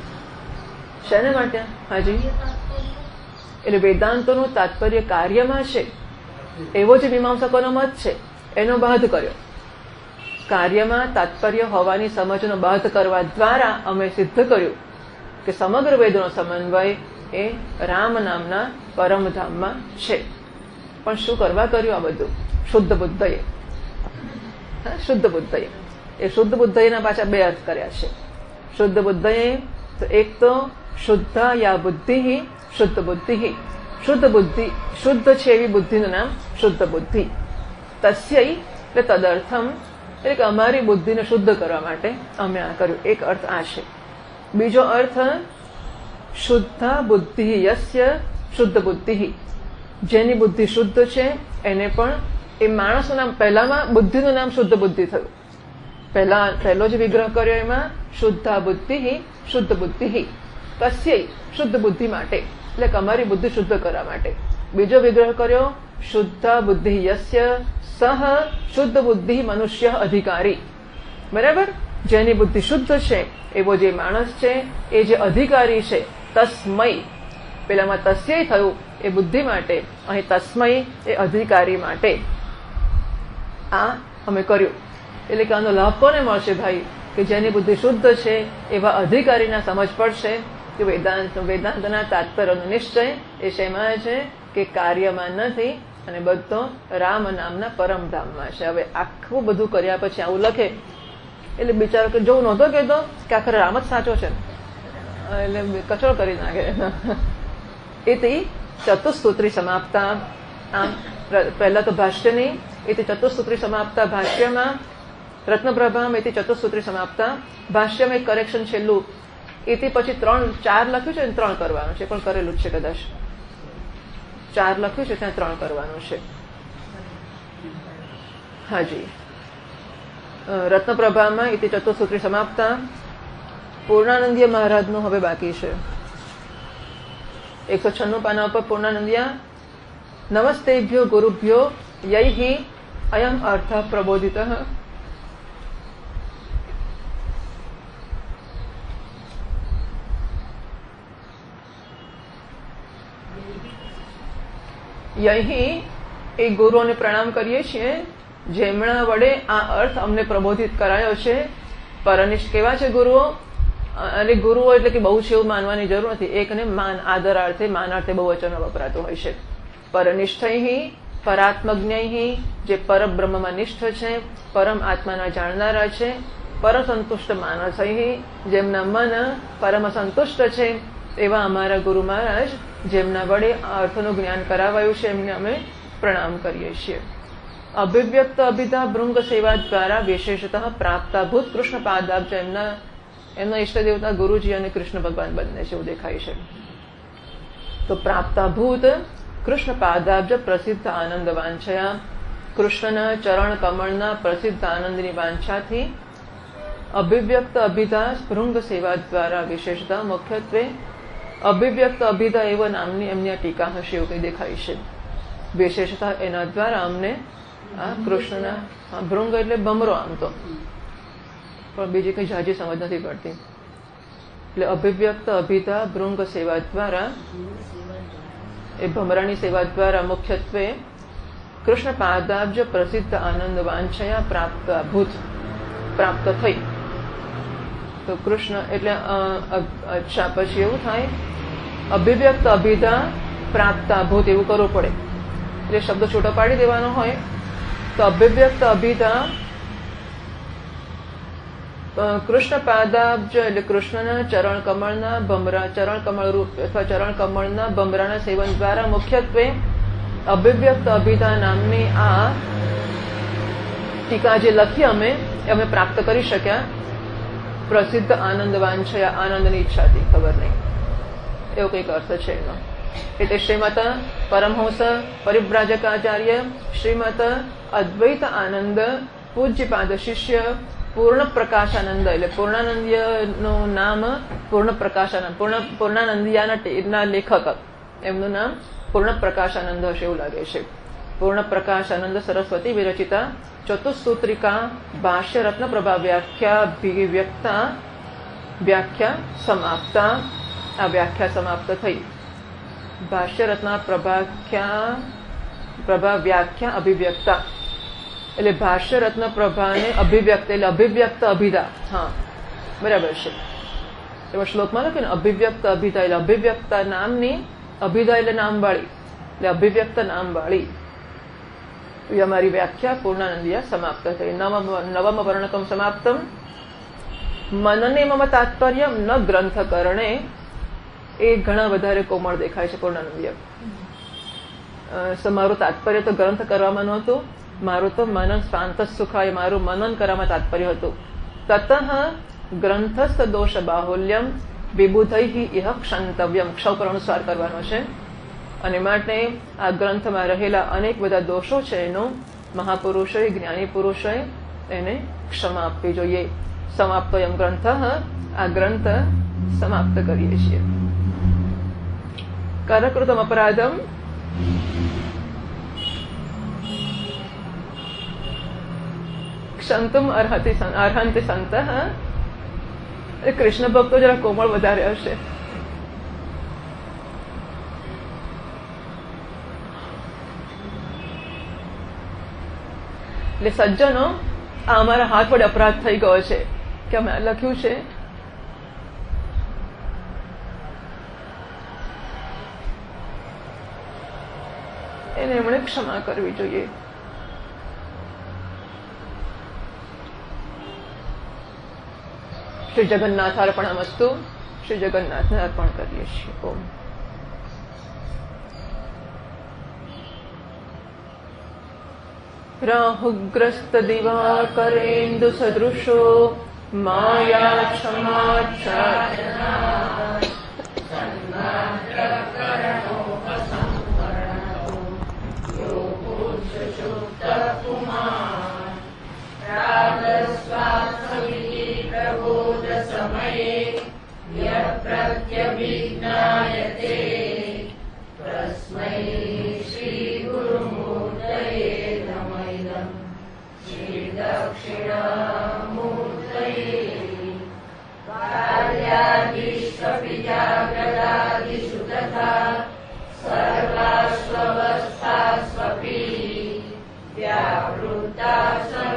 Speaker 1: શેને માટે? હાજી, એટલે વેદાંતોનું તાત્પર્ય કાર્યમાં છે એવો જે મીમાંસકોનો મત છે એનો બાધ કર્યો. કાર્યમાં તાત્પર્ય હોવાની સમજનો બાધ કરવા દ્વારા અમે સિદ્ધ કર્યું કે સમગ્ર વેદોનો સમન્વય એ રામ નામના પરમધામમાં છે. પણ શું કરવા કર્યું આ બધું? શુદ્ધ બુદ્ધએ. શુદ્ધ બુદ્ધએ એ શુદ્ધ બુદ્ધયના પાછા બે અર્થ કર્યા છે. શુદ્ધ બુદ્ધએ તો એક તો શુદ્ધા યા બુદ્ધિ, શુદ્ધ બુદ્ધિ. શુદ્ધ બુદ્ધિ, શુદ્ધ છે એવી બુદ્ધિનું નામ શુદ્ધ બુદ્ધિ. તસ્ય એટલે તદર્થમ, એટલે કે અમારી બુદ્ધિને શુદ્ધ કરવા માટે અમે આ કર્યું. એક અર્થ આ છે. બીજો અર્થ શુદ્ધા બુદ્ધિ યસ્ય શુદ્ધ બુદ્ધિ. જેની બુદ્ધિ શુદ્ધ છે એને પણ એ માણસનું નામ, પહેલામાં બુદ્ધિનું નામ શુદ્ધ બુદ્ધિ થયું. પહેલા પહેલો જે વિગ્રહ કર્યો એમાં શુદ્ધા બુદ્ધિ શુદ્ધ બુદ્ધિ. કસ્ય શુદ્ધ બુદ્ધિ માટે, એટલે કે અમારી બુદ્ધિ શુદ્ધ કરવા માટે. બીજો વિગ્રહ કર્યો શુદ્ધા બુદ્ધિ યસ્ય સહ શુદ્ધ બુદ્ધિ મનુષ્ય અધિકારી. બરાબર? જેની બુદ્ધિ શુદ્ધ છે એવો જે માણસ છે એ જે અધિકારી છે તસ્મય, પેલામાં તસ્ય થયું એ બુદ્ધિ માટે અહીં તસ્મય એ અધિકારી માટે આ અમે કર્યું. એટલે કે આનો લાભ કોને મળશે ભાઈ? કે જેની બુદ્ધિ શુદ્ધ છે એવા અધિકારીના સમજ પડશે કે વેદાંત વેદાંતના તાત્પર્યનો નિશ્ચય એ શેમાં છે કે કાર્યમાં નથી અને બધો રામ નામના પરમધામમાં છે. હવે આખું બધું કર્યા પછી આવું લખે એટલે બિચારો કે જોવું નહોતો કહેતો કે આખરે રામ જ સાચો છે, એટલે કચરો કરી નાખે. એથી ચતુસ્સૂત્રી સમાપ્તા. આમ પહેલા તો ભાષ્યની એથી ચતુસ્સૂત્રી સમાપ્તા ભાષ્યમાં રત્નપ્રભામ એથી ચતુસ્સૂત્રી સમાપ્તા ભાષ્યમાં એક કરેક્શન છેલ્લું એથી પછી ત્રણ ચાર લખ્યું છે ને ત્રણ કરવાનું છે, પણ કરેલું જ છે કદાચ. ચાર લખ્યું છે ત્યાં ત્રણ કરવાનું છે. હાજી રત્નપ્રભામાં એથી ચતુસ્સૂત્રી સમાપ્તા પૂર્ણાનંદીય મહારાજનું હવે બાકી છે. એકસો છન્નું પાના ઉપર પૂર્ણાનંદિયા નમસ્તેભ્યો ગુરુભ્યો યૈ અયમ અર્થ પ્રબોધિત. યહી એ ગુરુઓને પ્રણામ કરીએ છીએ જેમના વડે આ અર્થ અમને પ્રબોધિત કરાયો છે. પરનિષ્ઠ કેવા છે ગુરુઓ? અને ગુરુઓ એટલે કે બહુ છે એવું માનવાની જરૂર નથી. એકને માન આદરાર્થે માનાર્થે બહુ વચનો વપરાતું હોય છે. પરનિષ્ઠૈ પરાત્મજ્ઞૈ જે પરબ્રહ્મમાં નિષ્ઠ છે, પરમ આત્માના જાણનારા છે. પરસંતુષ્ટ માનસૈ જેમના મન પરમ સંતુષ્ટ છે એવા અમારા ગુરુ મહારાજ જેમના વડે આ અર્થનું જ્ઞાન કરાવાયું છે એમને અમે પ્રણામ કરીએ છીએ. અભિવ્યક્ત અભિધા ભૃંગ સેવા દ્વારા વિશેષતઃ પ્રાપ્તાભૂત કૃષ્ણ પાદાબ્જ એમના એમના ઈષ્ટ દેવતા ગુરુજી અને કૃષ્ણ ભગવાન બંને છે એવું દેખાય છે. તો પ્રાપ્તાભૂત કૃષ્ણ પાદાબ્જ પ્રસિદ્ધ આનંદ વાંછયા કૃષ્ણના ચરણ કમળના પ્રસિદ્ધ આનંદની વાંછાથી અભિવ્યક્ત અભિધા ભૃંગ સેવા દ્વારા વિશેષતા મુખ્યત્વે અભિવ્યક્ત અભિધા એવા નામની એમની ટીકા હશે એવું કંઈ દેખાય છે. વિશેષતા એના દ્વારા અમને આ કૃષ્ણના ભૃંગ એટલે ભમરો આમ તો, પણ બીજી કઈ જાજી સમજ નથી પડતી. એટલે અભિવ્યક્ત અભિધા ભૃંગ સેવા દ્વારા એ ભમરાની સેવા દ્વારા મુખ્યત્વે કૃષ્ણ પાદાબ્જ પ્રસિદ્ધ આનંદ વાંછયા પ્રાપ્ત ભૂત પ્રાપ્ત થઈ. તો કૃષ્ણ એટલે અચ્છા પછી એવું થાય અભિવ્યક્ત અભિધા પ્રાપ્તાભૂત એવું કરવું પડે. એટલે શબ્દ છૂટો પાડી દેવાનો હોય તો અભિવ્યક્ત અભિધા કૃષ્ણ પાદાબ્જ એટલે કૃષ્ણના ચરણ કમળના ભમરા ચરણ કમળ રૂપ અથવા ચરણ કમળના ભમરાના સેવન દ્વારા મુખ્યત્વે અભિવ્યક્ત અભિધા નામની આ ટીકા જે લખી અમે અમે પ્રાપ્ત કરી શક્યા. પ્રસિદ્ધ આનંદ વાંછયા આનંદની ઈચ્છાથી, ખબર નહીં એવો કંઈક અર્થ છે એનો. એટલે શ્રીમત પરમહંસ પરિવ્રાજકાચાર્ય શ્રીમત અદ્વૈત આનંદ પૂજ્યપાદ શિષ્ય પૂર્ણ પ્રકાશાનંદ એટલે પૂર્ણાનંદીયનું નામ પૂર્ણ પ્રકાશાનંદ પૂર્ણ પૂર્ણાનંદિયાના લેખક એમનું નામ પૂર્ણ પ્રકાશાનંદ હશે એવું લાગે છે. પૂર્ણ પ્રકાશાનંદ સરસ્વતી વિરચિતા ચતુસ્સૂત્રિકા ભાષ્ય રત્ન પ્રભા વ્યાખ્યા અભિવ્યક્તા વ્યાખ્યા સમાપ્તા. આ વ્યાખ્યા સમાપ્ત થઈ. ભાષ્ય રત્ન પ્રભાખ્યા પ્રભા વ્યાખ્યા અભિવ્યક્તા એટલે ભાષ્ય રત્ન પ્રભાને અભિવ્યક્ત એટલે અભિવ્યક્ત અભિધા. હા બરાબર છે. એમાં શ્લોકમાં લખ્યું ને અભિવ્યક્ત અભિધા એટલે અભિવ્યક્ત નામની અભિધા એટલે નામ વાળી એટલે અભિવ્યક્ત નામ વાળી એ અમારી વ્યાખ્યા પૂર્ણાનંદિયા સમાપ્ત થઈ. નવમ નવમ વર્ણકમ સમાપ્તમ મનને મમ તાત્પર્ય ન ગ્રંથ કરણે એ ઘણા વધારે કોમળ દેખાય છે પૂર્ણાનંદિયા. મારું તાત્પર્ય તો ગ્રંથ કરવામાં નહોતું, મારું તો મનન શાંત સુખાય મારું મનન કરવામાં તાત્પર્ય હતું. તતઃ ગ્રંથસ્થ દોષ બાહુલ્યમ વિબુધૈ ઇહ ક્ષંતવ્યમ ક્ષૌ પર અનુસાર કરવાનો છે અને માટે આ ગ્રંથમાં રહેલા અનેક બધા દોષો છે એનો મહાપુરુષોએ જ્ઞાની પુરુષોએ એને ક્ષમા આપવી જોઈએ. સમાપ્તો એમ ગ્રંથ આ ગ્રંથ સમાપ્ત કરીએ છીએ. કરકૃતમ અપરાધમ ક્ષંતુમ અર્હતિ અર્હંતિ સંત. કૃષ્ણ ભક્તો જરા કોમળ વધારે હશે. એટલે સજ્જનો આ અમારા હાથ વડે અપરાધ થઈ ગયો છે કે અમે લખ્યું છે એને એમણે ક્ષમા કરવી જોઈએ. શ્રી જગન્નાથ અર્પણમસ્તુ. શ્રી જગન્નાથને અર્પણ કરીએ છીએ. ઓમ. રાહુગ્રસ્ત દિવાકરેન્દુ સદૃશો માયા ક્ષમાચ્છાદના પ્રબોધ સમયે પ્રત્યભિજ્ઞાયતે તસ્મૈ શ્રી ગુરુમૂર્તયે નમઃ. શ્રી દક્ષિણામૂર્તયે કાર્યાદિષ્વપિ જાગ્રદાદિષુ તથા સર્વાસ્વવસ્થાસ્વપి વ્યાવૃતા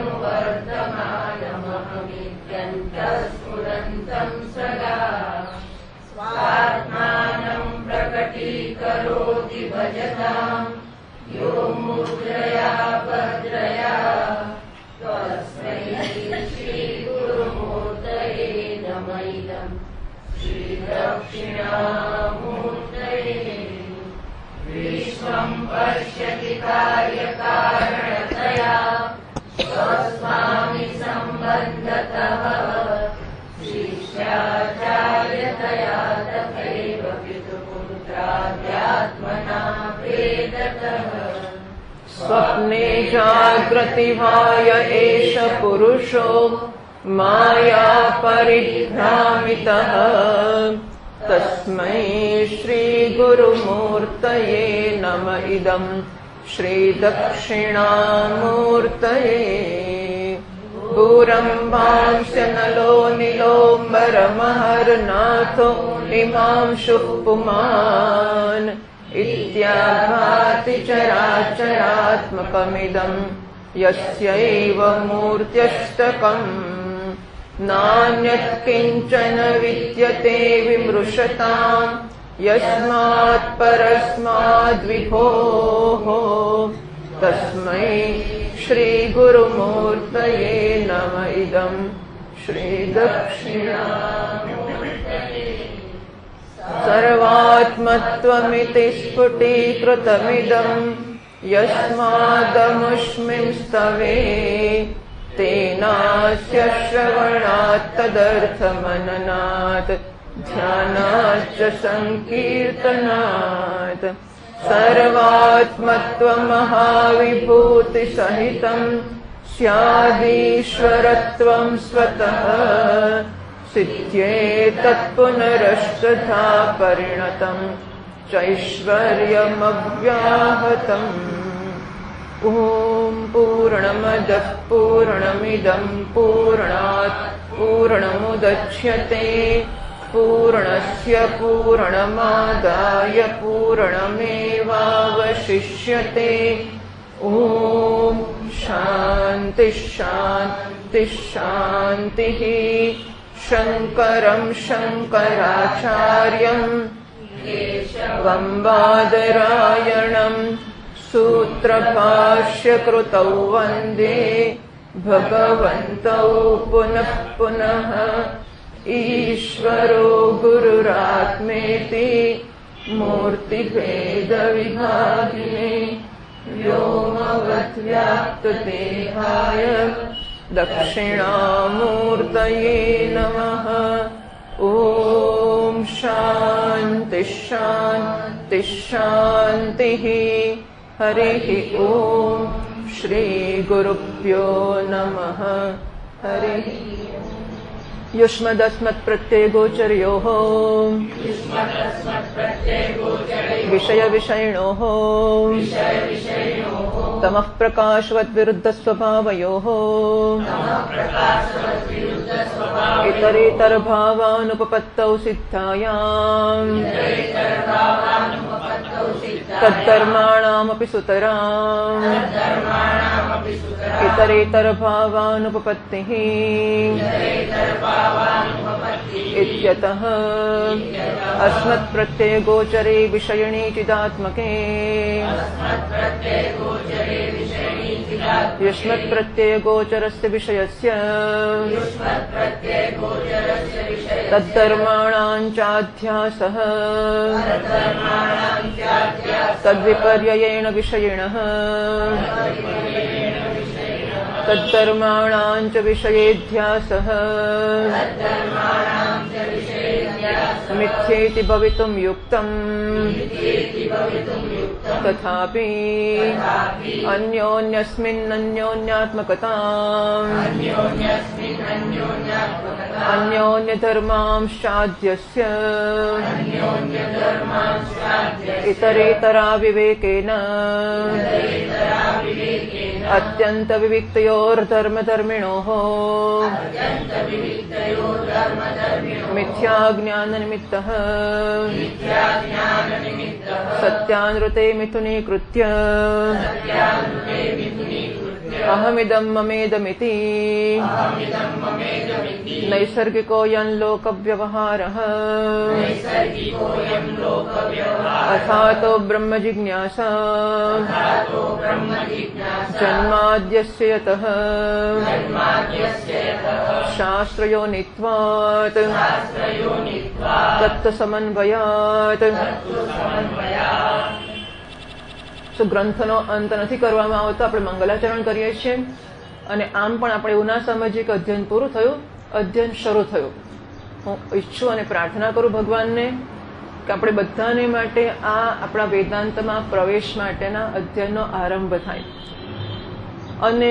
Speaker 1: સંવર્ધમાનમહમિત્યन्तઃસ્ફુરન્तं સદા સ્વાત્માनं પ્રકટીકરોતિ ભજતાં યો મુદ્રયા ભદ્રયા તસ્મૈ શ્રી ગુરુમૂર્તયે નમઃ. શ્રી દક્ષિણામૂર્તયે વિશ્વં પશ્યતિ કાર્યકારણતયા સ્વસ્વામિ સંબંધતઃ શિષ્યાચાર્યતયા તથૈવ પિતૃપુત્રાધ્યાત્મના પ્રેરતઃ. સ્વપ્ને જાગ્રતિવાય એષ પુરુષો માયા પરિભ્રામિતઃ તસ્મૈ શ્રી ગુરુમૂર્તયે નમ ઇદં. શ્રી દક્ષિણામૂર્તયે ભૂરંભાંસ્ય નલો નીલોંબરમહરનાથો ઇમાંશુઃ પુમાન ઇત્યાભાતિ ચરાચરાત્મકમિદં યસ્યૈવ મૂર્ત્યષ્ટકં નાન્યત્ કિંચન વિદ્યતે વિમૃશતામ યસ્માत् પરસ્માદ્ વિભોઃ. તસ્મૈ શ્રી ગુરુમૂર્તયે નમ ઇદં. શ્રી દક્ષિણામૂર્તયે સર્વાત્મત્વમિતિ સ્ફુટીકૃતમિદં યસ્માદમુષ્મિં સ્તવે તેનાસ્ય શ્રવણાत् તદર્થમનનાत् ધ્યાનાચ્ચ સંકીર્તનાत्. સર્વાત્મત્વમહાવિભૂતિસહિतं સ્યાદીશ્વરત્વં સ્વતઃ સિદ્ધ્યેતત્પુનરષ્ટધા પરિણतं ચૈશ્વર્યમવ્યાહતम्. ઓમ પૂર્ણમદઃ પૂર્ણમિદં પૂર્ણાत् પૂર્ણમુદચ્યતે પૂર્ણસ્ય પૂર્ણમાદાય પૂર્ણમેવાવશિષ્યતે. ઓમ શાંતિ શાંતિ શાંતિ. શંકરં શંકરાચાર્યં કેશવં બાદરાયણં સૂત્રભાષ્યકૃતૌ વંદે ભગવन्तૌ પુનઃ પુનઃ. ઈશ્વરો ગુરુરાત્મેતિ મૂર્તિભેદવિભાગિને વ્યોમવદ્વ્યાપ્તદેહાય દક્ષિણામૂર્તયે નમઃ. ઓમ શાંતિ શાંતિ શાંતિ. હરિઃ ઓમ. શ્રી ગુરુભ્યો નમઃ. હરિઃ. युष्मदस्मत्प्रत्ययगोचर्योः विषयविषयिणोः तमः प्रकाशवद्विरुद्धस्वभावयोः इतरेतरभावानुपपत्तौ सिद्धायाम् तद्धर्माणामपि सुतराम् इतरेतर भावानुपपत्तिः इत्यतः अस्मत्प्रत्यय गोचरे विषयिणी चिदात्मके युष्मत्प्रत्यय गोचरस्य विषयस्य तद्धर्माणाञ्चाध्यासः तद्विपर्ययेण विषयिणः तद्धर्माणाञ्च विषयेध्यासः मिथ्येति भवितुं युक्तम् तथापि अन्योन्यस्मिन्नन्योन्यात्मकताम् अन्योन्यधर्मांश्चाद्यस्य इतरेतरा विवेकेन अत्यन्तविविक्तयोर्धर्मधर्मिणोः मिथ्याज्ञाननिमित्तः सत्यानृते मिथुनीकृत्य अहमिदं ममेदमिति नैसर्गिकोऽयं लोकव्यवहारः अथातो ब्रह्म जिज्ञासा जन्माद्यस्य यतः शास्त्रयोनित्वात् तत्समन्वयात् તો ગ્રંથનો અંત નથી કરવામાં આવતો. આપણે મંગલાચરણ કરીએ છીએ અને આમ પણ આપણે એવું ના સમજીએ કે અધ્યયન પૂરું થયું, અધ્યયન શરૂ થયું. હું ઈચ્છું અને પ્રાર્થના કરું ભગવાનને કે આપણે બધાને માટે આ આપણા વેદાંતમાં પ્રવેશ માટેના અધ્યયનનો આરંભ થાય અને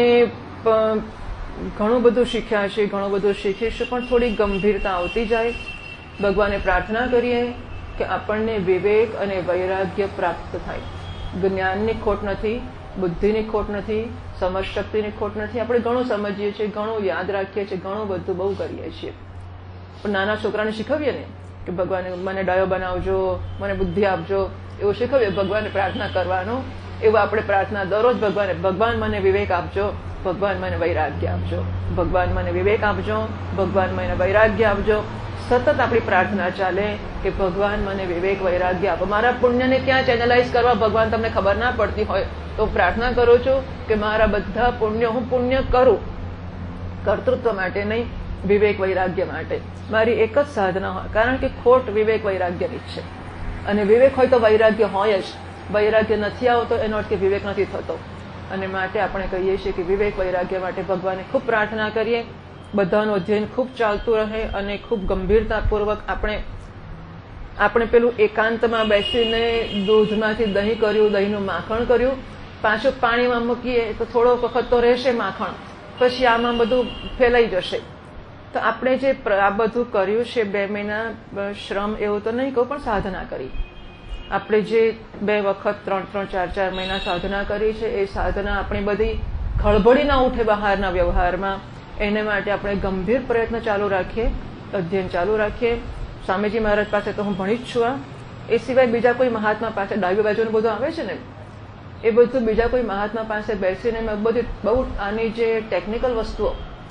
Speaker 1: ઘણું બધું શીખ્યા છે, ઘણું બધું શીખીશું, પણ થોડી ગંભીરતા આવતી જાય. ભગવાને પ્રાર્થના કરીએ કે આપણને વિવેક અને વૈરાગ્ય પ્રાપ્ત થાય. જ્ઞાનની ખોટ નથી, બુદ્ધિની ખોટ નથી, સમજ શક્તિની ખોટ નથી. આપણે ઘણું સમજીએ છીએ, ઘણું યાદ રાખીએ છીએ, ઘણું બધું બહુ કરીએ છીએ, પણ નાના છોકરાને શીખવીએ ને કે ભગવાન મને ડાયો બનાવજો, મને બુદ્ધિ આપજો, એવું શીખવીએ ભગવાનને પ્રાર્થના કરવાનું. એવું આપણે પ્રાર્થના દરરોજ ભગવાને, ભગવાન મને વિવેક આપજો, ભગવાન મને વૈરાગ્ય આપજો, ભગવાન મને વિવેક આપજો, ભગવાન મને વૈરાગ્ય આપજો. સતત આપણી પ્રાર્થના ચાલે કે ભગવાન મને વિવેક વૈરાગ્ય આપો. મારા પુણ્યને ક્યાં ચેનલાઇઝ કરવા ભગવાન તમને ખબર ના પડતી હોય તો પ્રાર્થના કરું છું કે મારા બધા પુણ્ય હું પુણ્ય કરું, કર્તૃત્વ માટે નહીં, વિવેક વૈરાગ્ય માટે. મારી એક જ સાધના હોય, કારણ કે ખોટ વિવેક વૈરાગ્યની જ છે. અને વિવેક હોય તો વૈરાગ્ય હોય જ. વૈરાગ્ય નથી આવતો એનો અર્થ કે વિવેક નથી થતો. અને માટે આપણે કહીએ છીએ કે વિવેક વૈરાગ્ય માટે ભગવાને ખૂબ પ્રાર્થના કરીએ. બધાનું અધ્યયન ખૂબ ચાલતું રહે અને ખૂબ ગંભીરતાપૂર્વક આપણે આપણે પેલું એકાંતમાં બેસીને દૂધમાંથી દહીં કર્યું, દહીંનું માખણ કર્યું, પાછું પાણીમાં મૂકીએ તો થોડો વખત તો રહેશે માખણ, પછી આમાં બધું ફેલાઈ જશે. તો આપણે જે આ બધું કર્યું છે બે મહિના શ્રમ એવું તો નહીં કહું, પણ સાધના કરી. આપણે જે બે વખત ત્રણ ત્રણ ચાર ચાર મહિના સાધના કરી છે એ સાધના આપણી બધી ખળભળી ના ઉઠે બહારના વ્યવહારમાં. એને માટે આપણે ગંભીર પ્રયત્ન ચાલુ રાખીએ, અધ્યયન ચાલુ રાખીએ. સ્વામીજી મહારાજ પાસે તો હું ભણી જ છું. આ એ સિવાય બીજા કોઈ મહાત્મા પાસે ડાબી બાજુનું બધું આવે છે ને એ બધું બીજા કોઈ મહાત્મા પાસે બેસીને મેં બધી બહુ આની જે ટેકનિકલ વસ્તુઓ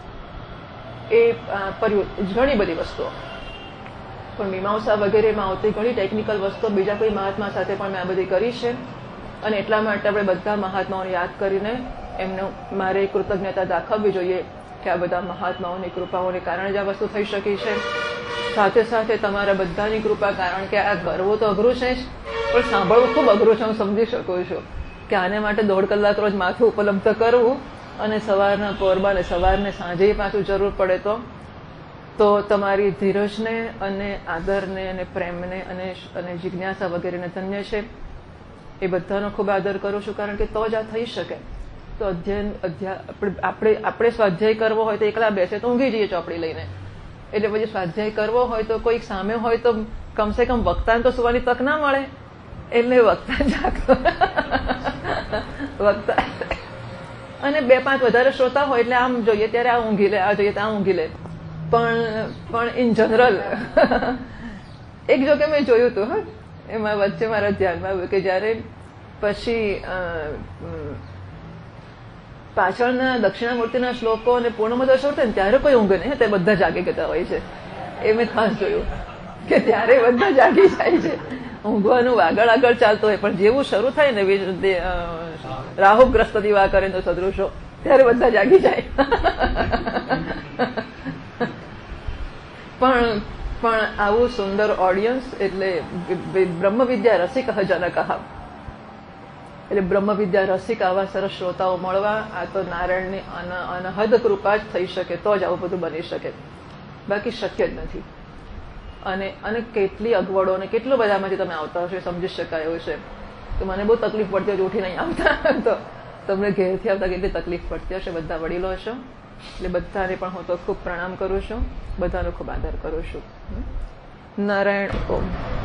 Speaker 1: એ ઘણી બધી વસ્તુઓ પણ મીમાંસા વગેરેમાં આવતી ઘણી ટેકનિકલ વસ્તુઓ બીજા કોઈ મહાત્મા સાથે પણ મેં આ બધી કરી છે. અને એટલા માટે આપણે બધા મહાત્માઓને યાદ કરીને એમનું મારે કૃતજ્ઞતા દાખવવી જોઈએ કે આ બધા મહાત્માઓની કૃપાઓને કારણે જ આ વસ્તુ થઈ શકી છે. સાથે સાથે તમારા બધાની કૃપા, કારણ કે આ કરવું તો અઘરું છે જ, પણ સાંભળવું ખૂબ અઘરું છે. હું સમજી શકું છું કે આને માટે દોઢ કલાક રોજ માથું ઉપલબ્ધ કરવું અને સવારના પોરમાં ને સવારને સાંજે પાછું જરૂર પડે તો તો તમારી ધીરજને અને આદરને અને પ્રેમને અને અને જિજ્ઞાસા વગેરેને ધન્ય છે. એ બધાનો ખૂબ આદર કરું છું, કારણ કે તો જ આ થઈ શકે. તો અધ્યયન આપણે આપણે સ્વાધ્યાય કરવો હોય તો એકલા બેસે તો ઊંઘી જઈએ ચોપડી લઈને. એટલે પછી સ્વાધ્યાય કરવો હોય તો કોઈક સામે હોય તો કમસે કમ વક્તાને તો સુવાની તક ના મળે. એટલે વક્તા જાગતો વક્તા અને બે પાંચ વધારે શ્રોતા હોય એટલે આમ જોઈએ ત્યારે આ ઊંઘી લે, આ જોઈએ ત્યાં ઊંઘી લે. પણ પણ ઇન જનરલ એક જો કે મેં જોયું હતું, હા એમાં વચ્ચે મારા ધ્યાનમાં આવ્યું કે જયારે પછી પાછળના દક્ષિણામૂર્તિના શ્લોકો અને પૂર્ણમાં દર્શન થાય ને ત્યારે કોઈ ઊંઘ નહીં, તે બધા જાગી જતા હોય છે. એ મેં ખાસ જોયું કે ત્યારે બધા જાગી જાય છે. ઊંઘવાનું આગળ આગળ ચાલતો હોય પણ જેવું શરૂ થાય ને રાહુગ્રસ્ત દીવા કરે તો સદૃશો, ત્યારે બધા જાગી જાય. પણ પણ આવું સુંદર ઓડિયન્સ એટલે બ્રહ્મ વિદ્યા રસિક જનક. એટલે બ્રહ્મ વિદ્યા રસિક આવા સરસ શ્રોતાઓ મળવા આ તો નારાયણની અનહદ કૃપા જ થઈ શકે, તો જ આવું બધું બની શકે, બાકી શક્ય જ નથી. અને અને કેટલી અગવડો અને કેટલો બધામાંથી તમે આવતા હશો સમજી શકાય એવું છે. તો મને બહુ તકલીફ પડતી હોય ઉઠી નહીં આવતા, તો તમને ઘેરથી આવતા કેટલી તકલીફ પડતી હશે. બધા વડીલો હશો એટલે બધાને પણ હું તો ખૂબ પ્રણામ કરું છું, બધાનો ખૂબ આદર કરું છું. નારાયણ ઓમ.